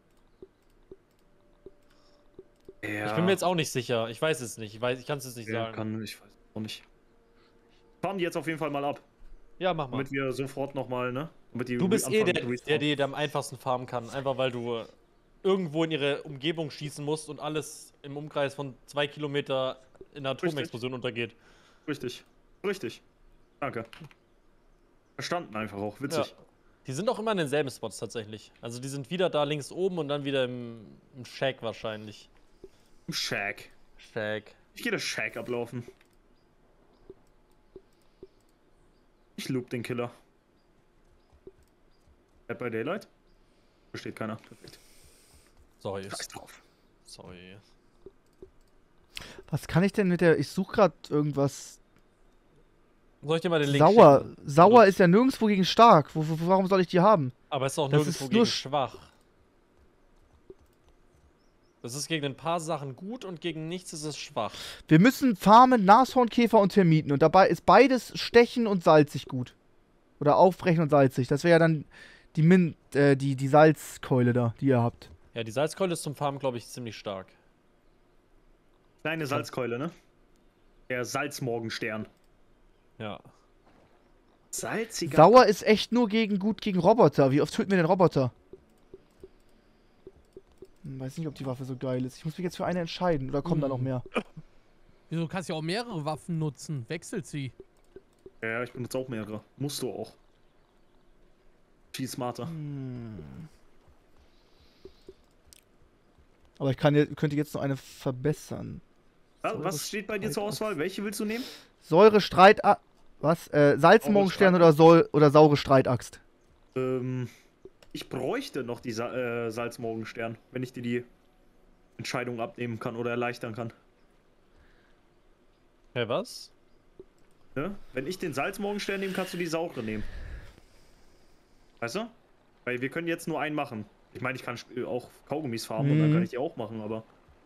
[SPEAKER 3] Ja,
[SPEAKER 2] Ich bin mir jetzt auch nicht sicher. Ich weiß es nicht. Ich kann es jetzt nicht
[SPEAKER 3] ja,
[SPEAKER 2] sagen.
[SPEAKER 3] ich weiß auch nicht. Farmen die jetzt auf jeden Fall mal ab,
[SPEAKER 2] Ja, mach mal.
[SPEAKER 3] damit wir sofort nochmal, ne? Damit die
[SPEAKER 2] Du bist eh
[SPEAKER 3] anfangen
[SPEAKER 2] der,
[SPEAKER 3] mit Respawn.
[SPEAKER 2] der am einfachsten farmen kann. Einfach weil du irgendwo in ihre Umgebung schießen musst und alles im Umkreis von 2 Kilometer in einer Atomexplosion untergeht.
[SPEAKER 3] Richtig. Richtig. Danke. Verstanden einfach auch. Witzig.
[SPEAKER 2] Ja. Die sind auch immer in denselben Spots tatsächlich. Also die sind wieder da links oben und dann wieder im Shack wahrscheinlich.
[SPEAKER 3] Im Shack.
[SPEAKER 2] Shack.
[SPEAKER 3] Ich gehe das Shack ablaufen. Ich loop den Killer. Dead by Daylight? Versteht keiner. Perfekt.
[SPEAKER 2] Sorry.
[SPEAKER 3] Scheiß drauf.
[SPEAKER 2] Sorry.
[SPEAKER 1] Was kann ich denn mit der... Ich suche gerade irgendwas...
[SPEAKER 2] Soll ich dir mal den Link
[SPEAKER 1] Sauer.
[SPEAKER 2] schicken?
[SPEAKER 1] Sauer ist ja nirgendwo gegen stark. Warum soll ich die haben?
[SPEAKER 2] Aber es ist auch
[SPEAKER 1] Das
[SPEAKER 2] nirgendwo
[SPEAKER 1] ist
[SPEAKER 2] gegen
[SPEAKER 1] nur
[SPEAKER 2] schwach. Das ist gegen ein paar Sachen gut und gegen nichts ist es schwach.
[SPEAKER 1] Wir müssen farmen, Nashornkäfer und Termiten. Und dabei ist beides stechen und salzig gut. Oder aufbrechen und salzig. Das wäre ja dann die Salzkeule da, die ihr habt.
[SPEAKER 2] Ja, die Salzkeule ist zum Farmen, glaube ich, ziemlich stark.
[SPEAKER 3] Kleine Salzkeule, ne? Der Salzmorgenstern.
[SPEAKER 2] Ja.
[SPEAKER 3] Salziger.
[SPEAKER 1] Sauer ist echt nur gut gegen Roboter. Wie oft töten wir den Roboter? Weiß nicht, ob die Waffe so geil ist. Ich muss mich jetzt für eine entscheiden. Oder kommen da noch mehr?
[SPEAKER 4] Wieso, du kannst ja auch mehrere Waffen nutzen. Wechselt sie.
[SPEAKER 3] Ja, ich benutze auch mehrere. Musst du auch. Viel smarter.
[SPEAKER 1] Aber ich könnte jetzt noch eine verbessern.
[SPEAKER 3] Was steht bei dir zur Auswahl? Welche willst du nehmen?
[SPEAKER 1] Säure, Salzmorgenstern oder saure Streitaxt?
[SPEAKER 3] Ich bräuchte noch die Salzmorgenstern, wenn ich dir die Entscheidung abnehmen kann oder erleichtern kann.
[SPEAKER 2] Hä, was?
[SPEAKER 3] Ne? Wenn ich den Salzmorgenstern nehme, kannst du die saure nehmen. Weißt du? Weil wir können jetzt nur einen machen. Ich meine, ich kann auch Kaugummis farmen und dann kann ich die auch machen, aber...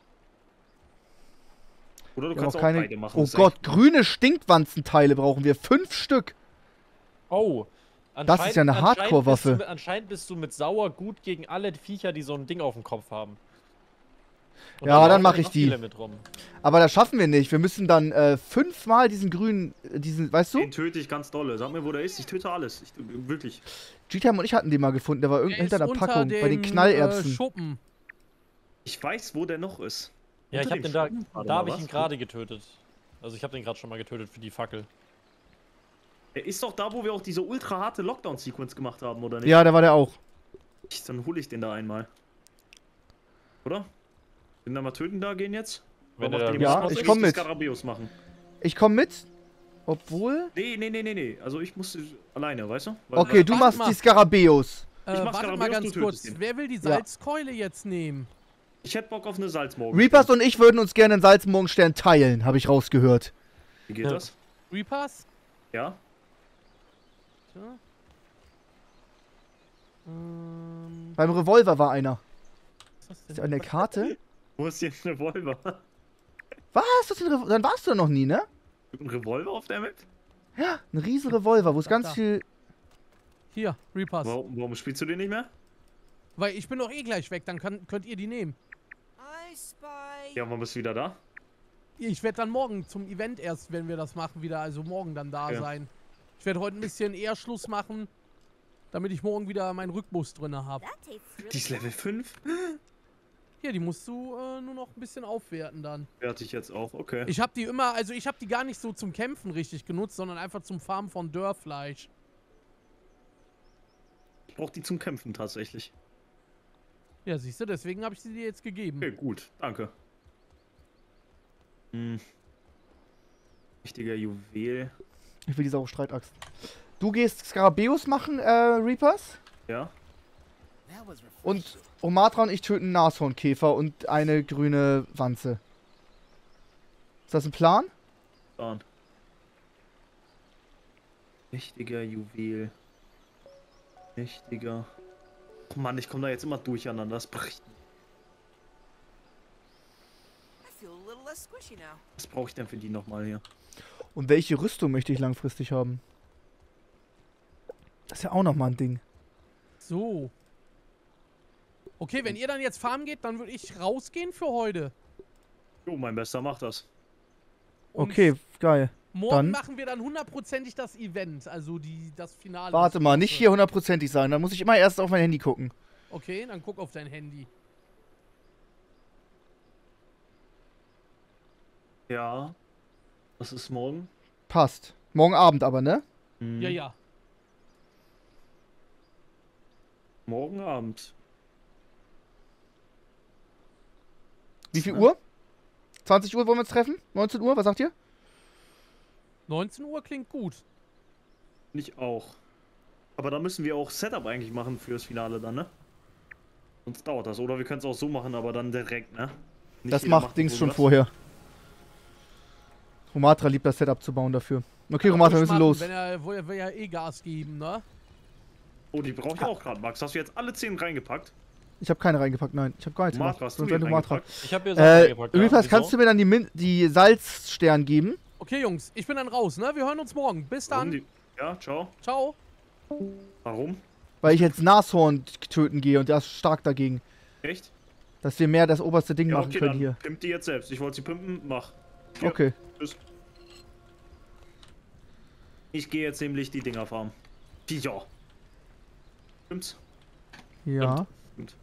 [SPEAKER 3] Oder du
[SPEAKER 1] Wir haben
[SPEAKER 3] kannst
[SPEAKER 1] auch
[SPEAKER 3] auch
[SPEAKER 1] keine.
[SPEAKER 3] beide machen.
[SPEAKER 1] Oh
[SPEAKER 3] das ist
[SPEAKER 1] Gott, grüne Stinkwanzenteile brauchen wir. 5 Stück.
[SPEAKER 2] Oh.
[SPEAKER 1] Das ist ja eine Hardcore-Waffe.
[SPEAKER 2] Anscheinend bist du mit Sauer gut gegen alle Viecher, die so ein Ding auf dem Kopf haben. Und
[SPEAKER 1] Ja, dann
[SPEAKER 2] laufen
[SPEAKER 1] mach ich
[SPEAKER 2] noch
[SPEAKER 1] die.
[SPEAKER 2] viele mit rum.
[SPEAKER 1] Aber das schaffen wir nicht. Wir müssen dann 5-mal diesen grünen, weißt du?
[SPEAKER 3] Den töte ich ganz dolle. Sag mir, wo der ist. Ich töte alles.
[SPEAKER 1] G-Time und ich hatten den mal gefunden. Der war
[SPEAKER 4] Der
[SPEAKER 1] hinter
[SPEAKER 4] ist
[SPEAKER 1] der
[SPEAKER 4] unter
[SPEAKER 1] Packung, bei den
[SPEAKER 4] dem,
[SPEAKER 1] Knallerbsen.
[SPEAKER 4] Schuppen.
[SPEAKER 3] Ich weiß, wo der noch ist.
[SPEAKER 2] Ja, ich
[SPEAKER 3] Unter
[SPEAKER 2] habe
[SPEAKER 3] dem
[SPEAKER 2] den da,
[SPEAKER 3] Schuppen? Warte
[SPEAKER 2] da
[SPEAKER 3] mal,
[SPEAKER 2] habe ich
[SPEAKER 3] was?
[SPEAKER 2] ihn gerade getötet. Also ich habe den gerade schon mal getötet für die Fackel.
[SPEAKER 3] Der ist doch da, wo wir auch diese ultra harte Lockdown-Sequence gemacht haben, oder nicht?
[SPEAKER 1] Ja, da war der auch.
[SPEAKER 3] Dann hole ich den da einmal. Oder? Den da mal töten da gehen jetzt?
[SPEAKER 2] Wenn
[SPEAKER 3] Oder
[SPEAKER 2] er
[SPEAKER 3] macht
[SPEAKER 2] da
[SPEAKER 3] ihr-
[SPEAKER 1] Ja,
[SPEAKER 3] muss
[SPEAKER 1] ich
[SPEAKER 3] nicht
[SPEAKER 1] komm
[SPEAKER 3] die
[SPEAKER 1] mit.
[SPEAKER 3] Skarabäus machen.
[SPEAKER 1] Ich komme mit. Obwohl.
[SPEAKER 3] Nee. Also ich muss alleine, weißt du? Weil-
[SPEAKER 1] Okay, du
[SPEAKER 4] warte
[SPEAKER 1] machst
[SPEAKER 4] mal.
[SPEAKER 1] die Skarabäus.
[SPEAKER 3] mach
[SPEAKER 4] Warte mal
[SPEAKER 3] Skarabäus,
[SPEAKER 4] ganz
[SPEAKER 3] du tötest
[SPEAKER 4] kurz.
[SPEAKER 3] ihn.
[SPEAKER 4] Wer will die Salzkeule jetzt nehmen?
[SPEAKER 3] Ich hätte Bock auf eine Salzmorgen.
[SPEAKER 1] Reapers und ich würden uns gerne einen Salzmorgenstern teilen, habe ich rausgehört.
[SPEAKER 3] Wie geht
[SPEAKER 2] Ja.
[SPEAKER 3] das?
[SPEAKER 4] Reapers?
[SPEAKER 3] Ja?
[SPEAKER 4] So.
[SPEAKER 1] Beim Revolver war einer.
[SPEAKER 4] Was ist das
[SPEAKER 1] Ist
[SPEAKER 4] denn?
[SPEAKER 1] der an der Karte?
[SPEAKER 3] Wo ist hier ein Revolver?
[SPEAKER 1] Was? Dann warst du noch nie, ne?
[SPEAKER 3] Ein Revolver auf der Map?
[SPEAKER 1] Ja, ein riesen Revolver, wo es ganz
[SPEAKER 4] Da.
[SPEAKER 1] viel.
[SPEAKER 4] Hier, Reapers.
[SPEAKER 3] Warum spielst du den nicht mehr?
[SPEAKER 4] Weil ich bin doch eh gleich weg, dann könnt ihr die nehmen.
[SPEAKER 9] I spy.
[SPEAKER 3] Ja, wann bist du wieder da?
[SPEAKER 4] Ich werde dann morgen zum Event erst, wenn wir das machen, wieder, also morgen dann da
[SPEAKER 3] Ja.
[SPEAKER 4] sein. Ich werde heute ein bisschen eher Schluss machen. Damit ich morgen wieder meinen Rückbus drin habe.
[SPEAKER 5] That tastes really
[SPEAKER 3] Die ist Level 5?
[SPEAKER 4] Hier, die musst du nur noch ein bisschen aufwerten dann.
[SPEAKER 3] Werte ich jetzt auf, okay.
[SPEAKER 4] Ich habe die immer, also ich habe die gar nicht so zum Kämpfen richtig genutzt, sondern einfach zum Farmen von Dörrfleisch.
[SPEAKER 3] Ich brauche die zum Kämpfen tatsächlich.
[SPEAKER 4] Ja, siehst du, deswegen habe ich sie dir jetzt gegeben.
[SPEAKER 3] Okay, gut, danke. Wichtiger Juwel.
[SPEAKER 1] Ich will diese auch Streitaxt. Du gehst Skarabäus machen, Reapers.
[SPEAKER 3] Ja.
[SPEAKER 9] That was refreshing.
[SPEAKER 1] Und Omatra und ich töten Nashornkäfer und eine grüne Wanze. Ist das ein Plan?
[SPEAKER 3] Dann. Wichtiger Juwel. Wichtiger. Oh Mann, ich komme da jetzt immer durcheinander. Das bricht.
[SPEAKER 9] I feel a little less squishy now.
[SPEAKER 3] Was brauche ich denn für die nochmal hier?
[SPEAKER 1] Und welche Rüstung möchte ich langfristig haben? Das ist ja auch nochmal ein Ding.
[SPEAKER 4] So. Okay, wenn ihr dann jetzt farmen geht, dann würde ich rausgehen für heute.
[SPEAKER 3] Jo, mein Bester, mach das.
[SPEAKER 4] Und
[SPEAKER 1] Okay, geil.
[SPEAKER 4] morgen
[SPEAKER 1] dann-
[SPEAKER 4] machen wir dann hundertprozentig das Event, also das Finale.
[SPEAKER 1] Warte
[SPEAKER 4] das
[SPEAKER 1] mal, nicht
[SPEAKER 4] große.
[SPEAKER 1] hier hundertprozentig sein. Da muss ich immer erst auf mein Handy gucken.
[SPEAKER 4] Okay, dann guck auf dein Handy.
[SPEAKER 3] Ja. Was ist morgen?
[SPEAKER 1] Passt. Morgen Abend aber, ne?
[SPEAKER 4] Ja, ja.
[SPEAKER 3] Morgen Abend.
[SPEAKER 1] Wie viel Uhr? 20 Uhr wollen wir uns treffen? 19 Uhr? Was sagt ihr?
[SPEAKER 4] 19 Uhr klingt gut.
[SPEAKER 3] Nicht auch. Aber da müssen wir auch Setup eigentlich machen fürs Finale dann, ne? Sonst dauert das. Oder wir können es auch so machen, aber dann direkt, ne? Nicht
[SPEAKER 1] Das
[SPEAKER 3] jeder
[SPEAKER 1] macht Dings
[SPEAKER 3] so
[SPEAKER 1] schon
[SPEAKER 3] was.
[SPEAKER 1] vorher. Romatra liebt das Setup zu bauen dafür. Okay, Romatra, wir müssen los.
[SPEAKER 4] Wenn er will ja eh Gas geben, ne?
[SPEAKER 3] Oh, die brauche ich auch gerade, Max. Hast du jetzt alle 10 reingepackt?
[SPEAKER 1] Ich habe keine reingepackt, nein. Ich habe gar nichts gemacht.
[SPEAKER 3] Romatra, hast du
[SPEAKER 1] Sonst
[SPEAKER 3] die
[SPEAKER 1] wenn Romatra.
[SPEAKER 3] reingepackt?
[SPEAKER 2] Ich habe hier Sachen eingepackt.
[SPEAKER 1] Reapers, kannst du mir dann die Salzstern geben?
[SPEAKER 4] Okay, Jungs, ich bin dann raus, ne? Wir hören uns morgen. Bis
[SPEAKER 3] Warum
[SPEAKER 4] dann.
[SPEAKER 3] die? Ja, ciao.
[SPEAKER 4] Ciao.
[SPEAKER 3] Warum?
[SPEAKER 1] Weil ich jetzt Nashorn töten gehe und der ist stark dagegen.
[SPEAKER 3] Echt?
[SPEAKER 1] Dass wir mehr das oberste Ding
[SPEAKER 3] Ja,
[SPEAKER 1] machen
[SPEAKER 3] okay,
[SPEAKER 1] können
[SPEAKER 3] dann
[SPEAKER 1] hier.
[SPEAKER 3] pimp die jetzt selbst. Ich wollte sie pimpen, mach. Ja,
[SPEAKER 1] Okay.
[SPEAKER 3] Tschüss. Ich gehe jetzt nämlich die Dinger farmen. Ja. Stimmt's?
[SPEAKER 1] Ja.
[SPEAKER 3] Stimmt.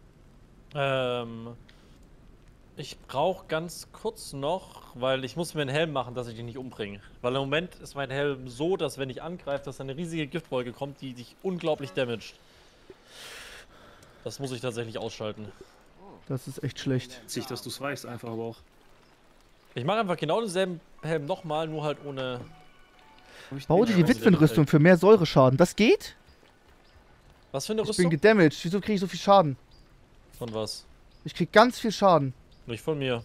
[SPEAKER 2] Ich brauche ganz kurz noch, weil ich muss mir einen Helm machen, dass ich dich nicht umbringe. Weil im Moment ist mein Helm so, dass wenn ich angreife, dass eine riesige Giftwolke kommt, die dich unglaublich damaged. Das muss ich tatsächlich ausschalten.
[SPEAKER 1] Das ist echt schlecht.
[SPEAKER 3] Witzig, dass du es weißt, einfach aber auch.
[SPEAKER 2] Ich mache einfach genau denselben Helm nochmal, nur halt ohne...
[SPEAKER 1] Bau dir die Witwenrüstung für mehr Säureschaden. Das geht?
[SPEAKER 2] Was für eine
[SPEAKER 1] Ich bin
[SPEAKER 2] Rüstung?
[SPEAKER 1] gedamaged. Wieso kriege ich so viel Schaden?
[SPEAKER 2] Von was?
[SPEAKER 1] Ich krieg ganz viel Schaden.
[SPEAKER 2] Nicht von mir.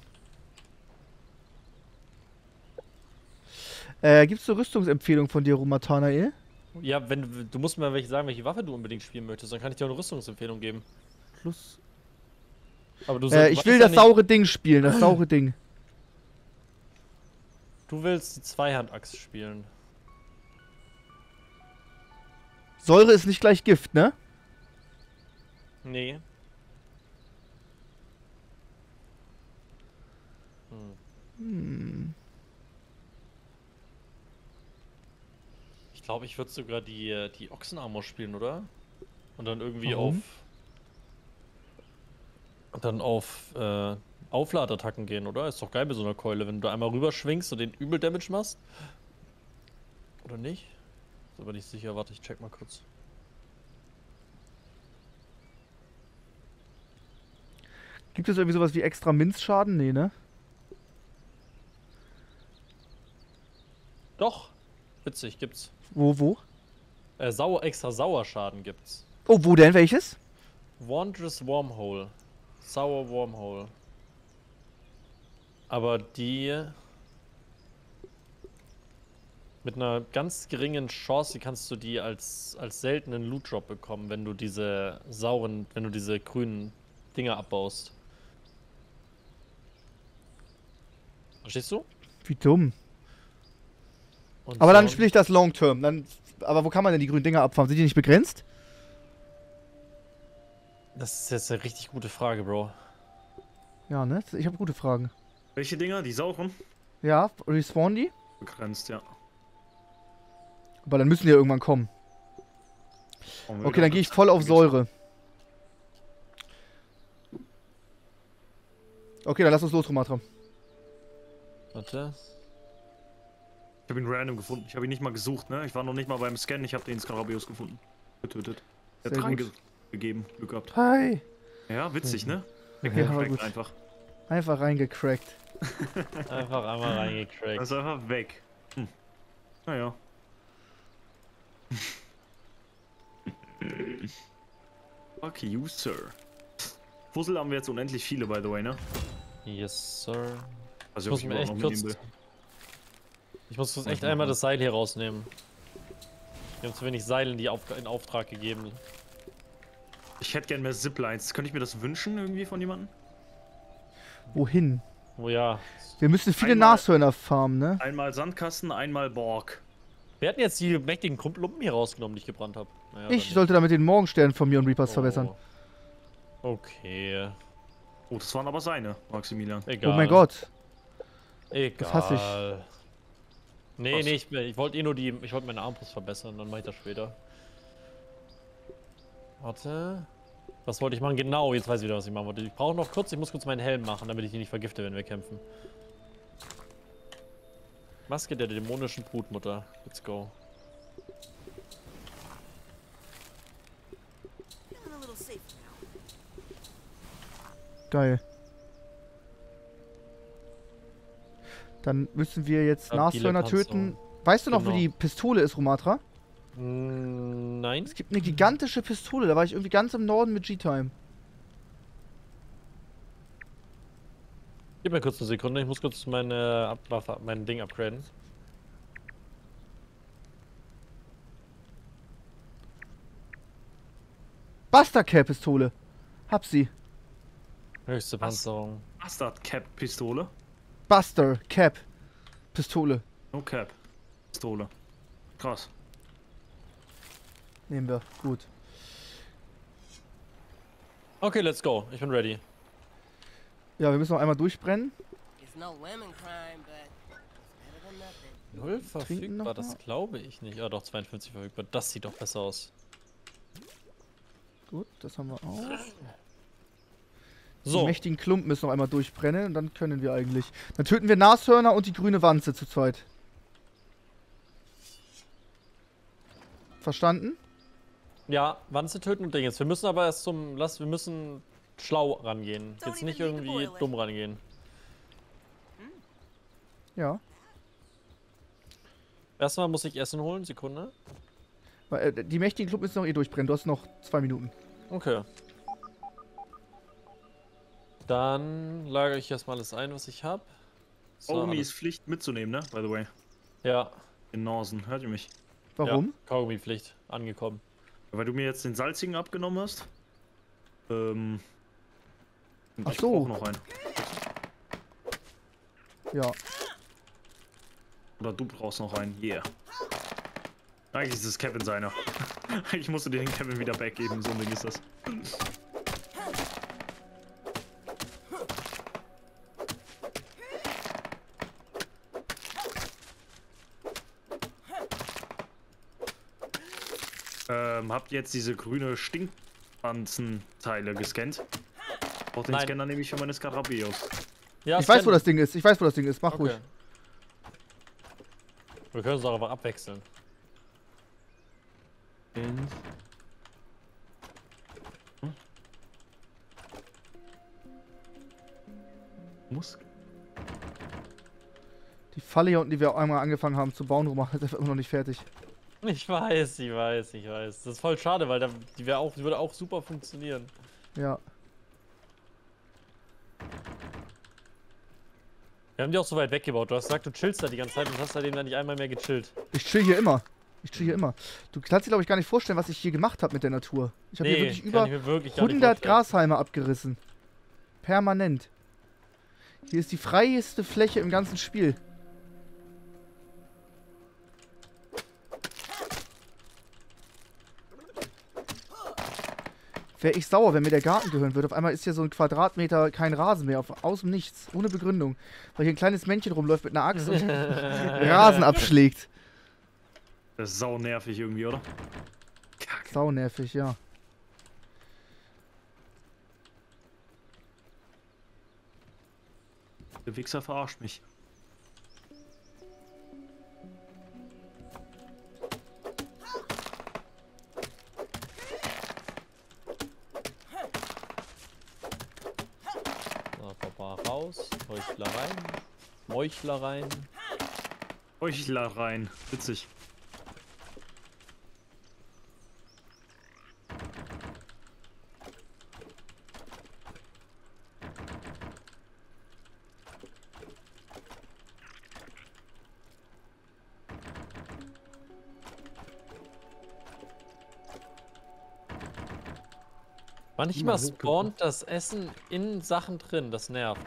[SPEAKER 1] Gibt's eine Rüstungsempfehlung von dir, Romatanael?
[SPEAKER 2] Ja, du musst mir welche sagen, welche Waffe du unbedingt spielen möchtest, dann kann ich dir auch eine Rüstungsempfehlung geben.
[SPEAKER 1] Plus.
[SPEAKER 2] Aber du
[SPEAKER 1] Ich
[SPEAKER 2] weißt
[SPEAKER 1] will
[SPEAKER 2] ja
[SPEAKER 1] das
[SPEAKER 2] nicht-
[SPEAKER 1] saure Ding spielen, das saure Ding.
[SPEAKER 2] Du willst die Zweihandaxt spielen.
[SPEAKER 1] Säure ist nicht gleich Gift, ne?
[SPEAKER 2] Nee. Ich glaube, ich würde sogar die Ochsenarmor spielen, oder? Und dann irgendwie
[SPEAKER 1] Warum?
[SPEAKER 2] auf Aufladattacken gehen, oder? Ist doch geil mit so einer Keule, wenn du einmal rüberschwingst und den übel Damage machst. Oder nicht? Ist aber nicht sicher, warte, ich check mal kurz.
[SPEAKER 1] Gibt es irgendwie sowas wie extra Minzschaden? Nee, ne?
[SPEAKER 2] Doch! Witzig, gibt's.
[SPEAKER 1] Wo?
[SPEAKER 2] Extra Sauerschaden gibt's.
[SPEAKER 1] Oh, wo denn? Welches?
[SPEAKER 2] Wondrous Wormhole. Sour Wormhole. Aber die mit einer ganz geringen Chance kannst du die als seltenen Loot Drop bekommen, wenn du diese grünen Dinger abbaust. Verstehst du?
[SPEAKER 1] Wie dumm.
[SPEAKER 2] Und
[SPEAKER 1] Aber dann
[SPEAKER 2] so-
[SPEAKER 1] spiele ich das Long Term. Aber wo kann man denn die grünen Dinger abfarmen? Sind die nicht begrenzt?
[SPEAKER 2] Das ist jetzt eine richtig gute Frage, Bro.
[SPEAKER 1] Ja, ne? Ich habe gute Fragen.
[SPEAKER 3] Welche Dinger? Die sauren?
[SPEAKER 1] Ja, respawnen die?
[SPEAKER 3] Begrenzt, ja.
[SPEAKER 1] Aber dann müssen die ja irgendwann kommen. Okay, dann gehe ich voll auf Säure. Okay, dann lass uns los, Romatra.
[SPEAKER 2] Warte.
[SPEAKER 3] Ich habe ihn random gefunden. Ich habe ihn nicht mal gesucht, ne? Ich war noch nicht mal beim Scannen. Ich habe den Skarabeus gefunden. Getötet. Er hat
[SPEAKER 1] Sehr
[SPEAKER 3] 3
[SPEAKER 1] gut.
[SPEAKER 3] gegeben. Glück gehabt.
[SPEAKER 1] Hi.
[SPEAKER 3] Ja, witzig, ne?
[SPEAKER 1] Ja, aber gut.
[SPEAKER 3] Einfach.
[SPEAKER 1] Einfach reingecrackt.
[SPEAKER 2] Einfach einmal
[SPEAKER 3] Das
[SPEAKER 2] reingecrackt.
[SPEAKER 3] ist einfach weg. Naja. Fuck you, Sir. Puzzle haben wir jetzt unendlich viele, by the way, ne?
[SPEAKER 2] Yes, Sir.
[SPEAKER 3] Also,
[SPEAKER 2] Ich muss mir echt kurz... Ich muss jetzt echt einmal das Seil hier rausnehmen. Wir haben zu wenig Seil in Auftrag gegeben.
[SPEAKER 3] Ich hätte gern mehr Ziplines. Könnte ich mir das wünschen, irgendwie von jemandem?
[SPEAKER 1] Wohin?
[SPEAKER 2] Oh ja.
[SPEAKER 1] Wir müssen viele
[SPEAKER 3] Einmal-
[SPEAKER 1] Nashörner farmen, ne?
[SPEAKER 3] Einmal Sandkasten, einmal Borg.
[SPEAKER 2] Wir hatten jetzt die mächtigen Lumpen hier rausgenommen, die ich gebrannt habe. Naja, dann
[SPEAKER 1] Ich
[SPEAKER 2] nicht.
[SPEAKER 1] sollte damit den Morgenstern von mir und Reapers
[SPEAKER 2] Oh.
[SPEAKER 1] verbessern.
[SPEAKER 2] Okay.
[SPEAKER 3] Oh, das waren aber seine, Maximilian.
[SPEAKER 2] Egal.
[SPEAKER 1] Oh mein Gott.
[SPEAKER 2] Egal.
[SPEAKER 1] Das hasse ich.
[SPEAKER 2] Nee,
[SPEAKER 3] Was?
[SPEAKER 2] nee, ich wollte eh nur ich wollte meine Armbrust verbessern, dann mache ich das später. Warte. Was wollte ich machen? Genau, jetzt weiß ich wieder, was ich machen wollte. Ich brauche noch kurz, ich muss kurz meinen Helm machen, damit ich ihn nicht vergifte, wenn wir kämpfen. Maske der dämonischen Brutmutter. Let's go.
[SPEAKER 9] Feeling a little safer now.
[SPEAKER 1] Geil. Dann müssen wir jetzt
[SPEAKER 2] Stabile
[SPEAKER 1] Nashörner
[SPEAKER 2] Panzerung.
[SPEAKER 1] töten. Weißt du noch,
[SPEAKER 2] Genau.
[SPEAKER 1] wie die Pistole ist, Romatra?
[SPEAKER 2] Nein.
[SPEAKER 1] Es gibt eine gigantische Pistole. Da war ich irgendwie ganz im Norden mit G-Time.
[SPEAKER 2] Gib mir kurz eine Sekunde, ich muss kurz meine Waffe, mein Ding upgraden.
[SPEAKER 1] Buster Cap Pistole. Hab sie.
[SPEAKER 2] Höchste Panzerung.
[SPEAKER 3] Bastard Cap Pistole.
[SPEAKER 1] Buster Cap Pistole.
[SPEAKER 3] No Cap. Pistole. Krass.
[SPEAKER 1] Nehmen wir. Gut.
[SPEAKER 2] Okay, let's go. Ich bin ready.
[SPEAKER 1] Ja, wir müssen noch einmal durchbrennen.
[SPEAKER 9] It's no women crime, but it's better than nothing.
[SPEAKER 2] 0
[SPEAKER 1] noch
[SPEAKER 2] verfügbar,
[SPEAKER 1] mal?
[SPEAKER 2] das glaube ich nicht. Ja doch, 52 verfügbar. Das sieht doch besser aus.
[SPEAKER 1] Gut, das haben wir auch. Die
[SPEAKER 2] So,
[SPEAKER 1] mächtigen Klumpen müssen noch einmal durchbrennen und dann können wir eigentlich. Dann töten wir Nashörner und die grüne Wanze zu zweit. Verstanden?
[SPEAKER 2] ja, Wanze töten und Ding jetzt. Wir müssen aber erst wir müssen schlau rangehen. Jetzt nicht irgendwie dumm rangehen.
[SPEAKER 1] Ja.
[SPEAKER 2] Erstmal muss ich Essen holen, Sekunde.
[SPEAKER 1] Weil, die mächtigen Klumpen müssen noch eh durchbrennen. Du hast noch 2 Minuten.
[SPEAKER 2] Okay. Dann lagere ich erstmal alles ein, was ich habe. So,
[SPEAKER 3] Kaugummi
[SPEAKER 2] alles-
[SPEAKER 3] ist Pflicht mitzunehmen, ne? By the way.
[SPEAKER 2] Ja,
[SPEAKER 3] In Norsen. Hört ihr mich?
[SPEAKER 1] Warum?
[SPEAKER 2] Ja, Kaugummi-Pflicht. Angekommen.
[SPEAKER 3] Weil du mir jetzt den salzigen abgenommen hast. Und
[SPEAKER 1] Ach
[SPEAKER 3] ich
[SPEAKER 1] so.
[SPEAKER 3] brauch noch einen.
[SPEAKER 1] Ja.
[SPEAKER 3] Oder du brauchst noch einen. Yeah. Eigentlich ist es Kevin seiner. Eigentlich musst du dir den Kevin wieder backgeben. So ein Ding ist das. Habt ihr jetzt diese grüne Stinkwanzenteile gescannt? Braucht den
[SPEAKER 2] Nein.
[SPEAKER 3] Scanner nämlich für meine Skarabeus.
[SPEAKER 2] Ja,
[SPEAKER 1] Ich weiß, wo
[SPEAKER 2] scannen.
[SPEAKER 1] das Ding ist. Ich weiß, wo das Ding ist. Mach ruhig.
[SPEAKER 2] Okay. Wir können uns auch einfach abwechseln.
[SPEAKER 3] Muss.
[SPEAKER 1] Die Falle hier unten, die wir einmal angefangen haben zu bauen, Roman, ist immer noch nicht fertig.
[SPEAKER 2] Ich weiß. Das ist voll schade, weil die würde auch super funktionieren.
[SPEAKER 1] Ja.
[SPEAKER 2] Wir haben die auch so weit weggebaut. Du hast gesagt, du chillst da die ganze Zeit und hast seitdem dann nicht einmal mehr gechillt.
[SPEAKER 1] Ich chill hier immer. Du kannst dir, glaube ich, gar nicht vorstellen, was ich hier gemacht habe mit der Natur. Ich habe hier wirklich
[SPEAKER 2] kann
[SPEAKER 1] über
[SPEAKER 2] ich mir wirklich gar nicht
[SPEAKER 1] 100
[SPEAKER 2] vorstellen.
[SPEAKER 1] Grashalme abgerissen. Permanent. Hier ist die freieste Fläche im ganzen Spiel. Wäre ich sauer, wenn mir der Garten gehören würde. Auf einmal ist hier so ein Quadratmeter kein Rasen mehr. Aus dem Nichts. Ohne Begründung. Weil hier ein kleines Männchen rumläuft mit einer Axt und Rasen abschlägt.
[SPEAKER 3] Das ist sau nervig irgendwie, oder? Kack.
[SPEAKER 1] sau nervig, ja.
[SPEAKER 3] Der Wichser verarscht mich.
[SPEAKER 2] So, Papa raus. Heuchler rein. Meuchler rein.
[SPEAKER 3] Heuchler rein. Witzig.
[SPEAKER 2] Manchmal spawnt das Essen in Sachen drin, das nervt.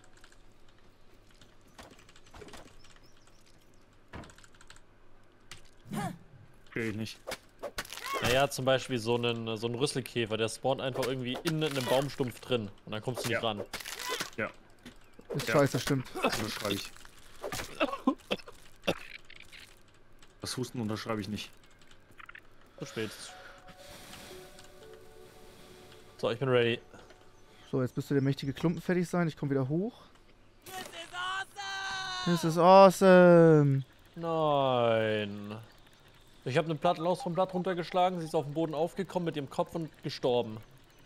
[SPEAKER 3] Will ich nicht.
[SPEAKER 2] Naja, zum Beispiel so ein Rüsselkäfer, der spawnt einfach irgendwie in einem Baumstumpf drin und dann kommst du nicht ran.
[SPEAKER 3] Ja.
[SPEAKER 1] Ist
[SPEAKER 3] Ja.
[SPEAKER 1] scheiße, stimmt.
[SPEAKER 3] Unterschreibe ich. Das Husten unterschreibe ich nicht.
[SPEAKER 2] Zu spät. So, ich bin ready.
[SPEAKER 1] So, jetzt müsste der mächtige Klumpen fertig sein. Ich komme wieder hoch. This is awesome!
[SPEAKER 2] Nein. Ich habe eine Plattlaus vom Blatt runtergeschlagen, sie ist auf den Boden aufgekommen mit ihrem Kopf und gestorben.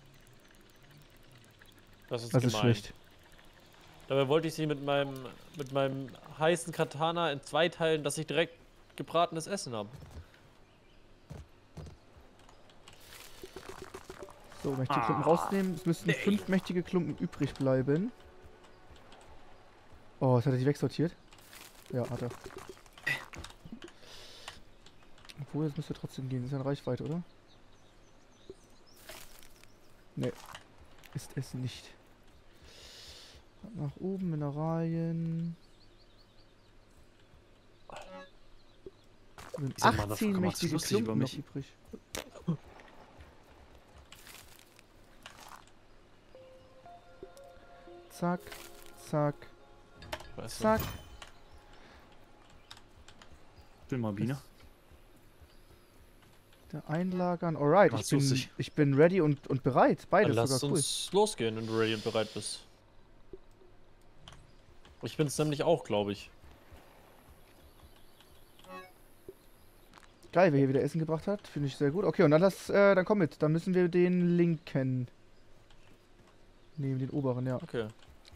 [SPEAKER 2] Das ist gemein.
[SPEAKER 1] schlecht.
[SPEAKER 2] Dabei wollte ich sie mit meinem heißen Katana in 2 teilen, dass ich direkt gebratenes Essen habe.
[SPEAKER 1] So, mächtige Klumpen rausnehmen. Es müssten 5 mächtige Klumpen übrig bleiben. Oh, jetzt hat er die wegsortiert. Ja, hat er. Obwohl, das müsste trotzdem gehen. Das ist ja in Reichweite, oder? Ne. Ist es nicht. Nach oben, Mineralien. Es sind
[SPEAKER 3] Dieser
[SPEAKER 1] 18
[SPEAKER 3] Motherfucker macht's
[SPEAKER 1] mächtige
[SPEAKER 3] lustig über
[SPEAKER 1] Klumpen noch
[SPEAKER 3] mich.
[SPEAKER 1] übrig. Zack, zack,
[SPEAKER 2] Weißt du?
[SPEAKER 1] zack.
[SPEAKER 3] Will mal Biene.
[SPEAKER 1] Da einlagern. Alright,
[SPEAKER 3] Macht's lustig.
[SPEAKER 1] ich bin ready und bereit.
[SPEAKER 2] Dann
[SPEAKER 1] Beides
[SPEAKER 2] lass
[SPEAKER 1] sogar cool.
[SPEAKER 2] uns losgehen, wenn du ready und bereit bist. Ich bin's nämlich auch, glaube ich.
[SPEAKER 1] Geil, wer hier wieder Essen gebracht hat. Finde ich sehr gut. Okay, und dann dann komm mit. Dann müssen wir den linken nehmen, den oberen, ja.
[SPEAKER 2] Okay.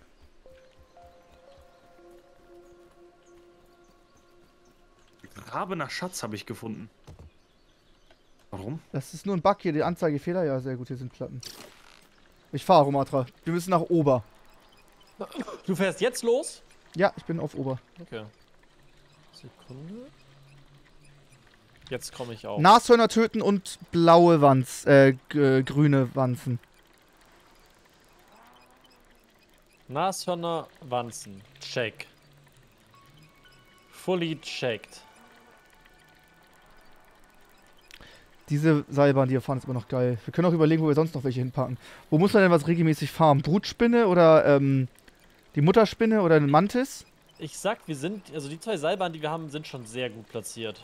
[SPEAKER 3] Grabe nach Schatz habe ich gefunden. Warum?
[SPEAKER 1] Das ist nur ein Bug hier, die Anzeigefehler. Ja, sehr gut, hier sind Platten. Ich fahre, Romatra. Wir müssen nach Ober.
[SPEAKER 2] Du fährst jetzt los?
[SPEAKER 1] Ja, ich bin auf Ober.
[SPEAKER 2] Okay. Sekunde. Jetzt komme ich auch.
[SPEAKER 1] Nashörner töten und blaue grüne Wanzen.
[SPEAKER 2] Nashörner, Wanzen. Check. Fully checked.
[SPEAKER 1] Diese Seilbahn, die hier fahren, ist immer noch geil. Wir können auch überlegen, wo wir sonst noch welche hinpacken. Wo muss man denn was regelmäßig farmen? Brutspinne oder die Mutterspinne oder ein Mantis?
[SPEAKER 2] Ich sag, also die 2 Seilbahnen, die wir haben, sind schon sehr gut platziert.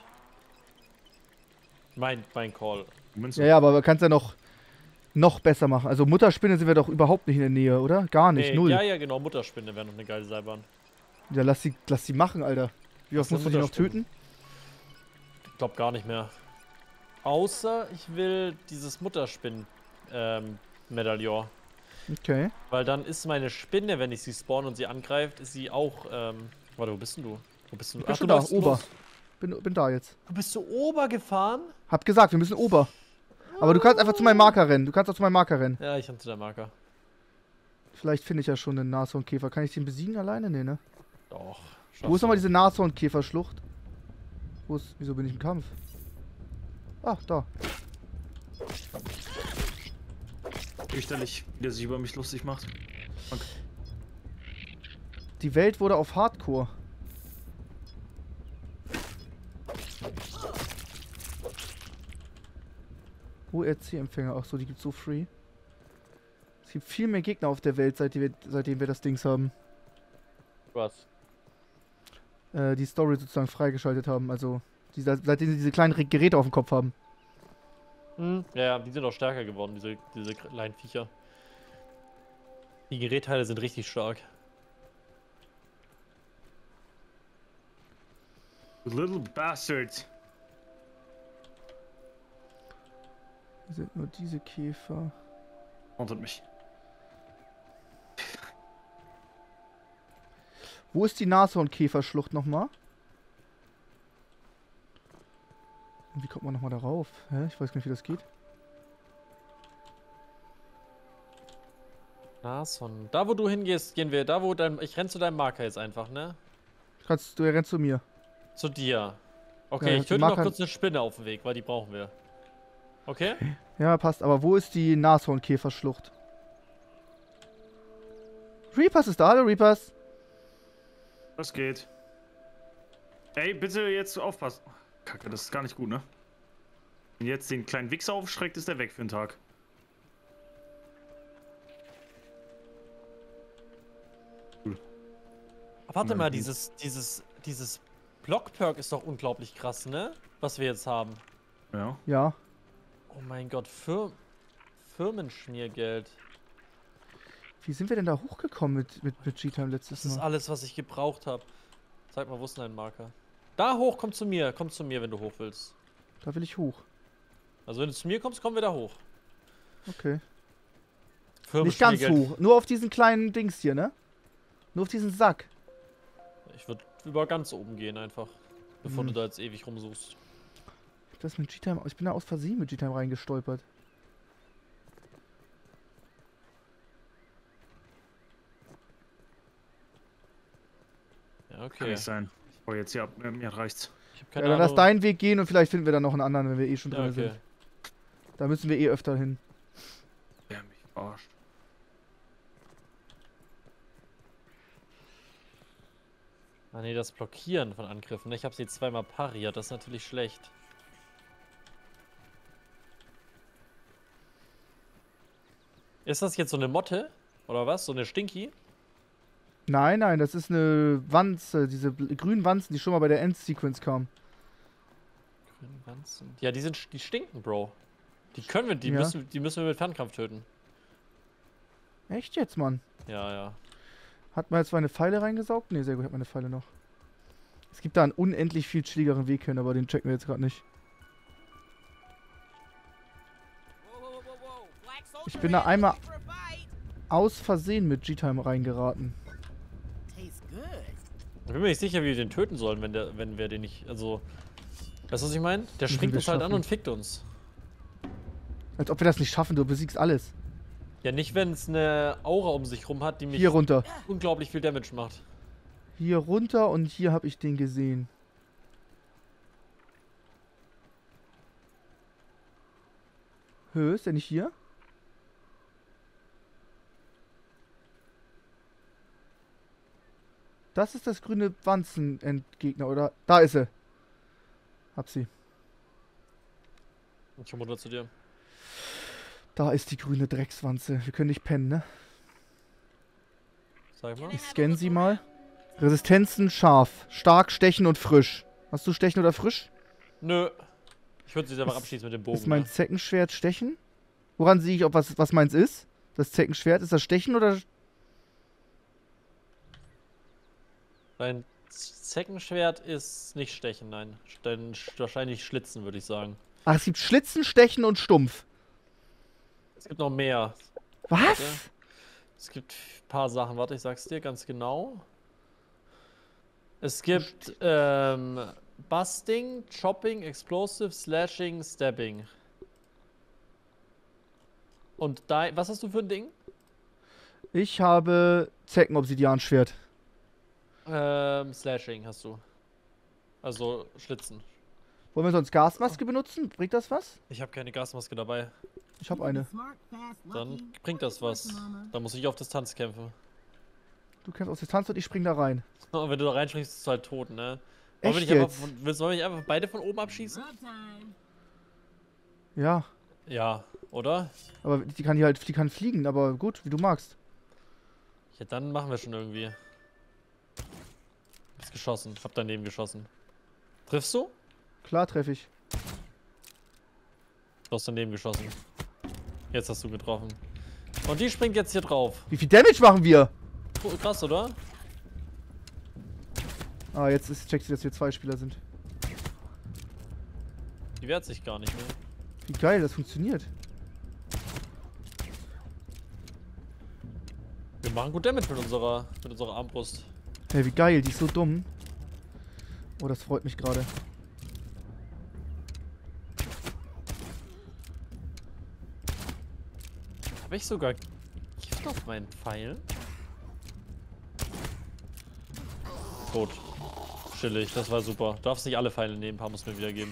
[SPEAKER 2] Mein Call.
[SPEAKER 1] Ja, ja, aber man kann es ja noch besser machen. Also Mutterspinne sind wir doch überhaupt nicht in der Nähe, oder? Gar nicht,
[SPEAKER 2] Nee,
[SPEAKER 1] null.
[SPEAKER 2] ja, ja, genau, Mutterspinne wäre noch eine geile Seilbahn.
[SPEAKER 1] Ja, lass sie machen, Alter. Wie oft
[SPEAKER 2] Was
[SPEAKER 1] musst du
[SPEAKER 2] sind
[SPEAKER 1] die noch
[SPEAKER 2] Mutterspinnen?
[SPEAKER 1] töten?
[SPEAKER 2] Ich glaube gar nicht mehr. Außer ich will dieses Mutterspinnen-Medaillon.
[SPEAKER 1] Okay.
[SPEAKER 2] Weil dann ist meine Spinne, wenn ich sie spawn und sie angreift, ist sie auch, warte, wo bist denn du? Wo bist du?
[SPEAKER 1] Ich bin
[SPEAKER 2] Ach,
[SPEAKER 1] schon
[SPEAKER 2] du
[SPEAKER 1] da,
[SPEAKER 2] läufst
[SPEAKER 1] Ober.
[SPEAKER 2] los.
[SPEAKER 1] Bin da jetzt.
[SPEAKER 2] Du bist zu Ober gefahren?
[SPEAKER 1] Hab gesagt, wir müssen Ober. Aber du kannst einfach zu meinem Marker rennen. Du kannst auch zu meinem Marker rennen.
[SPEAKER 2] Ja, ich habe zu der Marker.
[SPEAKER 1] Vielleicht finde ich ja schon einen Nashornkäfer. Kann ich den besiegen alleine? Nee, ne?
[SPEAKER 2] Doch.
[SPEAKER 1] Wo ist nochmal diese Nashornkäferschlucht? Wieso bin ich im Kampf? Ach, da.
[SPEAKER 3] Fürchterlich, wie der sich über mich lustig macht. Danke.
[SPEAKER 1] Die Welt wurde auf Hardcore. ORC-Empfänger. Ach so, die gibt's so free. Es gibt viel mehr Gegner auf der Welt, seitdem wir das Dings haben.
[SPEAKER 2] Was?
[SPEAKER 1] Die Story sozusagen freigeschaltet haben. Also, seitdem sie diese kleinen Geräte auf dem Kopf haben.
[SPEAKER 2] Ja, die sind auch stärker geworden, diese kleinen Viecher. Die Gerätteile sind richtig stark.
[SPEAKER 3] Little bastard.
[SPEAKER 1] Hier sind nur diese Käfer.
[SPEAKER 3] Hauntet mich.
[SPEAKER 1] Wo ist die Nashornkäferschlucht nochmal? Und wie kommt man nochmal darauf? Hä? Ich weiß gar nicht, wie das geht.
[SPEAKER 2] Nashorn. Da wo du hingehst, gehen wir. Da wo dein. Ich renn zu deinem Marker jetzt einfach, ne?
[SPEAKER 1] Du rennst zu mir.
[SPEAKER 2] Zu dir. Okay,
[SPEAKER 1] Ja,
[SPEAKER 2] ich töte
[SPEAKER 1] Marker-
[SPEAKER 2] noch kurz eine Spinne auf dem Weg, weil die brauchen wir. Okay?
[SPEAKER 1] Ja, passt. Aber wo ist die Nashornkäferschlucht? Reapers ist da. Hallo, Reapers.
[SPEAKER 3] Das geht. Ey, bitte jetzt aufpassen. Kacke, das ist gar nicht gut, ne? Wenn jetzt den kleinen Wichser aufschreckt, ist der weg für den Tag.
[SPEAKER 2] Warte mal, dieses Block-Perk ist doch unglaublich krass, ne? Was wir jetzt haben.
[SPEAKER 3] Ja.
[SPEAKER 1] Ja.
[SPEAKER 2] Oh mein Gott, Firmenschmiergeld.
[SPEAKER 1] Wie sind wir denn da hochgekommen mit G-Time letztes
[SPEAKER 2] Das ist
[SPEAKER 1] Mal?
[SPEAKER 2] alles, was ich gebraucht habe. Zeig mal, wo ist denn dein Marker? Da hoch, komm zu mir, wenn du hoch willst.
[SPEAKER 1] Da will ich hoch.
[SPEAKER 2] Also wenn du zu mir kommst, kommen wir da hoch.
[SPEAKER 1] Okay. Nicht ganz
[SPEAKER 2] Firmenschmiergeld.
[SPEAKER 1] hoch. Nur auf diesen kleinen Dings hier, ne? Nur auf diesen Sack.
[SPEAKER 2] Ich würde über ganz oben gehen einfach. Bevor du da jetzt ewig rumsuchst.
[SPEAKER 1] Das mit G-Time. Ich bin da aus Versehen mit G-Time reingestolpert.
[SPEAKER 2] Ja,
[SPEAKER 3] Kann
[SPEAKER 2] okay.
[SPEAKER 3] nicht sein. Oh, jetzt ja, mir reicht's.
[SPEAKER 2] Ich hab
[SPEAKER 1] Ja,
[SPEAKER 2] keine
[SPEAKER 1] dann lass
[SPEAKER 2] Ahnung.
[SPEAKER 1] deinen Weg gehen und vielleicht finden wir dann noch einen anderen, wenn wir eh schon drin
[SPEAKER 2] Ja, okay.
[SPEAKER 1] sind. Da müssen wir eh öfter hin.
[SPEAKER 3] Der mich verarscht.
[SPEAKER 2] Ah ne, das Blockieren von Angriffen. Ich habe sie zweimal pariert, das ist natürlich schlecht. Ist das jetzt so eine Motte? Oder was? So eine Stinky?
[SPEAKER 1] Nein, nein, das ist eine Wanze. Diese grünen Wanzen, die schon mal bei der Endsequence kamen.
[SPEAKER 2] Grüne Wanzen. Ja, die stinken, Bro. Die können wir, die
[SPEAKER 1] Ja.
[SPEAKER 2] müssen wir mit Fernkampf töten.
[SPEAKER 1] Echt jetzt, Mann?
[SPEAKER 2] Ja, ja.
[SPEAKER 1] Hat man jetzt meine Pfeile reingesaugt? Ne, sehr gut, ich hab meine Pfeile noch. Es gibt da einen unendlich viel chilligeren Weg hin, aber den checken wir jetzt gerade nicht. Ich bin da einmal aus Versehen mit G-Time reingeraten.
[SPEAKER 9] Tastes good.
[SPEAKER 2] Ich bin mir nicht sicher, wie wir den töten sollen, wenn wir den nicht. Also. Weißt du, was ich meine? Der
[SPEAKER 1] Müssen
[SPEAKER 2] springt
[SPEAKER 1] wir
[SPEAKER 2] uns halt an
[SPEAKER 1] schaffen.
[SPEAKER 2] und fickt uns.
[SPEAKER 1] Als ob wir das nicht schaffen, du besiegst alles.
[SPEAKER 2] Ja, nicht, wenn es eine Aura um sich rum hat, die mich
[SPEAKER 1] Hier runter.
[SPEAKER 2] unglaublich viel Damage macht.
[SPEAKER 1] Hier runter und hier habe ich den gesehen. Hö, ist der nicht hier? Das ist das grüne Wanzenendgegner, oder? Da ist er. Hab sie.
[SPEAKER 2] Ich komm runter zu dir.
[SPEAKER 1] Da ist die grüne Dreckswanze. Wir können nicht pennen, ne?
[SPEAKER 2] Sag mal.
[SPEAKER 1] Ich scanne sie mal. Resistenzen scharf. Stark, stechen und frisch. Hast du stechen oder frisch?
[SPEAKER 2] Nö. Ich würde sie einfach abschießen mit dem Bogen.
[SPEAKER 1] Ist mein
[SPEAKER 2] ne?
[SPEAKER 1] Zeckenschwert stechen? Woran sehe ich, ob was meins ist? Das Zeckenschwert, ist das stechen oder...
[SPEAKER 2] Dein Zeckenschwert ist nicht stechen, nein. Dann wahrscheinlich schlitzen, würde ich sagen.
[SPEAKER 1] Ach, es gibt Schlitzen, Stechen und Stumpf.
[SPEAKER 2] Es gibt noch mehr.
[SPEAKER 1] Was?
[SPEAKER 2] Ja. Es gibt ein paar Sachen. Warte, ich sag's dir ganz genau. Es gibt Busting, Chopping, Explosive, Slashing, Stabbing. Und was hast du für ein Ding?
[SPEAKER 1] Ich habe Zecken-Obsidian-Schwert.
[SPEAKER 2] Slashing hast du. Also Schlitzen.
[SPEAKER 1] Wollen wir sonst Gasmaske benutzen? Bringt das was?
[SPEAKER 2] Ich habe keine Gasmaske dabei.
[SPEAKER 1] Ich habe eine.
[SPEAKER 2] Dann bringt das was. Dann muss ich auf Distanz kämpfen.
[SPEAKER 1] Du kämpfst aus Distanz und ich spring da rein.
[SPEAKER 2] Und wenn du da reinspringst, bist du halt tot, ne?
[SPEAKER 1] Echt
[SPEAKER 2] Wollen
[SPEAKER 1] jetzt?
[SPEAKER 2] wir nicht einfach beide von oben abschießen?
[SPEAKER 1] Ja,
[SPEAKER 2] Ja, oder?
[SPEAKER 1] aber die kann fliegen, aber gut, wie du magst.
[SPEAKER 2] Ja, dann machen wir schon irgendwie. Ist geschossen. Hab daneben geschossen. Triffst du?
[SPEAKER 1] Klar treffe ich.
[SPEAKER 2] Du hast daneben geschossen. Jetzt hast du getroffen. Und die springt jetzt hier drauf.
[SPEAKER 1] Wie viel Damage machen wir?
[SPEAKER 2] Oh, krass, oder?
[SPEAKER 1] Ah, jetzt checkst du, dass wir 2 Spieler sind.
[SPEAKER 2] Die wehrt sich gar nicht mehr.
[SPEAKER 1] Wie geil, das funktioniert.
[SPEAKER 2] Wir machen gut Damage mit unserer Armbrust.
[SPEAKER 1] Hey, wie geil, die ist so dumm. Oh, das freut mich gerade.
[SPEAKER 2] Habe ich sogar Gift auf meinen Pfeil? Tot. Chillig, das war super. Du darfst nicht alle Pfeile nehmen, ein paar muss mir wieder geben.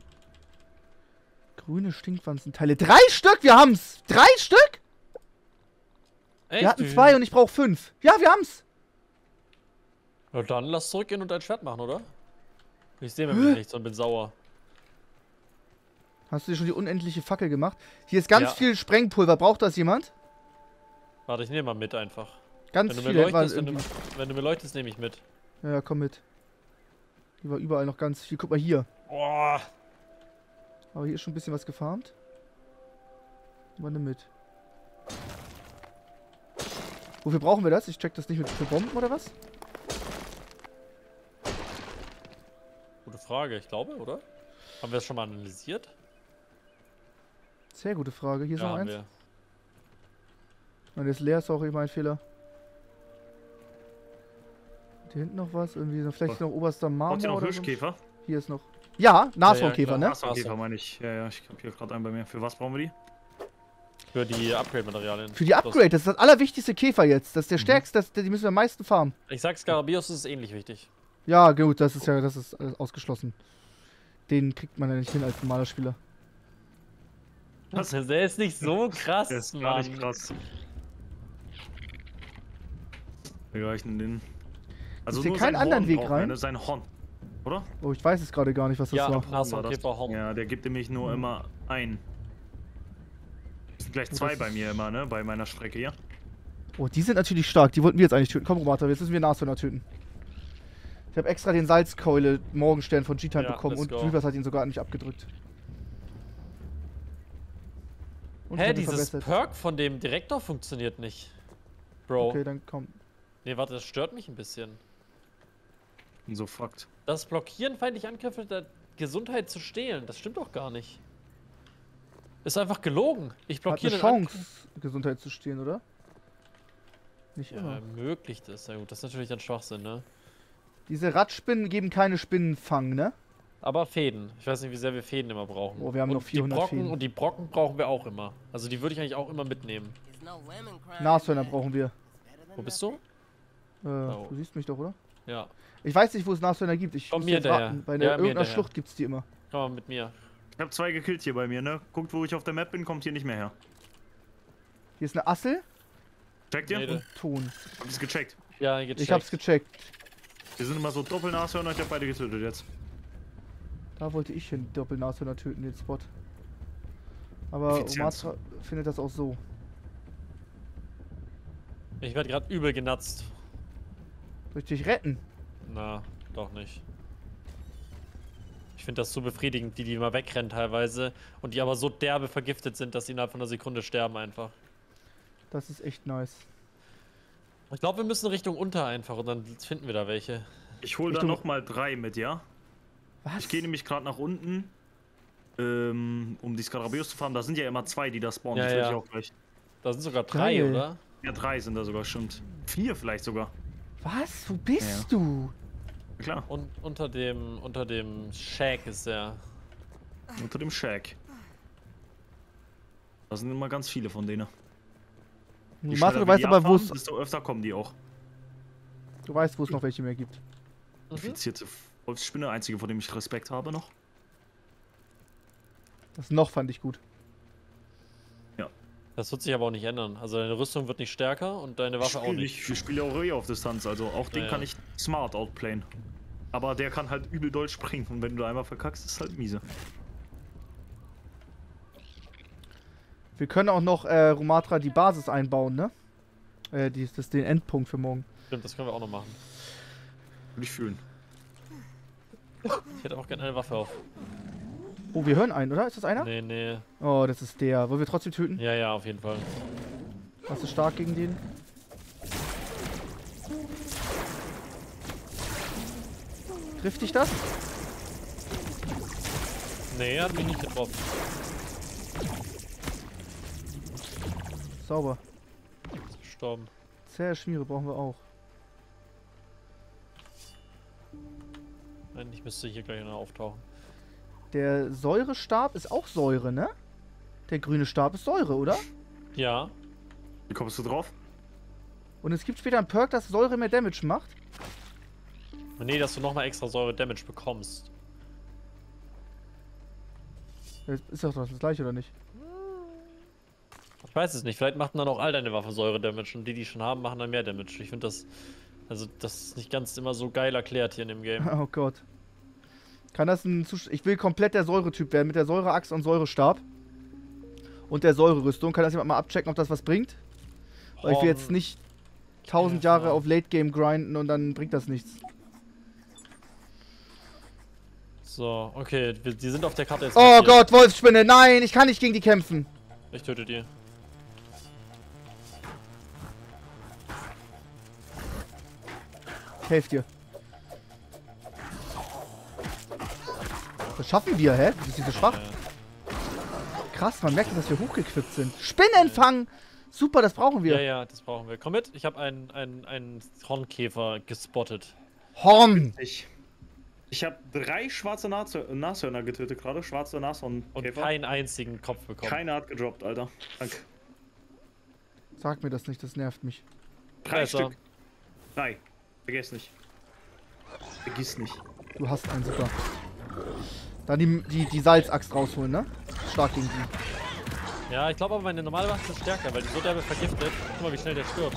[SPEAKER 1] Grüne Stinkwanzenteile. 3 Stück, wir haben's! 3 Stück?
[SPEAKER 2] Echt?
[SPEAKER 1] Wir hatten 2 und ich brauche 5. Ja, wir haben's!
[SPEAKER 2] Na dann lass zurückgehen und dein Schwert machen, oder? Ich sehe mir nichts und bin sauer.
[SPEAKER 1] Hast du dir schon die unendliche Fackel gemacht? Hier ist ganz
[SPEAKER 2] Ja.
[SPEAKER 1] viel Sprengpulver. Braucht das jemand?
[SPEAKER 2] Warte, ich nehme mal mit einfach.
[SPEAKER 1] Ganz
[SPEAKER 2] Wenn du,
[SPEAKER 1] viel.
[SPEAKER 2] mir leuchtest, wenn du mir leuchtest, nehme ich mit.
[SPEAKER 1] Ja, komm mit. Hier war überall noch ganz viel. Guck mal hier.
[SPEAKER 2] Boah.
[SPEAKER 1] Aber hier ist schon ein bisschen was gefarmt. Mal nimm mit. Wofür brauchen wir das? Ich check das nicht mit für Bomben oder was?
[SPEAKER 2] Gute Frage, ich glaube, oder? Haben wir das schon mal analysiert?
[SPEAKER 1] Sehr gute Frage. Hier ist noch
[SPEAKER 2] haben
[SPEAKER 1] eins.
[SPEAKER 2] wir.
[SPEAKER 1] Nein, der ist leer, sorry, mein Fehler. Hier hinten noch was? Irgendwie noch, vielleicht noch oberster Marmor
[SPEAKER 3] Braucht ihr noch
[SPEAKER 1] oder so?
[SPEAKER 3] Hirschkäfer?
[SPEAKER 1] Hier ist noch. Ja, Nashornkäfer,
[SPEAKER 2] Ja,
[SPEAKER 1] ne?
[SPEAKER 3] Nashornkäfer meine ich. Ja, ich hab hier gerade einen bei mir. Für was brauchen wir die?
[SPEAKER 2] Für die Upgrade-Materialien.
[SPEAKER 1] Für die Upgrade, das ist das allerwichtigste Käfer jetzt. Das ist der stärkste, die müssen wir am meisten farmen.
[SPEAKER 2] Ich sag, Scarabeus ist ähnlich wichtig.
[SPEAKER 1] Ja, gut, das ist ausgeschlossen. Den kriegt man ja nicht hin als normaler Spieler.
[SPEAKER 2] Was? Der ist nicht so krass,
[SPEAKER 3] Der ist gar nicht
[SPEAKER 2] Mann.
[SPEAKER 3] krass. Wir reichen den. Also
[SPEAKER 1] hier
[SPEAKER 3] nur
[SPEAKER 1] keinen
[SPEAKER 3] sein
[SPEAKER 1] anderen
[SPEAKER 3] Horn
[SPEAKER 1] Weg
[SPEAKER 3] brauchen wir,
[SPEAKER 1] rein?
[SPEAKER 3] ne? Sein Horn. Oder?
[SPEAKER 1] Oh, ich weiß es gerade gar nicht, was das
[SPEAKER 2] Ja,
[SPEAKER 1] war.
[SPEAKER 2] Nashornkäfer Horn.
[SPEAKER 3] Ja, der gibt nämlich nur immer ein. Es sind gleich
[SPEAKER 1] Oh,
[SPEAKER 3] 2
[SPEAKER 1] das
[SPEAKER 3] bei
[SPEAKER 1] ist-
[SPEAKER 3] mir immer, ne? Bei meiner Strecke hier.
[SPEAKER 1] Oh, die sind natürlich stark. Die wollten wir jetzt eigentlich töten. Komm, Romata, jetzt müssen wir Nashörner töten. Ich habe extra den Salzkeule Morgenstern von G-Time
[SPEAKER 2] Ja,
[SPEAKER 1] bekommen
[SPEAKER 2] let's
[SPEAKER 1] und
[SPEAKER 2] go.
[SPEAKER 1] Reavers hat ihn sogar nicht abgedrückt. Und
[SPEAKER 2] Hä,
[SPEAKER 1] hat ihn
[SPEAKER 2] dieses
[SPEAKER 1] verbessert.
[SPEAKER 2] Perk von dem Direktor funktioniert nicht. Bro.
[SPEAKER 1] Okay, dann komm.
[SPEAKER 2] Nee, warte, das stört mich ein bisschen.
[SPEAKER 3] Und so fuckt.
[SPEAKER 2] Das Blockieren feindlicher Angriffe der Gesundheit zu stehlen, das stimmt doch gar nicht. Ist einfach gelogen. Ich
[SPEAKER 1] Hat
[SPEAKER 2] blockiere
[SPEAKER 1] eine
[SPEAKER 2] den
[SPEAKER 1] Chance, Gesundheit zu stehlen, oder? Nicht
[SPEAKER 2] Ja,
[SPEAKER 1] immer.
[SPEAKER 2] ermöglicht es. Ja gut, das ist natürlich ein Schwachsinn, ne?
[SPEAKER 1] Diese Radspinnen geben keine Spinnenfang, ne?
[SPEAKER 2] Aber Fäden. Ich weiß nicht, wie sehr wir Fäden immer brauchen.
[SPEAKER 1] Oh, wir haben
[SPEAKER 2] und
[SPEAKER 1] noch 400
[SPEAKER 2] die Brocken,
[SPEAKER 1] Fäden.
[SPEAKER 2] Und die Brocken brauchen wir auch immer. Also die würde ich eigentlich auch immer mitnehmen.
[SPEAKER 9] There's no lemon crime,
[SPEAKER 1] Nashörner
[SPEAKER 9] but
[SPEAKER 1] brauchen wir.
[SPEAKER 9] it's better than
[SPEAKER 2] Wo bist du?
[SPEAKER 1] Du siehst mich doch, oder?
[SPEAKER 2] Ja.
[SPEAKER 1] Ich weiß nicht, wo es Nashörner gibt. Ich
[SPEAKER 2] Komm
[SPEAKER 1] muss
[SPEAKER 2] mir
[SPEAKER 1] jetzt
[SPEAKER 2] hinterher.
[SPEAKER 1] warten. Bei
[SPEAKER 2] Ja, mir
[SPEAKER 1] irgendeiner
[SPEAKER 2] hinterher.
[SPEAKER 1] Schlucht gibt's die immer.
[SPEAKER 2] Komm mal mit mir.
[SPEAKER 3] Ich hab 2 gekillt hier bei mir, ne? Guckt, wo ich auf der Map bin, kommt hier nicht mehr her.
[SPEAKER 1] Hier ist eine Assel
[SPEAKER 3] Checkt ihr?
[SPEAKER 2] Nee,
[SPEAKER 1] und Ton.
[SPEAKER 3] Habt ihr's gecheckt?
[SPEAKER 2] Ja, gecheckt.
[SPEAKER 1] Ich hab's gecheckt.
[SPEAKER 3] Wir sind immer so Doppelnashörner, ich hab beide getötet jetzt.
[SPEAKER 1] Da wollte ich hin, Doppelnashörner töten, den Spot. Aber
[SPEAKER 3] Effizienz.
[SPEAKER 1] Omatra findet das auch so.
[SPEAKER 2] Ich werde gerade übel genatzt.
[SPEAKER 1] Soll ich dich retten?
[SPEAKER 2] Na, doch nicht. Ich finde das so befriedigend, die immer wegrennen teilweise und die aber so derbe vergiftet sind, dass sie innerhalb von einer Sekunde sterben einfach.
[SPEAKER 1] Das ist echt nice.
[SPEAKER 2] Ich glaube, wir müssen Richtung unter einfach und dann finden wir da welche.
[SPEAKER 3] Ich hol da
[SPEAKER 1] Richtung-
[SPEAKER 3] nochmal 3 mit, ja?
[SPEAKER 1] Was?
[SPEAKER 3] Ich gehe nämlich gerade nach unten, um die Scarabeus zu farmen. Da sind ja immer 2, die da spawnen.
[SPEAKER 2] Ja,
[SPEAKER 3] die will
[SPEAKER 2] ja.
[SPEAKER 3] ich auch gleich.
[SPEAKER 2] Da sind sogar 3,
[SPEAKER 1] Geil.
[SPEAKER 2] oder?
[SPEAKER 3] Ja, 3 sind da sogar, stimmt. 4 vielleicht sogar.
[SPEAKER 1] Was? Wo bist
[SPEAKER 3] Ja.
[SPEAKER 1] du?
[SPEAKER 3] Ja, klar,
[SPEAKER 2] Und unter dem Shack ist der.
[SPEAKER 3] unter dem Shack. Da sind immer ganz viele von denen. Je
[SPEAKER 1] Martin,
[SPEAKER 3] schneller
[SPEAKER 1] du
[SPEAKER 3] wir
[SPEAKER 1] weißt
[SPEAKER 3] die
[SPEAKER 1] aber, wo
[SPEAKER 3] abfarmen,
[SPEAKER 1] es.
[SPEAKER 3] desto öfter kommen die auch.
[SPEAKER 1] Du weißt, wo es noch welche mehr gibt.
[SPEAKER 3] Infizierte Wolfsspinne, einzige, vor dem ich Respekt habe noch.
[SPEAKER 1] Das noch fand ich gut.
[SPEAKER 2] Das wird sich aber auch nicht ändern. Also deine Rüstung wird nicht stärker und deine Waffe auch nicht.
[SPEAKER 3] Ich spiele auch auf Distanz, also auch den
[SPEAKER 2] Ja,
[SPEAKER 3] kann
[SPEAKER 2] ja.
[SPEAKER 3] ich smart outplayen. Aber der kann halt übel doll springen und wenn du da einmal verkackst, ist halt miese.
[SPEAKER 1] Wir können auch noch Romatra die Basis einbauen, ne? Das ist den Endpunkt für morgen.
[SPEAKER 2] Stimmt, das können wir auch noch machen.
[SPEAKER 3] Würde ich fühlen.
[SPEAKER 2] Ich hätte auch gerne eine Waffe auf.
[SPEAKER 1] Oh, wir hören einen, oder? Ist das einer?
[SPEAKER 2] Nee, nee.
[SPEAKER 1] Oh, das ist der. Wollen wir trotzdem töten?
[SPEAKER 2] Ja, ja, auf jeden Fall.
[SPEAKER 1] Warst du stark gegen den? Trifft dich das?
[SPEAKER 2] Nee, hat mich nicht getroffen.
[SPEAKER 1] Sauber.
[SPEAKER 2] Ist gestorben.
[SPEAKER 1] Zähe Schmiere brauchen wir auch.
[SPEAKER 2] Eigentlich müsste hier gleich noch auftauchen.
[SPEAKER 1] Der Säurestab ist auch Säure, ne? Der grüne Stab ist Säure, oder?
[SPEAKER 2] Ja.
[SPEAKER 3] Wie kommst du drauf?
[SPEAKER 1] Und es gibt später einen Perk, dass Säure mehr Damage macht.
[SPEAKER 2] Nee, dass du nochmal extra Säure-Damage bekommst.
[SPEAKER 1] Ist doch das gleiche, oder nicht?
[SPEAKER 2] Ich weiß es nicht. Vielleicht machen dann auch all deine Waffen Säure-Damage und die, die schon haben, machen dann mehr Damage. Ich finde das... Also, das ist nicht ganz immer so geil erklärt hier in dem Game.
[SPEAKER 1] Oh Gott. Kann das ein Ich will komplett der Säuretyp werden, mit der Säureaxt und Säurestab. Und der Säurerüstung. Kann das jemand mal abchecken, ob das was bringt? Weil ich will jetzt nicht 1000 Jahre auf Late Game grinden und dann bringt das nichts.
[SPEAKER 2] So, okay, die sind auf der Karte jetzt.
[SPEAKER 1] Oh Gott, Wolfsspinne, nein, ich kann nicht gegen die kämpfen.
[SPEAKER 2] Ich töte die.
[SPEAKER 1] Ich helfe dir. Das schaffen wir, hä? Die sind so schwach. Krass, man merkt, dass wir hochgequippt sind. Spinnenfang! Super, das brauchen wir.
[SPEAKER 2] Ja, ja, das brauchen wir. Komm mit, ich habe einen Hornkäfer gespottet.
[SPEAKER 1] Horn!
[SPEAKER 3] Ich habe 3 schwarze Nashörner getötet gerade. Schwarze Nashornkäfer.
[SPEAKER 2] Und keinen einzigen Kopf bekommen.
[SPEAKER 3] Keiner hat gedroppt, Alter. Danke.
[SPEAKER 1] Sag mir das nicht, das nervt mich.
[SPEAKER 3] 3 Stück. 3. Vergiss nicht. Vergiss nicht.
[SPEAKER 1] Du hast einen, super. Dann die Salzaxt rausholen, ne? Stark gegen die.
[SPEAKER 2] Ja, ich glaube aber meine normale Waffe ist stärker, weil die so derbe vergiftet. Guck mal, wie schnell der stirbt.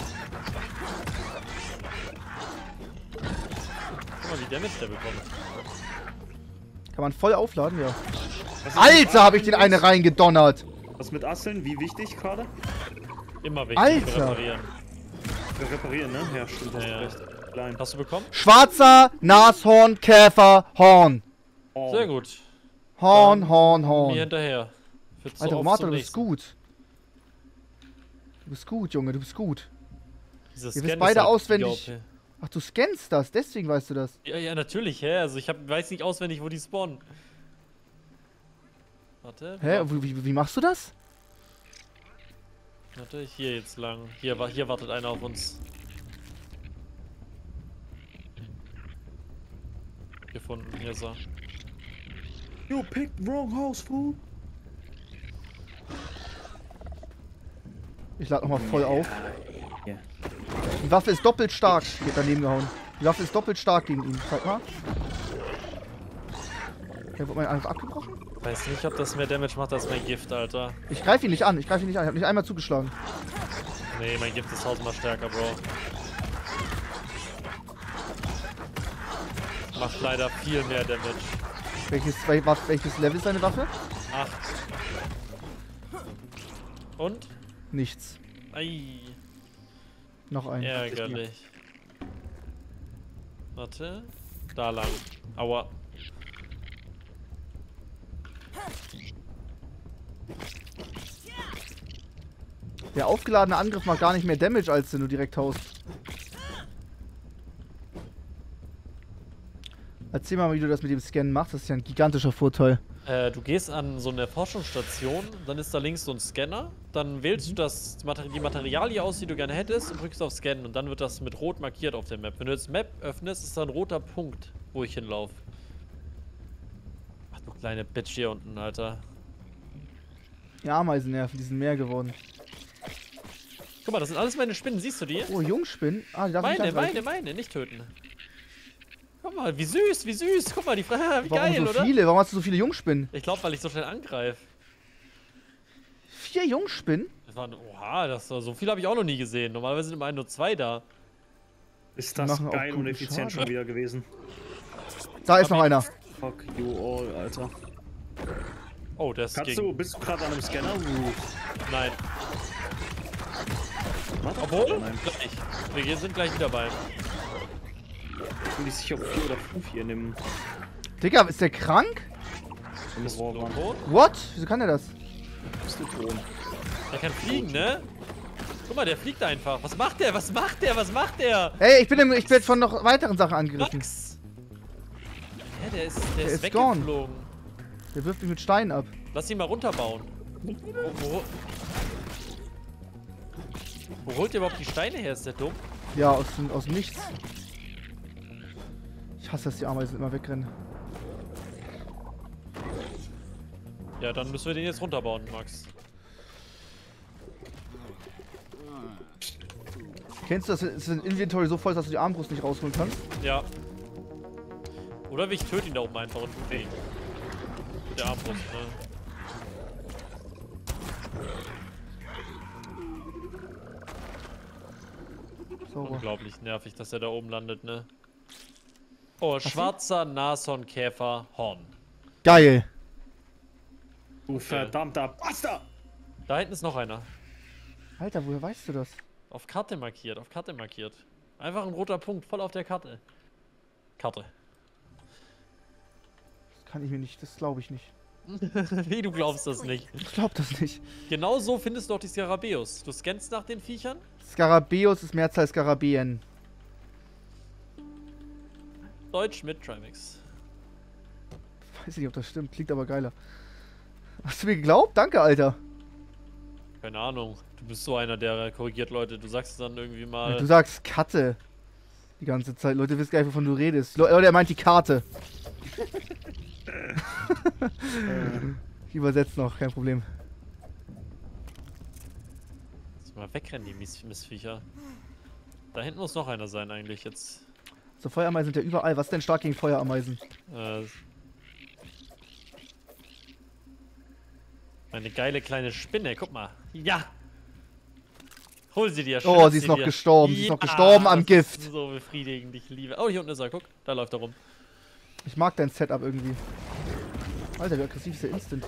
[SPEAKER 2] Guck mal, wie Damage der bekommt.
[SPEAKER 1] Kann man voll aufladen, ja. Alter, habe ich den eine reingedonnert!
[SPEAKER 3] Was mit Asseln? Wie wichtig gerade?
[SPEAKER 2] Immer wichtig.
[SPEAKER 1] Alter.
[SPEAKER 2] Für reparieren.
[SPEAKER 3] Wir reparieren, ne? Ja, stimmt, hast du recht. Klein.
[SPEAKER 2] Hast du bekommen?
[SPEAKER 1] Schwarzer Nashorn, Käfer, Horn.
[SPEAKER 3] Oh.
[SPEAKER 2] Sehr gut.
[SPEAKER 1] Horn, Horn,
[SPEAKER 2] Mir
[SPEAKER 1] Horn.
[SPEAKER 2] hinterher. Für
[SPEAKER 1] Alter, Romato, du bist gut. Du bist gut, Junge, du bist gut.
[SPEAKER 2] Ihr
[SPEAKER 1] Ihr wisst beide auswendig. Ach, du scannst das, deswegen weißt du das.
[SPEAKER 2] Ja, ja, natürlich, hä? Also ich weiß nicht auswendig, wo die spawnen. Warte.
[SPEAKER 1] Hä? Wie machst du das?
[SPEAKER 2] Warte, hier jetzt lang. Hier wartet einer auf uns. Gefunden, hier ist er.
[SPEAKER 3] You picked wrong house, fool.
[SPEAKER 1] Ich lade nochmal voll auf.
[SPEAKER 3] Ja.
[SPEAKER 1] Die Waffe ist doppelt stark. Geht daneben gehauen. Die Waffe ist doppelt stark gegen ihn. Zeig mal. Der wurde mein Angriff abgebrochen.
[SPEAKER 2] Weiß nicht, ob das mehr Damage macht als mein Gift, Alter.
[SPEAKER 1] Ich greife ihn nicht an. Ich habe nicht einmal zugeschlagen.
[SPEAKER 2] Nee, mein Gift ist tausendmal stärker, Bro. Macht leider viel mehr Damage.
[SPEAKER 1] Welches Level ist deine Waffe?
[SPEAKER 2] 8. Und?
[SPEAKER 1] Nichts.
[SPEAKER 2] Ei.
[SPEAKER 1] Noch ein.
[SPEAKER 2] Ärgerlich. Warte. Da lang. Aua.
[SPEAKER 1] Der aufgeladene Angriff macht gar nicht mehr Damage, als wenn du direkt haust. Erzähl mal, wie du das mit dem Scannen machst. Das ist ja ein gigantischer Vorteil.
[SPEAKER 2] Du gehst an so eine Forschungsstation, dann ist da links so ein Scanner, dann wählst du die Materialie aus, die du gerne hättest und drückst auf Scannen und dann wird das mit rot markiert auf der Map. Wenn du jetzt Map öffnest, ist da ein roter Punkt, wo ich hinlaufe. Ach du kleine Bitch hier unten, Alter.
[SPEAKER 1] Die Ameisennerven, die sind mehr geworden.
[SPEAKER 2] Guck mal, das sind alles meine Spinnen, siehst du die?
[SPEAKER 1] Oh, Jungspinnen. Ah, die darf ich nicht angreifen.
[SPEAKER 2] Meine, nicht töten. Guck mal, wie süß, wie süß. Guck mal, die Frage, wie
[SPEAKER 1] Warum
[SPEAKER 2] geil,
[SPEAKER 1] so
[SPEAKER 2] oder?
[SPEAKER 1] viele? Warum hast du so viele Jungspinnen?
[SPEAKER 2] Ich glaube, weil ich so schnell angreife.
[SPEAKER 1] 4 Jungspinnen?
[SPEAKER 2] Das waren, oha, so viel habe ich auch noch nie gesehen. Normalerweise sind immer nur 2 da.
[SPEAKER 3] Ist das
[SPEAKER 1] machen auch
[SPEAKER 3] geil und
[SPEAKER 1] guten
[SPEAKER 3] effizient
[SPEAKER 1] Schaden.
[SPEAKER 3] schon wieder gewesen.
[SPEAKER 1] Da ist noch einer.
[SPEAKER 3] Fuck you all, Alter.
[SPEAKER 2] Oh, der ist
[SPEAKER 3] Bist du gerade an einem Scanner?
[SPEAKER 2] Nein. Obwohl, gleich. Wir sind gleich wieder bei.
[SPEAKER 3] Ich bin nicht sicher, ob 4 oder 5 hier nehmen.
[SPEAKER 1] Digga, ist der krank?
[SPEAKER 2] Bist du tot?
[SPEAKER 1] What? Wieso kann er das?
[SPEAKER 3] Bist du Drohnen.
[SPEAKER 2] Der kann fliegen, ne? Guck mal, der fliegt einfach. Was macht der? Was macht der? Was macht der?
[SPEAKER 1] Ey, ich bin von noch weiteren Sachen angegriffen.
[SPEAKER 2] Max! Ja, der ist
[SPEAKER 1] ist gone.
[SPEAKER 2] weggeflogen.
[SPEAKER 1] Der wirft mich mit Steinen ab.
[SPEAKER 2] Lass ihn mal runterbauen. Wo holt der überhaupt die Steine her? Ist der dumm?
[SPEAKER 1] Ja, aus dem Nichts. Ich hasse, dass die Ameisen immer wegrennen.
[SPEAKER 2] Ja, dann müssen wir den jetzt runterbauen, Max.
[SPEAKER 1] Kennst du das, dass ein Inventory so voll ist, dass du die Armbrust nicht rausholen kannst?
[SPEAKER 2] Ja. Oder ich töte ihn da oben einfach und tue ihn. Mit der Armbrust, ne?
[SPEAKER 1] Sauber.
[SPEAKER 2] Unglaublich nervig, dass er da oben landet, ne? Oh, schwarzer Nashornkäfer Horn.
[SPEAKER 1] Geil.
[SPEAKER 3] Du verdammter Bastard!
[SPEAKER 2] Da hinten ist noch einer.
[SPEAKER 1] Alter, woher weißt du das?
[SPEAKER 2] Auf Karte markiert, auf Karte markiert. Einfach ein roter Punkt, voll auf der Karte. Karte.
[SPEAKER 1] Das kann ich mir nicht, das glaube ich nicht.
[SPEAKER 2] Wie, du glaubst das nicht?
[SPEAKER 1] Ich glaube das nicht.
[SPEAKER 2] Genau so findest du auch die Skarabäus. Du scannst nach den Viechern?
[SPEAKER 1] Skarabäus ist Mehrzahl Skarabäen.
[SPEAKER 2] Deutsch mit Trimax.
[SPEAKER 1] Weiß nicht, ob das stimmt, klingt aber geiler. Hast du mir geglaubt? Danke, Alter.
[SPEAKER 2] Keine Ahnung. Du bist so einer, der korrigiert Leute. Du sagst dann irgendwie mal...
[SPEAKER 1] Du sagst Katte. Die ganze Zeit. Leute wissen gar nicht, wovon du redest. Leute, er meint die Karte. Ich übersetze noch, kein Problem.
[SPEAKER 2] Lass mal wegrennen, die Missviecher. Da hinten muss noch einer sein eigentlich jetzt.
[SPEAKER 1] So, Feuerameisen sind ja überall. Was ist denn stark gegen Feuerameisen?
[SPEAKER 2] Eine geile kleine Spinne, guck mal. Ja! Hol sie dir,
[SPEAKER 1] Oh, sie ist noch gestorben. Sie ist noch gestorben am Gift.
[SPEAKER 2] So befriedigend, ich liebe. Oh, hier unten ist er, guck. Da läuft er rum.
[SPEAKER 1] Ich mag dein Setup irgendwie. Alter, wie aggressiv ist der Instant.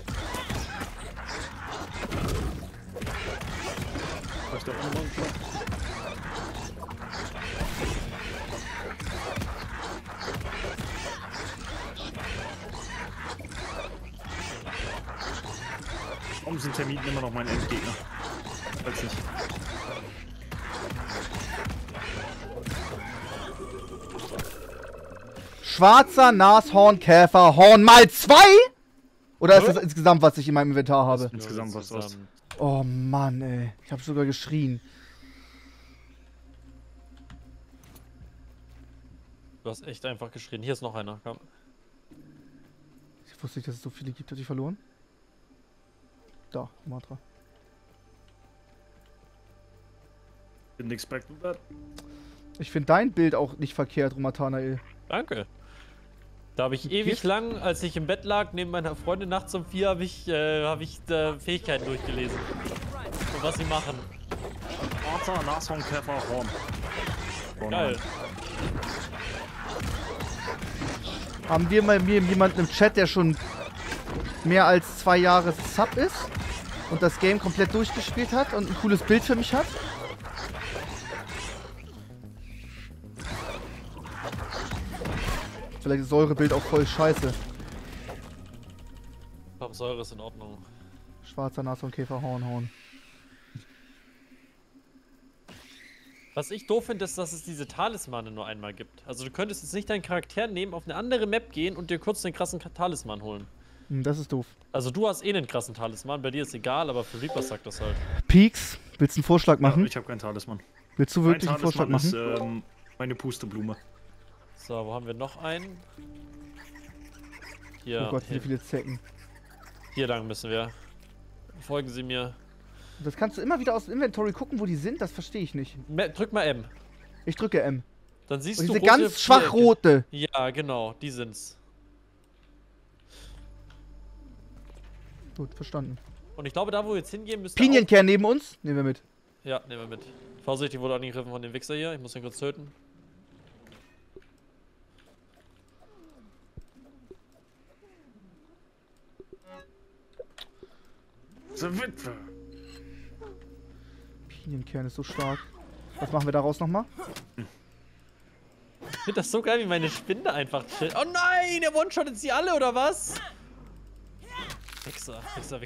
[SPEAKER 3] Warum sind Termiten immer noch mein Endgegner? Weiß nicht.
[SPEAKER 1] Schwarzer Nashornkäfer Horn mal 2? Oder ist das insgesamt, was ich in meinem Inventar habe?
[SPEAKER 3] Insgesamt was.
[SPEAKER 1] Oh Mann, ey. Ich habe sogar geschrien.
[SPEAKER 2] Du hast echt einfach geschrien. Hier ist noch einer. Komm.
[SPEAKER 1] Ich wusste nicht, dass es so viele gibt. Hat ich verloren? Da, Matra.
[SPEAKER 3] Didn't expect that.
[SPEAKER 1] Ich finde dein Bild auch nicht verkehrt, Romatanael.
[SPEAKER 2] Danke. Da habe ich ewig lang, als ich im Bett lag, neben meiner Freundin nachts um 4, habe ich Fähigkeiten durchgelesen. Und was sie machen.
[SPEAKER 3] Schwarzer Nashornkäfer Horn.
[SPEAKER 2] Geil.
[SPEAKER 1] Haben wir mal jemanden im Chat, der schon mehr als 2 Jahre Sub ist und das Game komplett durchgespielt hat und ein cooles Bild für mich hat? Vielleicht ist Säurebild auch voll scheiße.
[SPEAKER 2] Säure ist in Ordnung.
[SPEAKER 1] Schwarzer Nashornkäfer Horn.
[SPEAKER 2] Was ich doof finde, ist, dass es diese Talismane nur einmal gibt. Also du könntest jetzt nicht deinen Charakter nehmen, auf eine andere Map gehen und dir kurz den krassen Talisman holen.
[SPEAKER 1] Das ist doof.
[SPEAKER 2] Also du hast eh einen krassen Talisman, bei dir ist egal, aber für Reaper sagt das halt.
[SPEAKER 1] Peaks, willst du einen Vorschlag machen?
[SPEAKER 3] Ja, ich habe keinen Talisman.
[SPEAKER 1] Willst du wirklich einen Vorschlag machen?
[SPEAKER 3] Ist, meine Pusteblume.
[SPEAKER 2] So, wo haben wir noch einen? Hier,
[SPEAKER 1] Oh Gott, wie viele Zecken.
[SPEAKER 2] hier lang müssen wir. Folgen Sie mir.
[SPEAKER 1] Das kannst du immer wieder aus dem Inventory gucken, wo die sind? Das verstehe ich nicht.
[SPEAKER 2] Drück mal M.
[SPEAKER 1] Ich drücke M.
[SPEAKER 2] Dann siehst
[SPEAKER 1] Und
[SPEAKER 2] du
[SPEAKER 1] diese
[SPEAKER 2] rote
[SPEAKER 1] ganz schwach
[SPEAKER 2] Vierecke.
[SPEAKER 1] rote.
[SPEAKER 2] Ja, genau, die sind's.
[SPEAKER 1] Gut, verstanden.
[SPEAKER 2] Und ich glaube, da wo wir jetzt hingehen müssen.
[SPEAKER 1] Pinienkern neben uns? Nehmen wir mit.
[SPEAKER 2] Ja, nehmen wir mit. Vorsicht, die wurde angegriffen von dem Wichser hier. Ich muss den kurz töten.
[SPEAKER 3] So Witwe.
[SPEAKER 1] Pinienkern ist so stark. Was machen wir daraus nochmal?
[SPEAKER 2] Ich finde das so geil, wie meine Spinne einfach chillt. Oh nein, der One-Shot jetzt die alle, oder was? Wichser.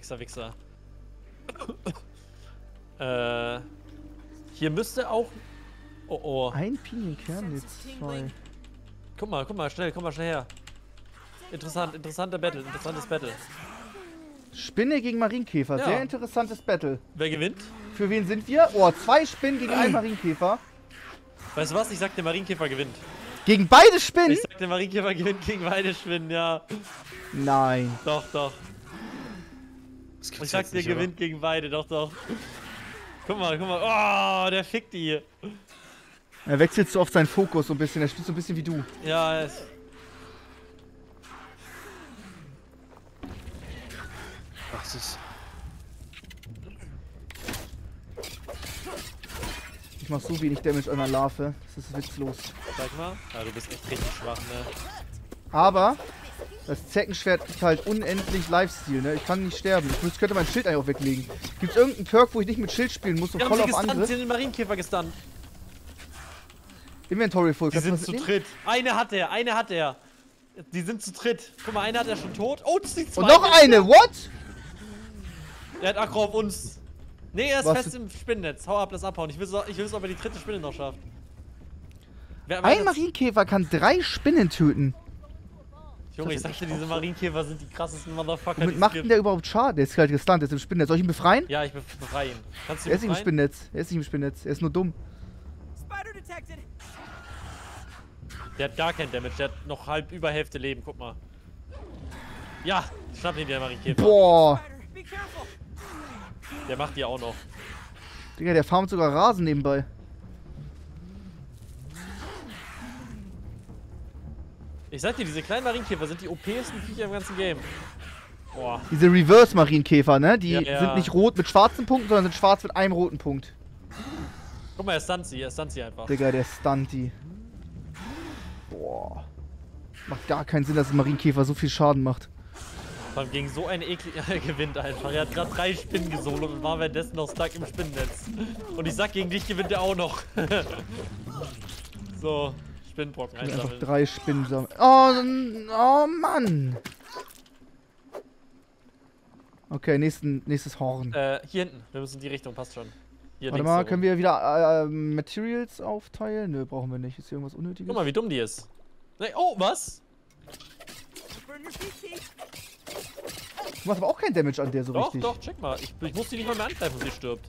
[SPEAKER 2] Hier müsste auch... Oh.
[SPEAKER 1] Ein Pinienkern, jetzt 2.
[SPEAKER 2] Guck mal, komm mal schnell her. Interessantes Battle.
[SPEAKER 1] Spinne gegen Marienkäfer,
[SPEAKER 2] Ja.
[SPEAKER 1] sehr interessantes Battle.
[SPEAKER 2] Wer gewinnt?
[SPEAKER 1] Für wen sind wir? Oh, 2 Spinnen gegen einen Marienkäfer.
[SPEAKER 2] Weißt du was? Ich sag, der Marienkäfer gewinnt.
[SPEAKER 1] Gegen beide Spinnen?
[SPEAKER 2] Ich sag, der Marienkäfer gewinnt gegen beide Spinnen, ja.
[SPEAKER 1] Nein.
[SPEAKER 2] Doch.
[SPEAKER 3] Das
[SPEAKER 2] Ich
[SPEAKER 3] gibt's
[SPEAKER 2] sag,
[SPEAKER 3] jetzt
[SPEAKER 2] der
[SPEAKER 3] nicht, oder?
[SPEAKER 2] gewinnt gegen beide, doch. Guck mal. Oh, der fickt die.
[SPEAKER 1] Er wechselt so oft seinen Fokus so ein bisschen. Er spielt so ein bisschen wie du.
[SPEAKER 2] Ja,
[SPEAKER 3] Ach, das ist...
[SPEAKER 1] Ich mach so wenig Damage an der Larve. Das ist witzlos.
[SPEAKER 2] Sag mal. Ja, du bist echt richtig schwach, ne?
[SPEAKER 1] Aber das Zeckenschwert kriegt halt unendlich Lifesteal, ne? Ich kann nicht sterben. Ich könnte mein Schild eigentlich auch weglegen. Gibt's irgendeinen Perk, wo ich nicht mit Schild spielen muss, so
[SPEAKER 2] Wir
[SPEAKER 1] voll
[SPEAKER 2] haben sie
[SPEAKER 1] auf
[SPEAKER 2] gestunt,
[SPEAKER 1] Angriff?
[SPEAKER 2] sie haben den Marienkäfer gestunt.
[SPEAKER 1] Inventory full.
[SPEAKER 2] Die
[SPEAKER 1] Kannst du
[SPEAKER 2] sind
[SPEAKER 1] was
[SPEAKER 2] zu
[SPEAKER 1] mitnehmen?
[SPEAKER 2] dritt. Eine hat er. Die sind zu dritt. Guck mal, einer hat er schon tot. Oh, das ist die
[SPEAKER 1] Und
[SPEAKER 2] zweite.
[SPEAKER 1] noch eine, what?
[SPEAKER 2] Der hat Aggro auf uns. Nee, er ist
[SPEAKER 1] Was?
[SPEAKER 2] fest im Spinnennetz. Hau ab, lass abhauen. Ich will wissen, ob er die dritte Spinne noch schafft.
[SPEAKER 1] Ein Marienkäfer kann 3 Spinnen töten.
[SPEAKER 2] Junge, ich sagte, diese Marienkäfer sind die krassesten Motherfucker,
[SPEAKER 1] Womit
[SPEAKER 2] die es
[SPEAKER 1] macht
[SPEAKER 2] gibt.
[SPEAKER 1] denn der überhaupt Schaden? Der ist halt gestunt, der ist im Spinnennetz. Soll ich ihn befreien?
[SPEAKER 2] Ja, ich befreie ihn. Kannst du
[SPEAKER 1] Er
[SPEAKER 2] ihn
[SPEAKER 1] ist nicht im
[SPEAKER 2] befreien?
[SPEAKER 1] Spinnennetz. Er ist nicht im Spinnennetz. Er ist nur dumm.
[SPEAKER 9] Spider detected.
[SPEAKER 2] Der hat gar kein Damage. Der hat noch über Hälfte Leben. Guck mal. Ja, schnapp ihn, der Marienkäfer.
[SPEAKER 1] Boah.
[SPEAKER 9] Spider, be careful.
[SPEAKER 2] Der macht die auch noch.
[SPEAKER 1] Digga, der farmt sogar Rasen nebenbei.
[SPEAKER 2] Ich sag dir, diese kleinen Marienkäfer sind die OP-esten Viecher im ganzen Game. Boah.
[SPEAKER 1] Diese Reverse-Marienkäfer, ne? Die
[SPEAKER 2] Ja.
[SPEAKER 1] sind nicht rot mit schwarzen Punkten, sondern sind schwarz mit einem roten Punkt.
[SPEAKER 2] Guck mal, er stunt sie einfach.
[SPEAKER 1] Digga, der stunt die. Boah. Macht gar keinen Sinn, dass ein Marienkäfer so viel Schaden macht.
[SPEAKER 2] Vor allem gegen so eine eklige... Er gewinnt einfach. Er hat gerade 3 Spinnen gesolo und war währenddessen noch stuck im Spinnennetz. Und ich sag, gegen dich gewinnt er auch noch. So, Spinnenbrocken
[SPEAKER 1] Einfach
[SPEAKER 2] einsammeln.
[SPEAKER 1] 3 Spinnen sammeln. Oh Mann. Okay, nächstes Horn.
[SPEAKER 2] Hier hinten. Wir müssen in die Richtung, passt schon. Hier
[SPEAKER 1] Warte
[SPEAKER 2] links
[SPEAKER 1] mal,
[SPEAKER 2] so
[SPEAKER 1] können
[SPEAKER 2] rum.
[SPEAKER 1] wir wieder Materials aufteilen? Nö, brauchen wir nicht. Ist hier irgendwas Unnötiges?
[SPEAKER 2] Guck mal, wie dumm die ist. Oh, was?
[SPEAKER 1] Du machst aber auch kein Damage an der so
[SPEAKER 2] Doch,
[SPEAKER 1] richtig.
[SPEAKER 2] doch, check mal. Ich muss die nicht mal mehr angreifen, wenn sie stirbt.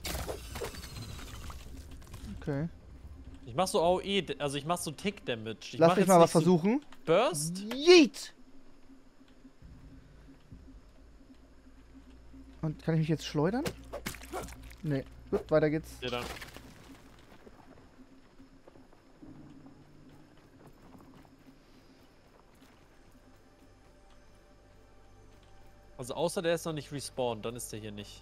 [SPEAKER 1] Okay.
[SPEAKER 2] Ich mach so AOE, also ich mach so Tick-Damage. Ich
[SPEAKER 1] Lass
[SPEAKER 2] mach
[SPEAKER 1] mich
[SPEAKER 2] jetzt
[SPEAKER 1] mal was
[SPEAKER 2] nicht so
[SPEAKER 1] versuchen.
[SPEAKER 2] Burst?
[SPEAKER 1] Yeet! Und kann ich mich jetzt schleudern? Nee. Gut, weiter geht's.
[SPEAKER 2] Ja, dann. Also außer der ist noch nicht respawned, dann ist der hier nicht.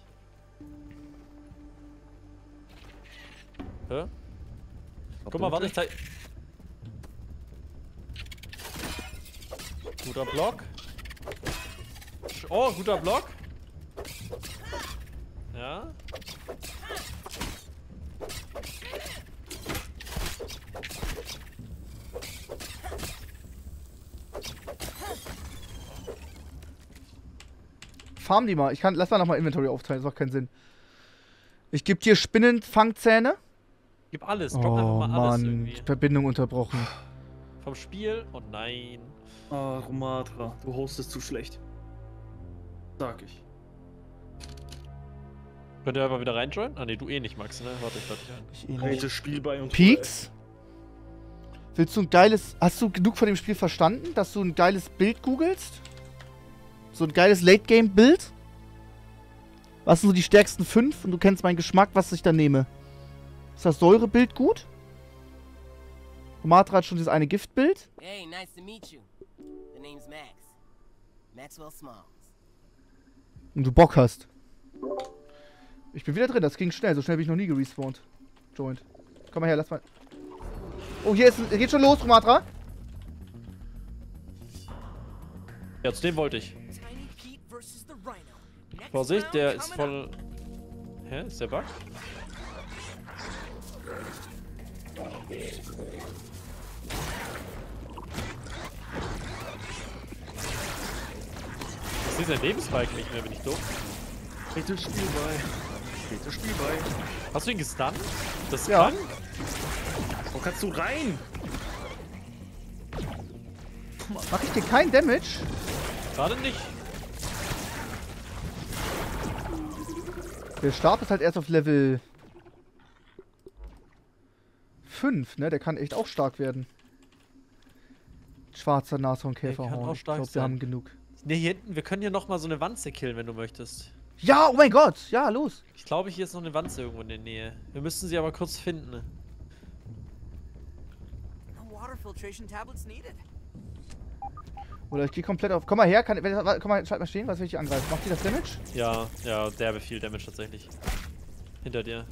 [SPEAKER 2] Hä? Guck mal, warte, ich zeig... Guter Block. Oh, guter Block. Ja.
[SPEAKER 1] Farm die mal. Lass mal nochmal Inventory aufteilen, das macht keinen Sinn. Ich gebe dir Spinnenfangzähne.
[SPEAKER 2] Gib alles, drop
[SPEAKER 1] Oh
[SPEAKER 2] einfach mal alles
[SPEAKER 1] Mann,
[SPEAKER 2] irgendwie.
[SPEAKER 1] Verbindung unterbrochen.
[SPEAKER 2] Vom Spiel? Oh nein.
[SPEAKER 3] Ah, Romatra, du hostest zu schlecht. Sag ich.
[SPEAKER 2] Könnt ihr einfach wieder reinjoinen? Ah ne, du eh nicht, Max, ne? Warte, ich lade dich ein.
[SPEAKER 1] Ich eh nicht.
[SPEAKER 3] Altes Spiel bei uns.
[SPEAKER 1] Peaks? Willst du ein geiles... Hast du genug von dem Spiel verstanden, dass du ein geiles Bild googelst? So ein geiles Late-Game-Bild? Was sind so die stärksten 5? Und du kennst meinen Geschmack, was ich da nehme. Ist das Säurebild gut? Romatra hat schon dieses eine Giftbild.
[SPEAKER 9] Hey, nice to meet you. The name's Max. Maxwell Smalls.
[SPEAKER 1] Und du Bock hast. Ich bin wieder drin, das ging schnell. So schnell bin ich noch nie gerespawnt. Joint. Komm mal her, lass mal... Oh, hier geht schon los, Romatra.
[SPEAKER 2] Ja, zu dem wollte ich.
[SPEAKER 9] Tiny Pete versus the Rhino. Next
[SPEAKER 2] Vorsicht,
[SPEAKER 9] round
[SPEAKER 2] der ist
[SPEAKER 9] coming
[SPEAKER 2] voll... Hä? Ist der Bug? Das sehe sein Lebensbalken nicht mehr, bin ich doof.
[SPEAKER 3] Steht das Spiel bei. Steht das Spiel bei.
[SPEAKER 2] Hast du ihn gestunt? Das ist
[SPEAKER 1] Ja.
[SPEAKER 2] krank.
[SPEAKER 3] Wo kannst du rein?
[SPEAKER 1] Mach ich dir keinen Damage?
[SPEAKER 2] Gerade nicht.
[SPEAKER 1] Der Stab ist halt erst auf Level 5, ne? Der kann echt auch stark werden. Schwarzer Nashornkäferhorn.
[SPEAKER 2] Der kann auch
[SPEAKER 1] Ich
[SPEAKER 2] stark
[SPEAKER 1] glaube, wir
[SPEAKER 2] sein.
[SPEAKER 1] haben genug.
[SPEAKER 2] Ne, hier hinten, wir können hier nochmal so eine Wanze killen, wenn du möchtest.
[SPEAKER 1] Ja, oh mein Gott! Ja, los!
[SPEAKER 2] Ich glaube, hier ist noch eine Wanze irgendwo in der Nähe. Wir müssten sie aber kurz finden.
[SPEAKER 10] No water filtration tablets needed.
[SPEAKER 1] Oder ich gehe komplett auf. Komm mal her, komm mal, schalt mal stehen, was will ich angreifen? Macht die das Damage?
[SPEAKER 2] Ja, ja, derbe viel Damage tatsächlich. Hinter dir.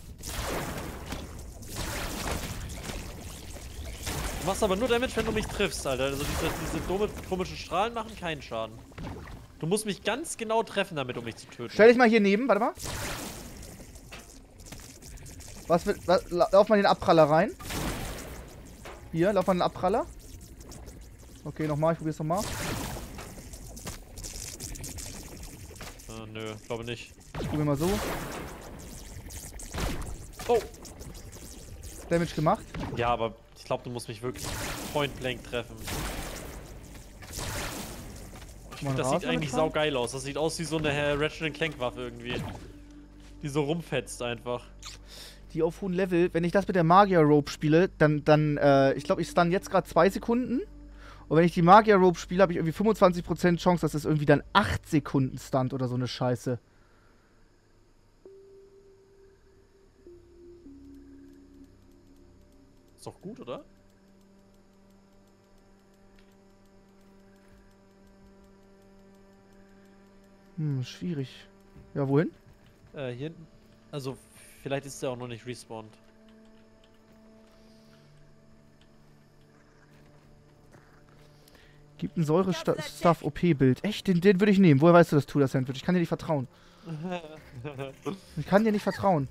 [SPEAKER 2] Du machst aber nur Damage, wenn du mich triffst, Alter. Also diese dumme, komischen Strahlen machen keinen Schaden. Du musst mich ganz genau treffen, damit um mich zu töten.
[SPEAKER 1] Stell dich mal hier neben, warte mal. Lauf mal in den Abpraller rein. Hier, lauf mal in den Abpraller. Okay, nochmal, ich probier's nochmal.
[SPEAKER 2] Nö, glaube nicht.
[SPEAKER 1] Probier mal so.
[SPEAKER 2] Oh!
[SPEAKER 1] Damage gemacht.
[SPEAKER 2] Ja, aber ich glaube, du musst mich wirklich point blank treffen. Das sieht eigentlich saugeil aus. Das sieht aus wie so eine Ratchet & Clank Waffe irgendwie. Die so rumfetzt einfach.
[SPEAKER 1] Die auf hohen Level, wenn ich das mit der Magier Rope spiele, dann ich glaube, ich stun jetzt gerade 2 Sekunden. Und wenn ich die Magier Rope spiele, habe ich irgendwie 25% Chance, dass es irgendwie dann 8 Sekunden stunt oder so eine Scheiße.
[SPEAKER 2] Ist doch gut, oder?
[SPEAKER 1] Schwierig. Ja, wohin?
[SPEAKER 2] Hier hinten. Also, vielleicht ist der auch noch nicht respawned.
[SPEAKER 1] Gibt ein Säure-Stuff-OP-Bild. Echt? Den würde ich nehmen. Woher weißt du das, Tudor Sandwich? Ich kann dir nicht vertrauen. Ich kann dir nicht vertrauen.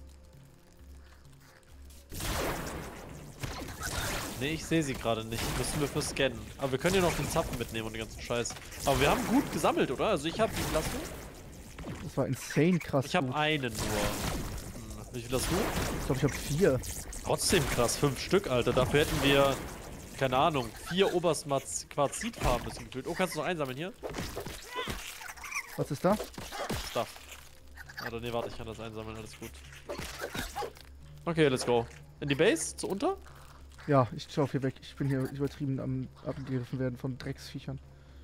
[SPEAKER 2] Nee, ich sehe sie gerade nicht. Müssen wir für scannen. Aber wir können ja noch den Zapfen mitnehmen und den ganzen Scheiß. Aber wir haben gut gesammelt, oder? Also ich habe, wie viel hast du?
[SPEAKER 1] Das war insane krass.
[SPEAKER 2] Ich habe
[SPEAKER 1] gut.
[SPEAKER 2] einen nur. Wie viel hast du?
[SPEAKER 1] Ich glaube, ich habe 4.
[SPEAKER 2] Trotzdem krass, 5 Stück, Alter. Dafür hätten wir, keine Ahnung, 4 Oberstmats Quarzit farmen müssen gefühlt. Oh, kannst du noch einsammeln hier?
[SPEAKER 1] Was ist da?
[SPEAKER 2] Stuff. Oder nee, warte, ich kann das einsammeln, alles gut. Okay, let's go. In die Base? Zu unter?
[SPEAKER 1] Ja, ich schau hier weg. Ich bin hier übertrieben am abgegriffen werden von Drecksviechern.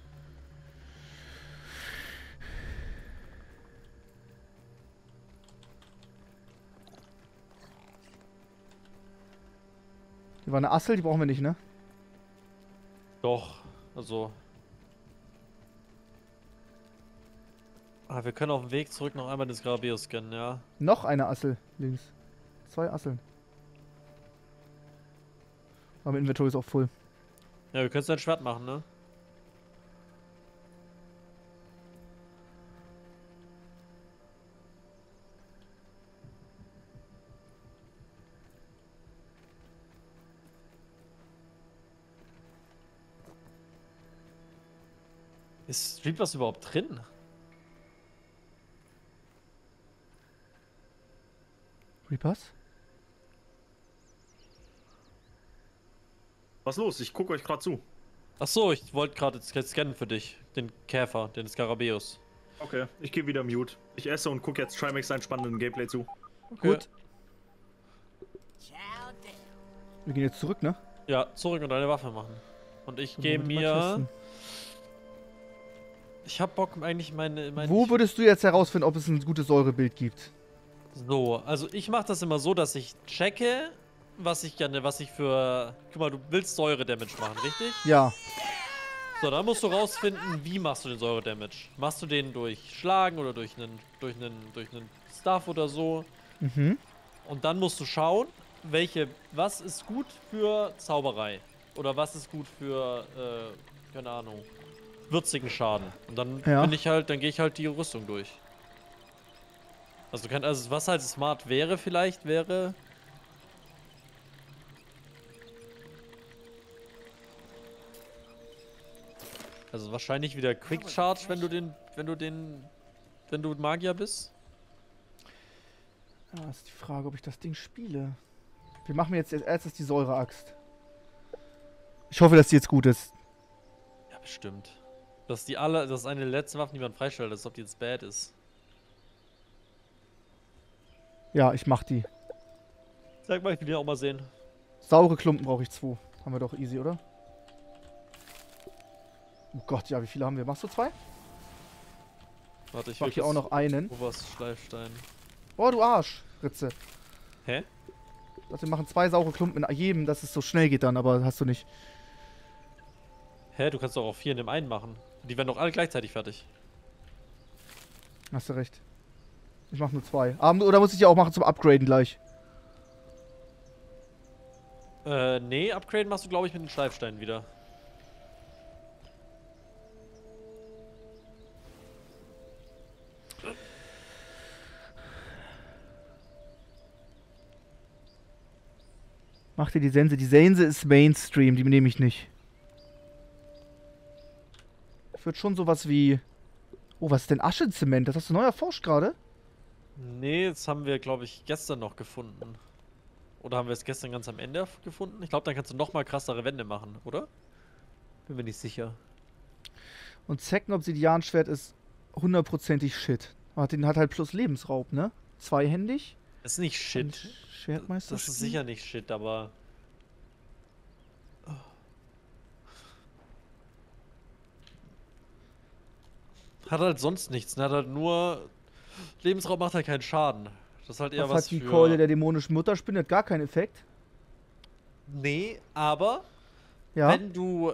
[SPEAKER 1] Hier war eine Assel, die brauchen wir nicht, ne?
[SPEAKER 2] Doch, also. Ah, wir können auf dem Weg zurück noch einmal den Skarabäus scannen, ja.
[SPEAKER 1] Noch eine Assel links. 2 Asseln. Aber Inventory ist auch voll.
[SPEAKER 2] Ja, wir können es ein Schwert machen, ne? Ist Street was überhaupt drin?
[SPEAKER 1] Reapers?
[SPEAKER 3] Was los? Ich gucke euch gerade zu.
[SPEAKER 2] Achso, ich wollte gerade scannen für dich. Den Käfer, den Skarabäus.
[SPEAKER 3] Okay, ich gehe wieder mute. Ich esse und gucke jetzt Trimax seinen spannenden Gameplay zu.
[SPEAKER 2] Okay.
[SPEAKER 1] Gut. Wir gehen jetzt zurück, ne?
[SPEAKER 2] Ja, zurück und eine Waffe machen. Und ich gehe
[SPEAKER 1] Mal
[SPEAKER 2] mir...
[SPEAKER 1] testen.
[SPEAKER 2] Ich hab Bock eigentlich meine
[SPEAKER 1] Wo würdest du jetzt herausfinden, ob es ein gutes Säurebild gibt?
[SPEAKER 2] So, also ich mache das immer so, dass ich checke, was ich für... Guck mal, du willst Säure-Damage machen, richtig?
[SPEAKER 1] Ja.
[SPEAKER 2] So, dann musst du rausfinden, wie machst du den Säure-Damage. Machst du den durch Schlagen oder durch einen Stuff oder so?
[SPEAKER 1] Mhm.
[SPEAKER 2] Und dann musst du schauen, was ist gut für Zauberei? Oder was ist gut für, keine Ahnung, würzigen Schaden. Und dann
[SPEAKER 1] Ja.
[SPEAKER 2] dann gehe ich halt die Rüstung durch. Also was halt smart wäre vielleicht, wäre... Also wahrscheinlich wieder Quick Charge, wenn du Magier bist.
[SPEAKER 1] Ja, ist die Frage, ob ich das Ding spiele. Wir machen jetzt als erstes die Säureaxt. Ich hoffe, dass die jetzt gut ist.
[SPEAKER 2] Ja, bestimmt. Das ist das ist eine der letzten Waffen, die man freistellt, als ob die jetzt bad ist.
[SPEAKER 1] Ja, ich mach die.
[SPEAKER 2] Sag mal, ich will die auch mal sehen.
[SPEAKER 1] Saure Klumpen brauche ich 2. Haben wir doch easy, oder? Oh Gott, ja, wie viele haben wir? Machst du 2?
[SPEAKER 2] Warte,
[SPEAKER 1] Ich mach hier auch noch einen.
[SPEAKER 2] Oberst Schleifstein.
[SPEAKER 1] Oh, du Arsch, Ritze.
[SPEAKER 2] Hä?
[SPEAKER 1] Also wir machen 2 saure Klumpen in jedem, dass es so schnell geht dann, aber hast du nicht.
[SPEAKER 2] Hä, du kannst doch auch 4 in dem einen machen. Die werden doch alle gleichzeitig fertig.
[SPEAKER 1] Hast du recht. Ich mach nur 2. Oder muss ich die auch machen zum Upgraden gleich?
[SPEAKER 2] Nee, Upgraden machst du, glaube ich, mit den Schleifsteinen wieder.
[SPEAKER 1] Mach dir die Sense. Die Sense ist Mainstream, die nehme ich nicht. Ich würde schon sowas wie... Oh, was ist denn Aschezement? Das hast du neu erforscht gerade?
[SPEAKER 2] Nee, das haben wir, glaube ich, gestern noch gefunden. Oder haben wir es gestern ganz am Ende gefunden? Ich glaube, dann kannst du noch mal krassere Wände machen, oder? Bin mir nicht sicher.
[SPEAKER 1] Und Zecken-Obsidian-Schwert ist 100%ig Shit. Hat halt plus Lebensraub, ne? Zweihändig.
[SPEAKER 2] Das ist nicht Shit.
[SPEAKER 1] Schwertmeister.
[SPEAKER 2] Das ist sicher nicht Shit, aber... Hat halt sonst nichts, ne? Hat halt nur... Lebensraub macht halt keinen Schaden. Das ist halt eher was
[SPEAKER 1] hat die
[SPEAKER 2] für...
[SPEAKER 1] Keule der dämonischen Mutterspinne? Hat gar keinen Effekt.
[SPEAKER 2] Nee, aber...
[SPEAKER 1] Ja.
[SPEAKER 2] Wenn du,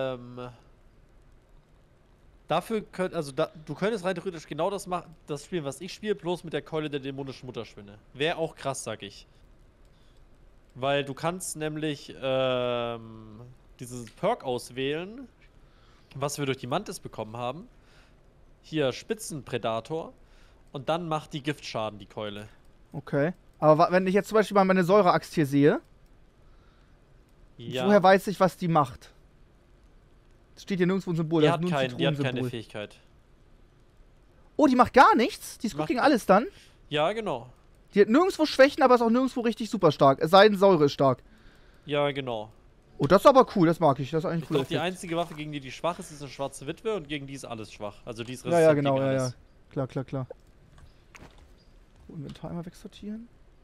[SPEAKER 2] dafür du könntest rein theoretisch genau das spielen, was ich spiele, bloß mit der Keule der dämonischen Mutterspinne. Wäre auch krass, sag ich. Weil du kannst nämlich, dieses Perk auswählen, was wir durch die Mantis bekommen haben. Hier, Spitzenpredator. Und dann macht die Giftschaden, die Keule.
[SPEAKER 1] Okay. Aber wenn ich jetzt zum Beispiel mal meine Säureaxt hier sehe,
[SPEAKER 2] ja.
[SPEAKER 1] woher weiß ich, was die macht? Es steht hier nirgendwo ein Symbol.
[SPEAKER 2] Die
[SPEAKER 1] das
[SPEAKER 2] hat,
[SPEAKER 1] ist nur ein
[SPEAKER 2] die hat keine
[SPEAKER 1] Zitronensymbol.
[SPEAKER 2] Fähigkeit.
[SPEAKER 1] Oh, die macht gar nichts? Die ist gut gegen alles dann?
[SPEAKER 2] Ja, genau.
[SPEAKER 1] Die hat nirgendwo Schwächen, aber ist auch nirgendwo richtig super stark. Es sei denn, Säure ist stark.
[SPEAKER 2] Ja, genau.
[SPEAKER 1] Oh, das ist aber cool. Das mag ich. Das ist eigentlich
[SPEAKER 2] Ich
[SPEAKER 1] cool.
[SPEAKER 2] glaube, die einzige Waffe, gegen die schwach ist, ist eine schwarze Witwe und gegen die ist alles schwach. Also die ist
[SPEAKER 1] Ja, ja, genau.
[SPEAKER 2] gegen
[SPEAKER 1] Ja,
[SPEAKER 2] alles.
[SPEAKER 1] ja. Klar, klar, klar. Inventar einmal wegsortieren.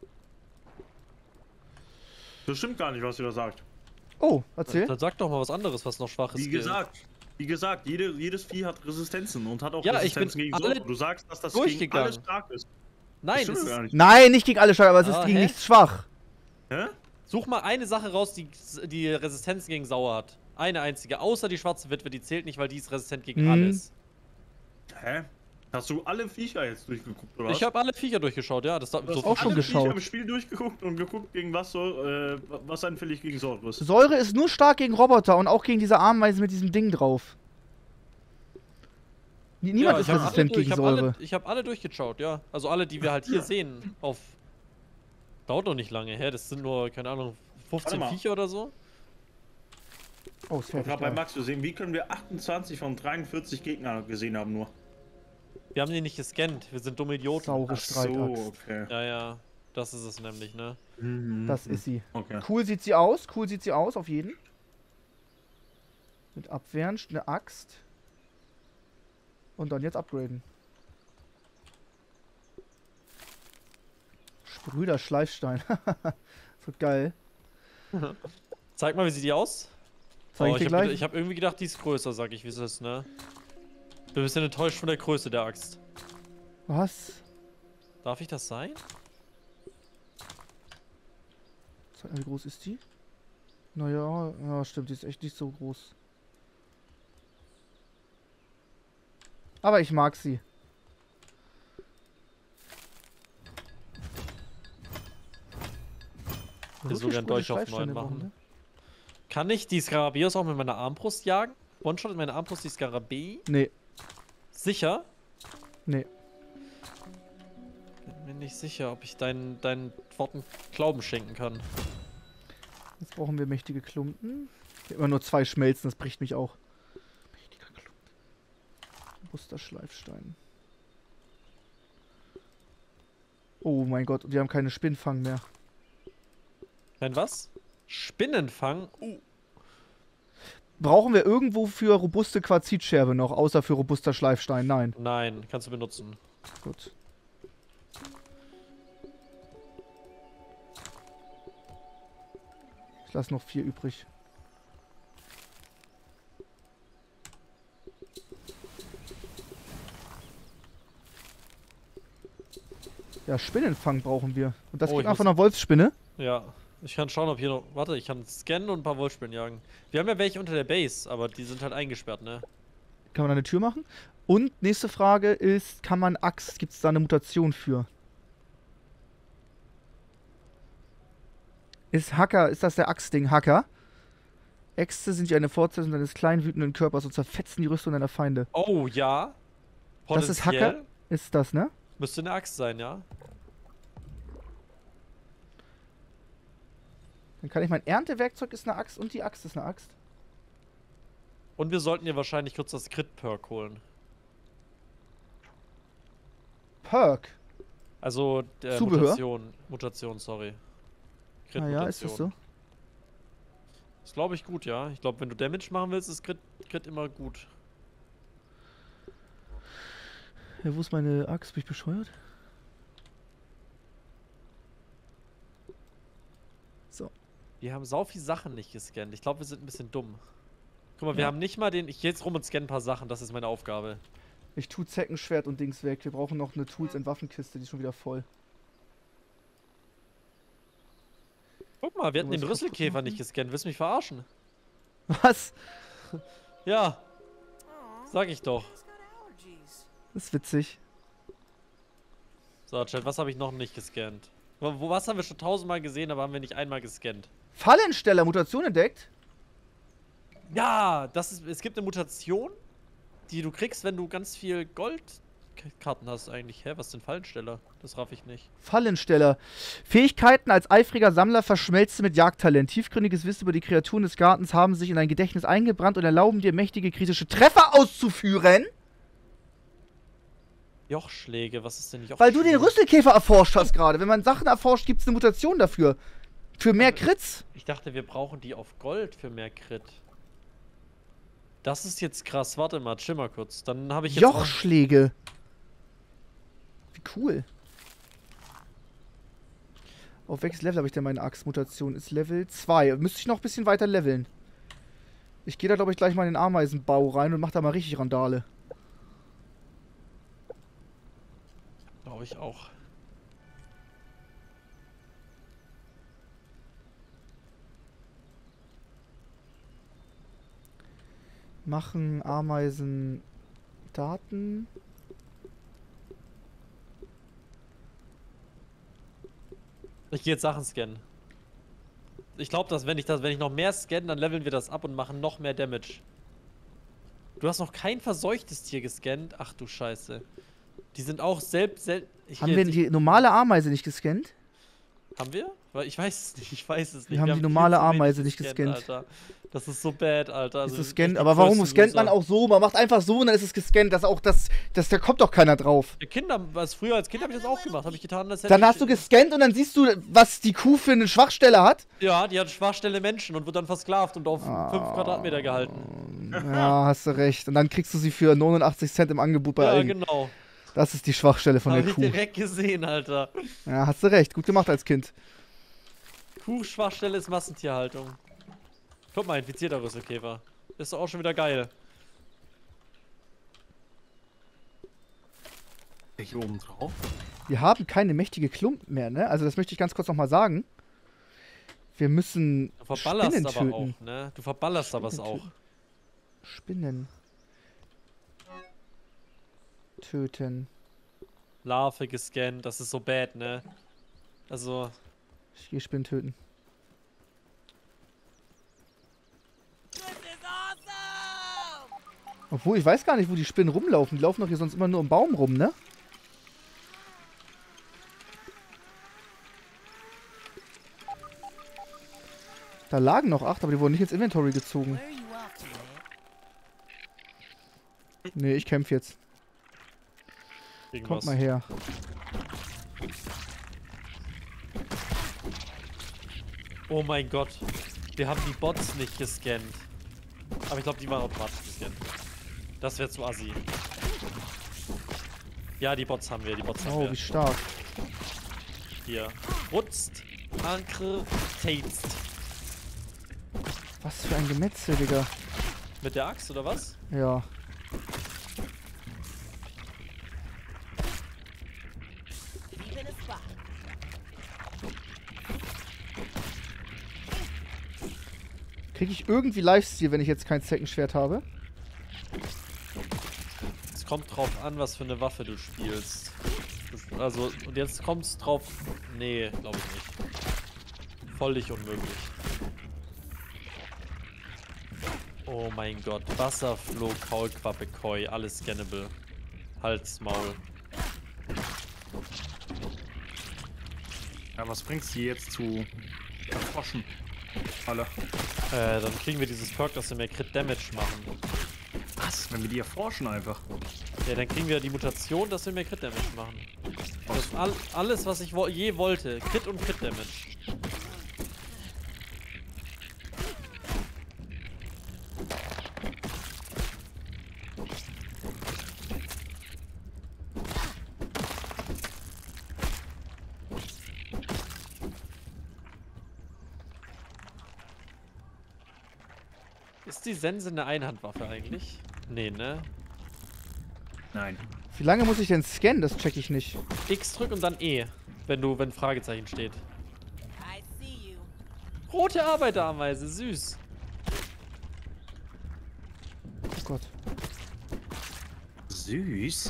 [SPEAKER 3] Das stimmt gar nicht, was ihr da sagt.
[SPEAKER 1] Oh, erzähl.
[SPEAKER 2] Dann sag doch mal was anderes, was noch schwach ist.
[SPEAKER 3] Wie gesagt, jedes Vieh hat Resistenzen und hat auch
[SPEAKER 2] Ja,
[SPEAKER 3] Resistenzen gegen
[SPEAKER 2] alle
[SPEAKER 3] Sorge. Du sagst, dass das gegen
[SPEAKER 2] durchgegangen.
[SPEAKER 3] alles stark ist.
[SPEAKER 2] Nein,
[SPEAKER 3] das
[SPEAKER 2] es
[SPEAKER 3] stimmt
[SPEAKER 2] ist,
[SPEAKER 3] gar nicht.
[SPEAKER 1] Nein, nicht gegen alle stark, aber es ist gegen
[SPEAKER 2] hä?
[SPEAKER 1] nichts schwach.
[SPEAKER 3] Hä?
[SPEAKER 2] Such mal eine Sache raus, die Resistenzen gegen Sauer hat. Eine einzige. Außer die schwarze Witwe, die zählt nicht, weil die ist resistent gegen alles.
[SPEAKER 3] Hä? Hast du alle Viecher jetzt durchgeguckt, oder was?
[SPEAKER 2] Ich habe alle Viecher durchgeschaut, ja. Das
[SPEAKER 3] Du hast
[SPEAKER 1] auch schon
[SPEAKER 3] alle
[SPEAKER 1] geschaut.
[SPEAKER 3] Viecher im Spiel durchgeguckt und geguckt, gegen was anfällig gegen Sorge ist.
[SPEAKER 1] Säure ist nur stark gegen Roboter und auch gegen diese Ameisen mit diesem Ding drauf. Niemand ist resistent gegen Säure.
[SPEAKER 2] Ich habe alle durchgeschaut, ja. Also alle, die wir halt hier sehen. Auf. Dauert noch nicht lange, hä? Das sind nur, keine Ahnung, 15 Viecher oder so.
[SPEAKER 1] Oh, ist fertig.
[SPEAKER 3] Gerade bei Max gesehen, wie können wir 28 von 43 Gegnern gesehen haben nur?
[SPEAKER 2] Wir haben die nicht gescannt, wir sind dumme Idioten.
[SPEAKER 1] Saure Streitaxt.
[SPEAKER 3] Okay.
[SPEAKER 2] Ja, ja. Das ist es nämlich, ne?
[SPEAKER 1] Das ist sie.
[SPEAKER 3] Okay.
[SPEAKER 1] Cool sieht sie aus, auf jeden. Mit Abwehren, eine Axt. Und dann jetzt upgraden. Sprüder Schleifstein. So geil.
[SPEAKER 2] Zeig mal, wie sieht die aus?
[SPEAKER 1] Zeig ich dir gleich.
[SPEAKER 2] Ich hab irgendwie gedacht, die ist größer, sag ich, wie es ist, ne? Bin ein bisschen enttäuscht von der Größe der Axt.
[SPEAKER 1] Was?
[SPEAKER 2] Darf ich das sein?
[SPEAKER 1] Zeig mal, wie groß ist die? Naja, ja, stimmt, die ist echt nicht so groß. Aber ich mag sie.
[SPEAKER 2] Ich will sogar einen Dolch auf 9 machen. Kann ich die Skarabeus auch mit meiner Armbrust jagen? One-shot in meiner Armbrust die Skarabäi?
[SPEAKER 1] Nee.
[SPEAKER 2] Sicher?
[SPEAKER 1] Nee.
[SPEAKER 2] Bin mir nicht sicher, ob ich deinen Worten Glauben schenken kann.
[SPEAKER 1] Jetzt brauchen wir mächtige Klumpen. Ich hab immer nur 2 Schmelzen, das bricht mich auch. Mächtiger Klumpen. Robuster Schleifstein. Oh mein Gott, und wir haben keine Spinnfang mehr.
[SPEAKER 2] Kein was? Spinnenfang?
[SPEAKER 1] Brauchen wir irgendwo für robuste Quarzitscherbe noch, außer für robuster Schleifstein? Nein.
[SPEAKER 2] Nein, kannst du benutzen.
[SPEAKER 1] Gut. Ich lasse noch 4 übrig. Ja, Spinnenfang brauchen wir. Und das
[SPEAKER 2] Oh,
[SPEAKER 1] geht
[SPEAKER 2] ich
[SPEAKER 1] einfach
[SPEAKER 2] muss-
[SPEAKER 1] nach Wolfsspinne.
[SPEAKER 2] Ja, ich kann schauen, ob hier noch... Warte, ich kann scannen und ein paar Wolfsspinnen jagen. Wir haben ja welche unter der Base, aber die sind halt eingesperrt, ne?
[SPEAKER 1] Kann man da eine Tür machen? Und nächste Frage ist, kann man Axt, gibt es da eine Mutation für? Ist Hacker, ist das der Axtding Hacker? Äxte sind ja eine Fortsetzung deines kleinen wütenden Körpers und zerfetzen die Rüstung deiner Feinde.
[SPEAKER 2] Oh, ja.
[SPEAKER 1] Das ist Hacker? Ist das, ne?
[SPEAKER 2] Müsste eine Axt sein, ja.
[SPEAKER 1] Dann kann ich mein Erntewerkzeug ist eine Axt und die Axt ist eine Axt.
[SPEAKER 2] Und wir sollten hier wahrscheinlich kurz das Crit-Perk holen.
[SPEAKER 1] Perk.
[SPEAKER 2] Also,
[SPEAKER 1] Zubehör?
[SPEAKER 2] Mutation, sorry.
[SPEAKER 1] Ah ja, ist das so?
[SPEAKER 2] Ist, glaube ich, gut, ja. Ich glaube, wenn du Damage machen willst, ist Crit immer gut.
[SPEAKER 1] Ja, wo ist meine Axt? Bin ich bescheuert? So.
[SPEAKER 2] Wir haben sau viel Sachen nicht gescannt. Ich glaube, wir sind ein bisschen dumm. Guck mal, wir
[SPEAKER 1] Ja.
[SPEAKER 2] haben nicht mal den... Ich gehe jetzt rum und scanne ein paar Sachen. Das ist meine Aufgabe.
[SPEAKER 1] Ich tue Zeckenschwert und Dings weg. Wir brauchen noch eine Tools- und Waffenkiste, die ist schon wieder voll.
[SPEAKER 2] Guck mal, wir hatten den
[SPEAKER 1] Irgendwas kaputt
[SPEAKER 2] Rüsselkäfer
[SPEAKER 1] machen?
[SPEAKER 2] nicht gescannt. Willst du mich verarschen?
[SPEAKER 1] Was?
[SPEAKER 2] Ja. Sag ich doch.
[SPEAKER 10] He's got allergies.
[SPEAKER 1] Das ist witzig.
[SPEAKER 2] So, Chat, was habe ich noch nicht gescannt? Was haben wir schon 1000-mal gesehen, aber haben wir nicht einmal gescannt?
[SPEAKER 1] Fallensteller, Mutation entdeckt?
[SPEAKER 2] Ja, es gibt eine Mutation, die du kriegst, wenn du ganz viel Goldkarten hast eigentlich. Hä, was ist denn Fallensteller? Das raff ich nicht.
[SPEAKER 1] Fallensteller. Fähigkeiten als eifriger Sammler verschmelzen mit Jagdtalent. Tiefgründiges Wissen über die Kreaturen des Gartens haben sich in dein Gedächtnis eingebrannt und erlauben dir mächtige kritische Treffer auszuführen.
[SPEAKER 2] Jochschläge, was ist denn Jochschläge?
[SPEAKER 1] Weil du den Rüsselkäfer erforscht hast gerade. Wenn man Sachen erforscht, gibt es eine Mutation dafür. Für mehr Crits.
[SPEAKER 2] Ich dachte, wir brauchen die auf Gold für mehr Crit. Das ist jetzt krass. Warte mal, chill mal kurz. Dann habe ich jetzt...
[SPEAKER 1] Jochschläge. Wie cool. Auf welches Level habe ich denn meine Axtmutation? Ist Level 2. Müsste ich noch ein bisschen weiter leveln. Ich gehe da, glaube ich, gleich mal in den Ameisenbau rein und mache da mal richtig Randale.
[SPEAKER 2] Glaube ich auch.
[SPEAKER 1] Machen Ameisen Daten.
[SPEAKER 2] Ich gehe jetzt Sachen scannen. Ich glaube, dass wenn ich noch mehr scanne, dann leveln wir das ab und machen noch mehr Damage. Du hast noch kein verseuchtes Tier gescannt? Ach du Scheiße. Die sind auch selbst...
[SPEAKER 1] Haben wir die normale Ameise nicht gescannt?
[SPEAKER 2] Haben wir? Weil ich weiß es nicht, nicht.
[SPEAKER 1] Wir haben die
[SPEAKER 2] viel
[SPEAKER 1] normale
[SPEAKER 2] zu wenig
[SPEAKER 1] Ameise nicht gescannt.
[SPEAKER 2] Alter. Das ist so bad, Alter.
[SPEAKER 1] Ist
[SPEAKER 2] Also,
[SPEAKER 1] es scannt,
[SPEAKER 2] echt
[SPEAKER 1] aber
[SPEAKER 2] die
[SPEAKER 1] warum
[SPEAKER 2] größten
[SPEAKER 1] scannt man
[SPEAKER 2] Loser.
[SPEAKER 1] auch so? Man macht einfach so und dann ist es gescannt. Da kommt doch keiner drauf.
[SPEAKER 2] Ja, Kinder, früher als Kind habe ich das auch gemacht. Habe ich getan, als hätte
[SPEAKER 1] Dann
[SPEAKER 2] ich-
[SPEAKER 1] hast du gescannt und dann siehst du, was die Kuh für eine Schwachstelle hat.
[SPEAKER 2] Ja, die hat Schwachstelle Menschen und wird dann versklavt und auf 5 Quadratmeter gehalten.
[SPEAKER 1] Ja, hast du recht. Und dann kriegst du sie für 89 Cent im Angebot bei
[SPEAKER 2] Ja,
[SPEAKER 1] allen.
[SPEAKER 2] genau.
[SPEAKER 1] Das ist die Schwachstelle von
[SPEAKER 2] Habe
[SPEAKER 1] der
[SPEAKER 2] ich
[SPEAKER 1] Kuh.
[SPEAKER 2] direkt gesehen, Alter.
[SPEAKER 1] Ja, hast du recht. Gut gemacht als Kind.
[SPEAKER 2] Kuhschwachstelle ist Massentierhaltung. Guck mal, infizierter Rüsselkäfer. Ist doch auch schon wieder geil.
[SPEAKER 3] Hier oben drauf.
[SPEAKER 1] Wir haben keine mächtige Klumpen mehr, ne? Also das möchte ich ganz kurz nochmal sagen. Wir müssen
[SPEAKER 2] Du verballerst
[SPEAKER 1] Spinnen
[SPEAKER 2] aber
[SPEAKER 1] töten.
[SPEAKER 2] auch, ne? Du verballerst aber es
[SPEAKER 1] Spinnen
[SPEAKER 2] auch.
[SPEAKER 1] töten. Spinnen. Töten.
[SPEAKER 2] Larve gescannt, das ist so bad, ne? Also,
[SPEAKER 1] Ich gehe Spinnen töten. Obwohl, ich weiß gar nicht, wo die Spinnen rumlaufen. Die laufen doch hier sonst immer nur im Baum rum, ne? Da lagen noch 8, aber die wurden nicht ins Inventory gezogen.
[SPEAKER 10] Where are you off to, man?
[SPEAKER 1] Nee, ich kämpfe jetzt.
[SPEAKER 2] Gegen
[SPEAKER 1] Kommt
[SPEAKER 2] was?
[SPEAKER 1] mal her.
[SPEAKER 2] Oh mein Gott. Wir haben die Bots nicht gescannt. Aber ich glaube, die waren automatisch gescannt. Das wäre zu assi. Ja, die Bots haben wir, die Bots haben
[SPEAKER 1] Oh,
[SPEAKER 2] wir.
[SPEAKER 1] wie stark.
[SPEAKER 2] Hier. Rutzt. Ankre. Tatest.
[SPEAKER 1] Was für ein Gemetzel, Digga.
[SPEAKER 2] Mit der Axt, oder was?
[SPEAKER 1] Ja.
[SPEAKER 9] Keep in a spot.
[SPEAKER 1] Kriege ich irgendwie Lifesteal, wenn ich jetzt kein Zeckenschwert habe?
[SPEAKER 2] Es kommt drauf an, was für eine Waffe du spielst. Also, und jetzt kommt es drauf... Nee, glaube ich nicht. Völlig unmöglich. Oh mein Gott. Wasserfloh, Kaulquappe, Koi, alles scannable. Hals, Maul.
[SPEAKER 3] Ja, was bringt's die jetzt zu erforschen? Alle.
[SPEAKER 2] Dann kriegen wir dieses Perk, dass wir mehr Crit Damage machen.
[SPEAKER 3] Was? Wenn wir die erforschen einfach.
[SPEAKER 2] Ja, dann kriegen wir die Mutation, dass wir mehr Crit Damage machen. Das ist alles, was ich je wollte. Crit und Crit Damage. Ist die Sense eine Einhandwaffe eigentlich? Nee, ne?
[SPEAKER 3] Nein.
[SPEAKER 1] Wie lange muss ich denn scannen? Das check ich nicht.
[SPEAKER 2] X drück und dann E, wenn Fragezeichen steht.
[SPEAKER 9] I see you.
[SPEAKER 2] Rote Arbeiterameise, süß.
[SPEAKER 1] Oh Gott.
[SPEAKER 3] Süß.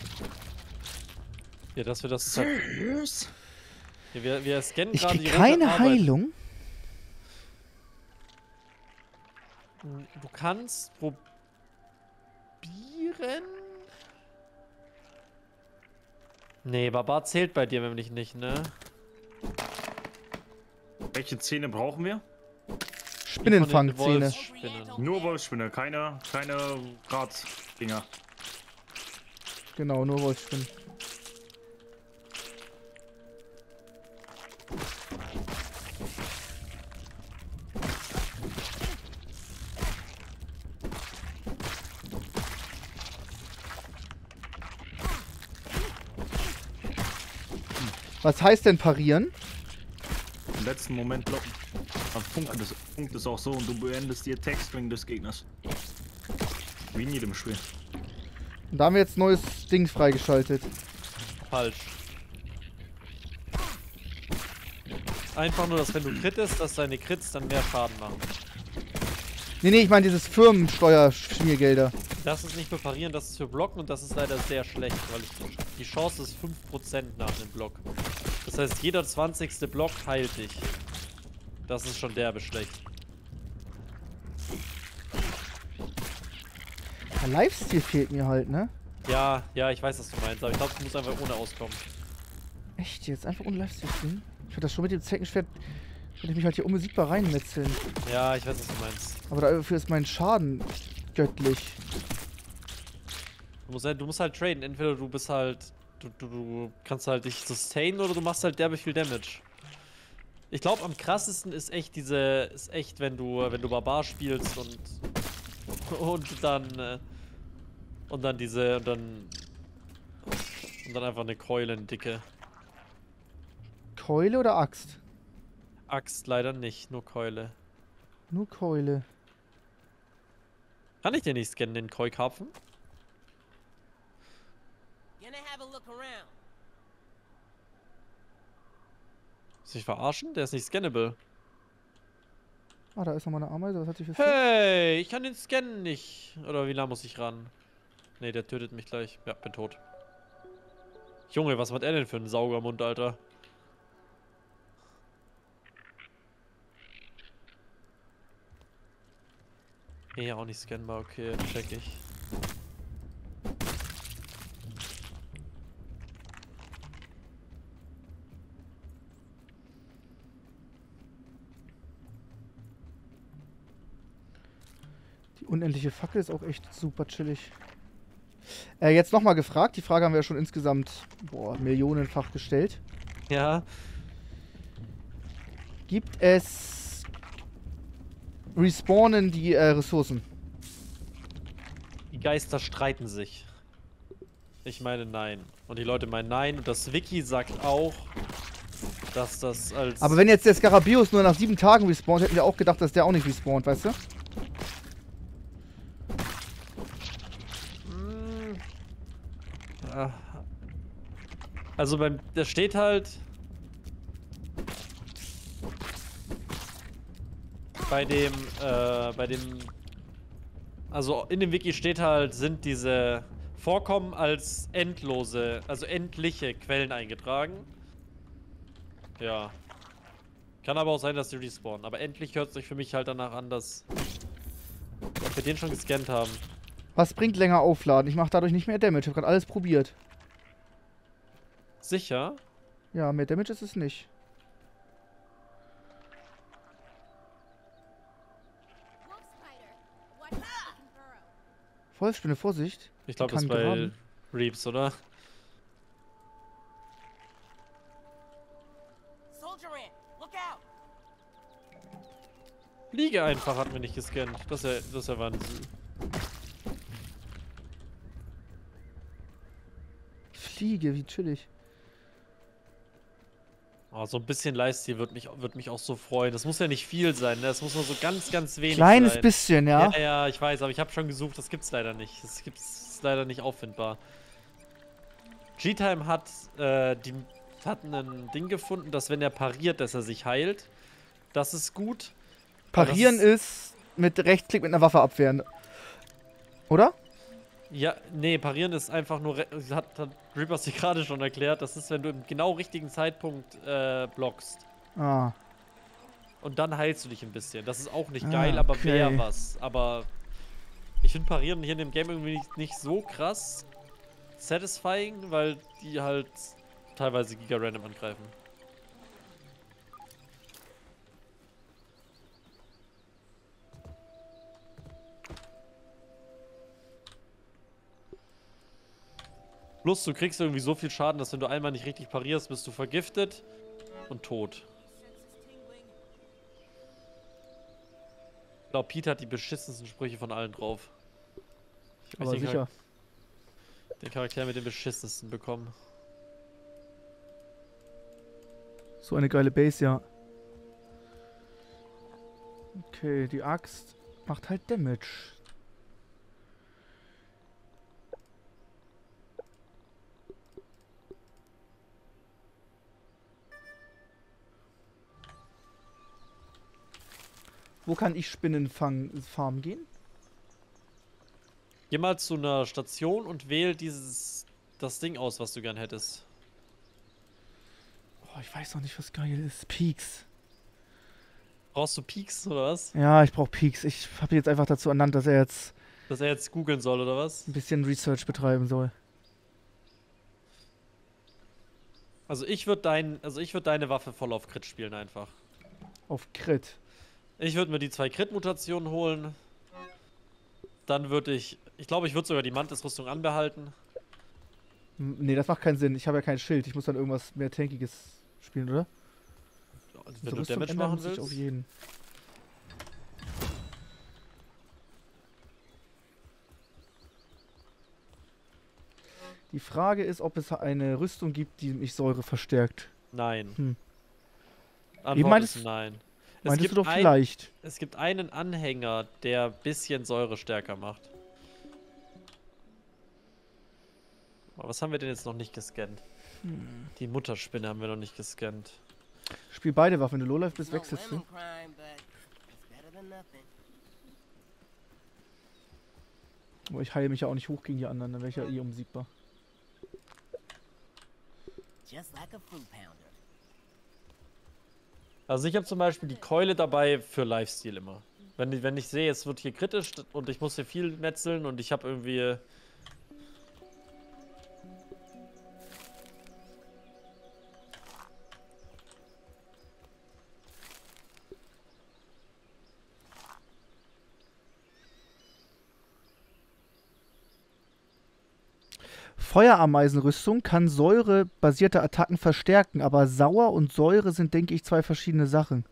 [SPEAKER 2] Ja, dass wir das...
[SPEAKER 3] Süß.
[SPEAKER 2] Ja, wir scannen
[SPEAKER 1] Ich
[SPEAKER 2] gerade
[SPEAKER 1] krieg
[SPEAKER 2] die rote
[SPEAKER 1] keine
[SPEAKER 2] Arbeit.
[SPEAKER 1] Heilung.
[SPEAKER 2] Du kannst probieren... Nee, Barbar zählt bei dir nämlich nicht, ne?
[SPEAKER 3] Welche Zähne brauchen wir?
[SPEAKER 1] Spinnenfangzähne.
[SPEAKER 2] Wolfsspinnen.
[SPEAKER 3] Nur Wolfsspinne, keine Rad-Dinger.
[SPEAKER 1] Genau, nur Wolfsspinnen. Was heißt denn parieren?
[SPEAKER 3] Im letzten Moment blocken. Dann funkt es auch so und du beendest die Attack-String des Gegners. Wie in jedem Spiel.
[SPEAKER 1] Und da haben wir jetzt neues Ding freigeschaltet.
[SPEAKER 2] Falsch. Einfach nur, dass wenn du crittest, dass deine Crits dann mehr Schaden machen.
[SPEAKER 1] Nee, ich meine dieses Firmensteuerschmiergelder.
[SPEAKER 2] Das ist nicht für Parieren, das ist für Blocken und das ist leider sehr schlecht, weil die Chance ist 5% nach einem Block. Das heißt, jeder 20. Block heilt dich. Das ist schon derbe schlecht.
[SPEAKER 1] Der Lifesteal fehlt mir halt, ne?
[SPEAKER 2] Ja, ich weiß, was du meinst, aber ich glaube, du musst einfach ohne auskommen.
[SPEAKER 1] Echt jetzt? Einfach ohne Lifesteal spielen? Ich würde das schon mit dem Zeckenschwert... Würde ich mich halt hier unbesiegbar reinmetzeln.
[SPEAKER 2] Ja, ich weiß, was du meinst.
[SPEAKER 1] Aber dafür ist mein Schaden göttlich.
[SPEAKER 2] Du musst halt traden. Entweder du bist halt... Du kannst halt dich sustainen oder du machst halt derbe viel Damage. Ich glaube, am krassesten ist echt wenn du Barbar spielst und dann einfach eine Keule, eine dicke.
[SPEAKER 1] Keule oder Axt?
[SPEAKER 2] Axt leider nicht, nur Keule.
[SPEAKER 1] Nur Keule.
[SPEAKER 2] Kann ich den nicht scannen, den Koi-Karpfen?
[SPEAKER 9] Gonna have a look around.
[SPEAKER 2] Ist dich verarschen? Der ist nicht scannable.
[SPEAKER 1] Ah, da ist nochmal eine Ameise. Was hat sich für...
[SPEAKER 2] Hey, ich kann den scannen nicht. Oder wie lange muss ich ran? Ne, der tötet mich gleich. Ja, bin tot. Junge, was hat er denn für einen Saugermund, Alter? Ja, auch nicht scannbar, okay, check ich.
[SPEAKER 1] Die unendliche Fackel ist auch echt super chillig. Jetzt nochmal gefragt. Die Frage haben wir ja schon insgesamt, millionenfach gestellt.
[SPEAKER 2] Ja.
[SPEAKER 1] Gibt es... Respawnen die Ressourcen?
[SPEAKER 2] Die Geister streiten sich. Ich meine nein. Und die Leute meinen nein. Und das Wiki sagt auch, dass das als...
[SPEAKER 1] Aber wenn jetzt der Scarabeus nur nach 7 Tagen respawnt, hätten wir auch gedacht, dass der auch nicht respawnt, weißt du?
[SPEAKER 2] Also da steht halt... Bei dem... Also in dem Wiki steht halt, sind diese Vorkommen als endlose, also endliche Quellen eingetragen. Ja. Kann aber auch sein, dass sie respawnen. Aber endlich hört sich für mich halt danach an, dass wir den schon gescannt haben.
[SPEAKER 1] Was bringt länger aufladen? Ich mache dadurch nicht mehr Damage. Ich habe gerade alles probiert.
[SPEAKER 2] Sicher?
[SPEAKER 1] Ja, mehr Damage ist es nicht. Wolfsspinne, Vorsicht.
[SPEAKER 2] Ich glaube, das ist bei Reaps, oder? Fliege einfach hat mir nicht gescannt. Das ist ja Wahnsinn.
[SPEAKER 1] Fliege, wie chillig.
[SPEAKER 2] Oh, so ein bisschen Lifesteal wird mich auch so freuen. Das muss ja nicht viel sein, ne? Das muss nur so ganz, ganz wenig
[SPEAKER 1] Kleines
[SPEAKER 2] sein.
[SPEAKER 1] bisschen, ja.
[SPEAKER 2] Ja, ja, ich weiß, aber ich habe schon gesucht, das gibt's leider nicht. Das gibt's leider nicht auffindbar. G-Time hat ein Ding gefunden, dass wenn er pariert, dass er sich heilt. Das ist gut.
[SPEAKER 1] Parieren ist mit Rechtsklick mit einer Waffe abwehren. Oder?
[SPEAKER 2] Ja, nee, parieren ist einfach nur, hat Reapers dir gerade schon erklärt, das ist, wenn du im genau richtigen Zeitpunkt blockst.
[SPEAKER 1] Ah.
[SPEAKER 2] Und dann heilst du dich ein bisschen. Das ist auch nicht geil, aber
[SPEAKER 1] okay.
[SPEAKER 2] wäre was. Aber ich finde Parieren hier in dem Game irgendwie nicht so krass satisfying, weil die halt teilweise giga-random angreifen. Plus, du kriegst irgendwie so viel Schaden, dass wenn du einmal nicht richtig parierst, bist du vergiftet und tot. Ich glaube, Pete hat die beschissensten Sprüche von allen drauf. Ich
[SPEAKER 1] Aber sicher.
[SPEAKER 2] Den Charakter mit den beschissensten bekommen.
[SPEAKER 1] So eine geile Base, ja. Okay, die Axt macht halt Damage. Wo kann ich Spinnenfarm gehen?
[SPEAKER 2] Geh mal zu einer Station und wähl das Ding aus, was du gern hättest.
[SPEAKER 1] Oh, ich weiß noch nicht, was geil ist. Peaks.
[SPEAKER 2] Brauchst du Peaks oder was?
[SPEAKER 1] Ja, ich brauche Peaks. Ich habe jetzt einfach dazu ernannt, dass er jetzt
[SPEAKER 2] googeln soll oder was?
[SPEAKER 1] ein bisschen Research betreiben soll.
[SPEAKER 2] Also ich würde deine Waffe voll auf Crit spielen einfach.
[SPEAKER 1] Auf Crit.
[SPEAKER 2] Ich würde mir die 2 Crit-Mutationen holen. Dann würde ich glaube, ich würde sogar die Mantis-Rüstung anbehalten.
[SPEAKER 1] Nee, das macht keinen Sinn. Ich habe ja kein Schild. Ich muss dann irgendwas mehr Tankiges spielen, oder?
[SPEAKER 2] Also wenn du Damage machen willst.
[SPEAKER 1] Auf jeden. Die Frage ist, ob es eine Rüstung gibt, die mich Säure verstärkt.
[SPEAKER 2] Nein.
[SPEAKER 1] Antwort
[SPEAKER 2] ist nein.
[SPEAKER 1] Meintest du doch vielleicht?
[SPEAKER 2] Es gibt einen Anhänger, der ein bisschen Säure stärker macht. Aber was haben wir denn jetzt noch nicht gescannt? Die Mutterspinne haben wir noch nicht gescannt.
[SPEAKER 1] Spiel beide Waffen. Wenn du Lowlife bist, wechselst du. Aber ich heile mich ja auch nicht hoch gegen die anderen, dann wäre ich ja eh unbesiegbar.
[SPEAKER 2] Also ich habe zum Beispiel die Keule dabei für Lifesteal immer. Wenn ich sehe, es wird hier kritisch und ich muss hier viel metzeln und ich habe irgendwie...
[SPEAKER 1] Feuerameisenrüstung kann säurebasierte Attacken verstärken, aber Sauer und Säure sind, denke ich, 2 verschiedene Sachen.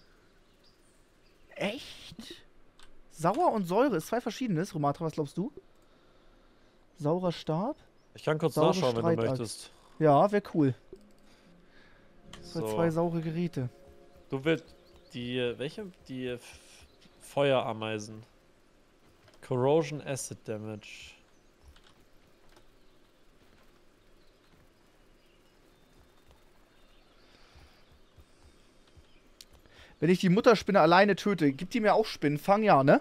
[SPEAKER 1] Echt? Sauer und Säure ist 2 verschiedenes. Romatra, was glaubst du? Saurer Stab?
[SPEAKER 2] Ich kann kurz
[SPEAKER 1] Saure
[SPEAKER 2] nachschauen, wenn du
[SPEAKER 1] Streitaxt.
[SPEAKER 2] möchtest.
[SPEAKER 1] Ja, wäre cool. So.
[SPEAKER 2] So.
[SPEAKER 1] 2 saure Geräte.
[SPEAKER 2] Du willst die, welche? Die Feuerameisen. Corrosion Acid Damage.
[SPEAKER 1] Wenn ich die Mutterspinne alleine töte, gibt die mir auch Spinnenfang? Ja, ne?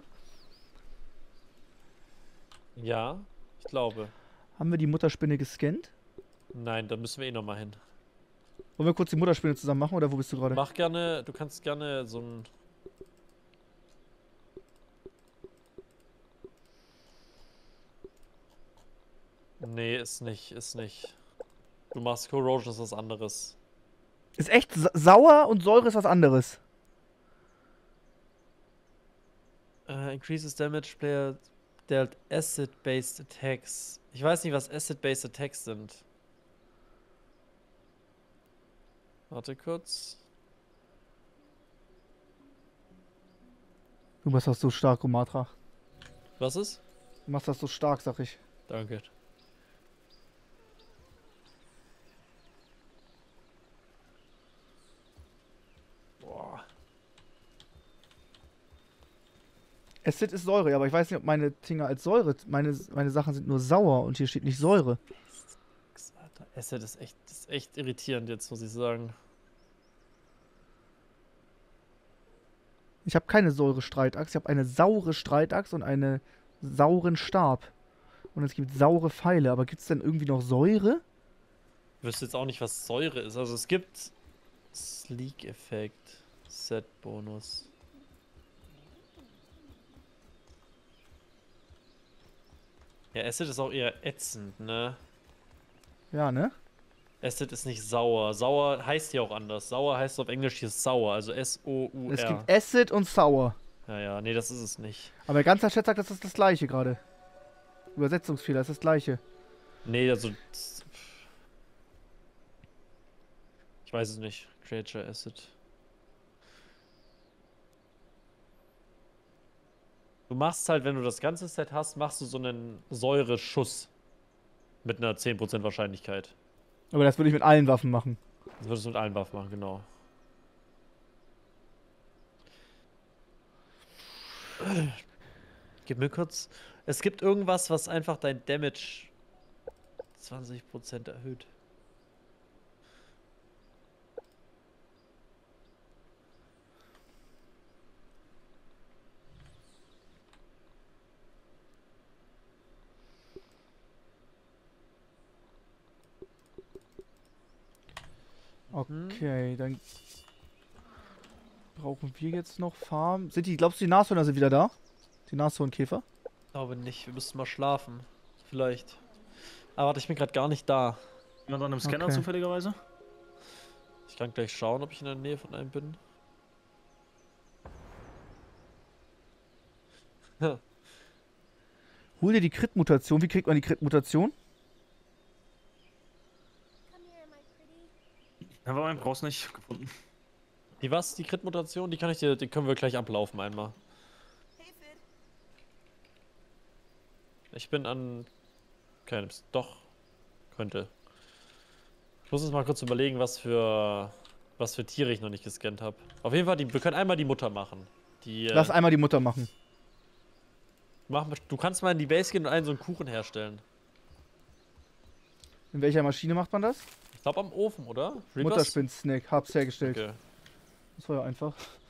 [SPEAKER 2] Ja, ich glaube.
[SPEAKER 1] Haben wir die Mutterspinne gescannt?
[SPEAKER 2] Nein, da müssen wir eh nochmal hin.
[SPEAKER 1] Wollen wir kurz die Mutterspinne zusammen machen oder wo bist du gerade?
[SPEAKER 2] Mach gerne, du kannst gerne so ein... Nee, ist nicht. Du machst Corrosion, ist was anderes.
[SPEAKER 1] Ist echt sauer und Säure ist was anderes.
[SPEAKER 2] Increases damage player dealt acid-based attacks. Ich weiß nicht, was acid-based attacks sind. Warte kurz.
[SPEAKER 1] Du machst das so stark, Romatra.
[SPEAKER 2] Was ist?
[SPEAKER 1] Du machst das so stark, sag ich.
[SPEAKER 2] Danke. Boah.
[SPEAKER 1] Acid ist Säure, aber ich weiß nicht, ob meine Dinger als Säure... Meine Sachen sind nur sauer und hier steht nicht Säure.
[SPEAKER 2] Alter, Acid ist echt irritierend jetzt, muss ich sagen.
[SPEAKER 1] Ich habe keine säure Streitaxt, ich habe eine saure Streitaxt und einen sauren Stab. Und es gibt saure Pfeile, aber gibt es denn irgendwie noch Säure?
[SPEAKER 2] Ich wüsste jetzt auch nicht, was Säure ist. Also es gibt Sleek-Effekt, Set-Bonus. Ja, Acid ist auch eher ätzend, ne?
[SPEAKER 1] Ja, ne?
[SPEAKER 2] Acid ist nicht sauer. Sauer heißt ja auch anders. Sauer heißt auf Englisch hier sauer, also S-O-U-R.
[SPEAKER 1] Es gibt Acid und Sour.
[SPEAKER 2] Ja, nee, das ist es nicht.
[SPEAKER 1] Aber der ganze Chat sagt, das ist das gleiche gerade. Übersetzungsfehler, das ist das gleiche.
[SPEAKER 2] Nee, also... Ich weiß es nicht. Creature Acid. Du machst halt, wenn du das ganze Set hast, machst du so einen Säureschuss. Mit einer 10% Wahrscheinlichkeit.
[SPEAKER 1] Aber das würde ich mit allen Waffen machen.
[SPEAKER 2] Das würdest du mit allen Waffen machen, genau. Gib mir kurz... Es gibt irgendwas, was einfach dein Damage 20% erhöht.
[SPEAKER 1] Okay, dann brauchen wir jetzt noch Farm. Glaubst du, die Nashörner sind wieder da? Die Nashornkäfer?
[SPEAKER 2] Ich glaube nicht, wir müssten mal schlafen. Vielleicht. Aber warte, ich bin gerade gar nicht da.
[SPEAKER 3] Jemand an einem Scanner
[SPEAKER 1] Okay.
[SPEAKER 3] zufälligerweise?
[SPEAKER 2] Ich kann gleich schauen, ob ich in der Nähe von einem bin.
[SPEAKER 1] Hol dir die Crit-Mutation. Wie kriegt man die Crit-Mutation?
[SPEAKER 5] Come here, my pretty.
[SPEAKER 3] Ja, aber brauchst nicht gefunden.
[SPEAKER 2] Die was? Die Crit-Mutation? Die können wir gleich ablaufen einmal.
[SPEAKER 10] Hey, Fid.
[SPEAKER 2] Ich bin an keinem. Doch. Könnte. Ich muss jetzt mal kurz überlegen, was für Tiere ich noch nicht gescannt habe. Auf jeden Fall, wir können einmal die Mutter machen.
[SPEAKER 1] Lass einmal die Mutter machen.
[SPEAKER 2] Du kannst mal in die Base gehen und einen so einen Kuchen herstellen.
[SPEAKER 1] In welcher Maschine macht man das?
[SPEAKER 2] Ich glaube am Ofen, oder? Reapers?
[SPEAKER 1] Mutterspinn-Snack. Hab's hergestellt.
[SPEAKER 2] Okay.
[SPEAKER 1] Das war ja einfach.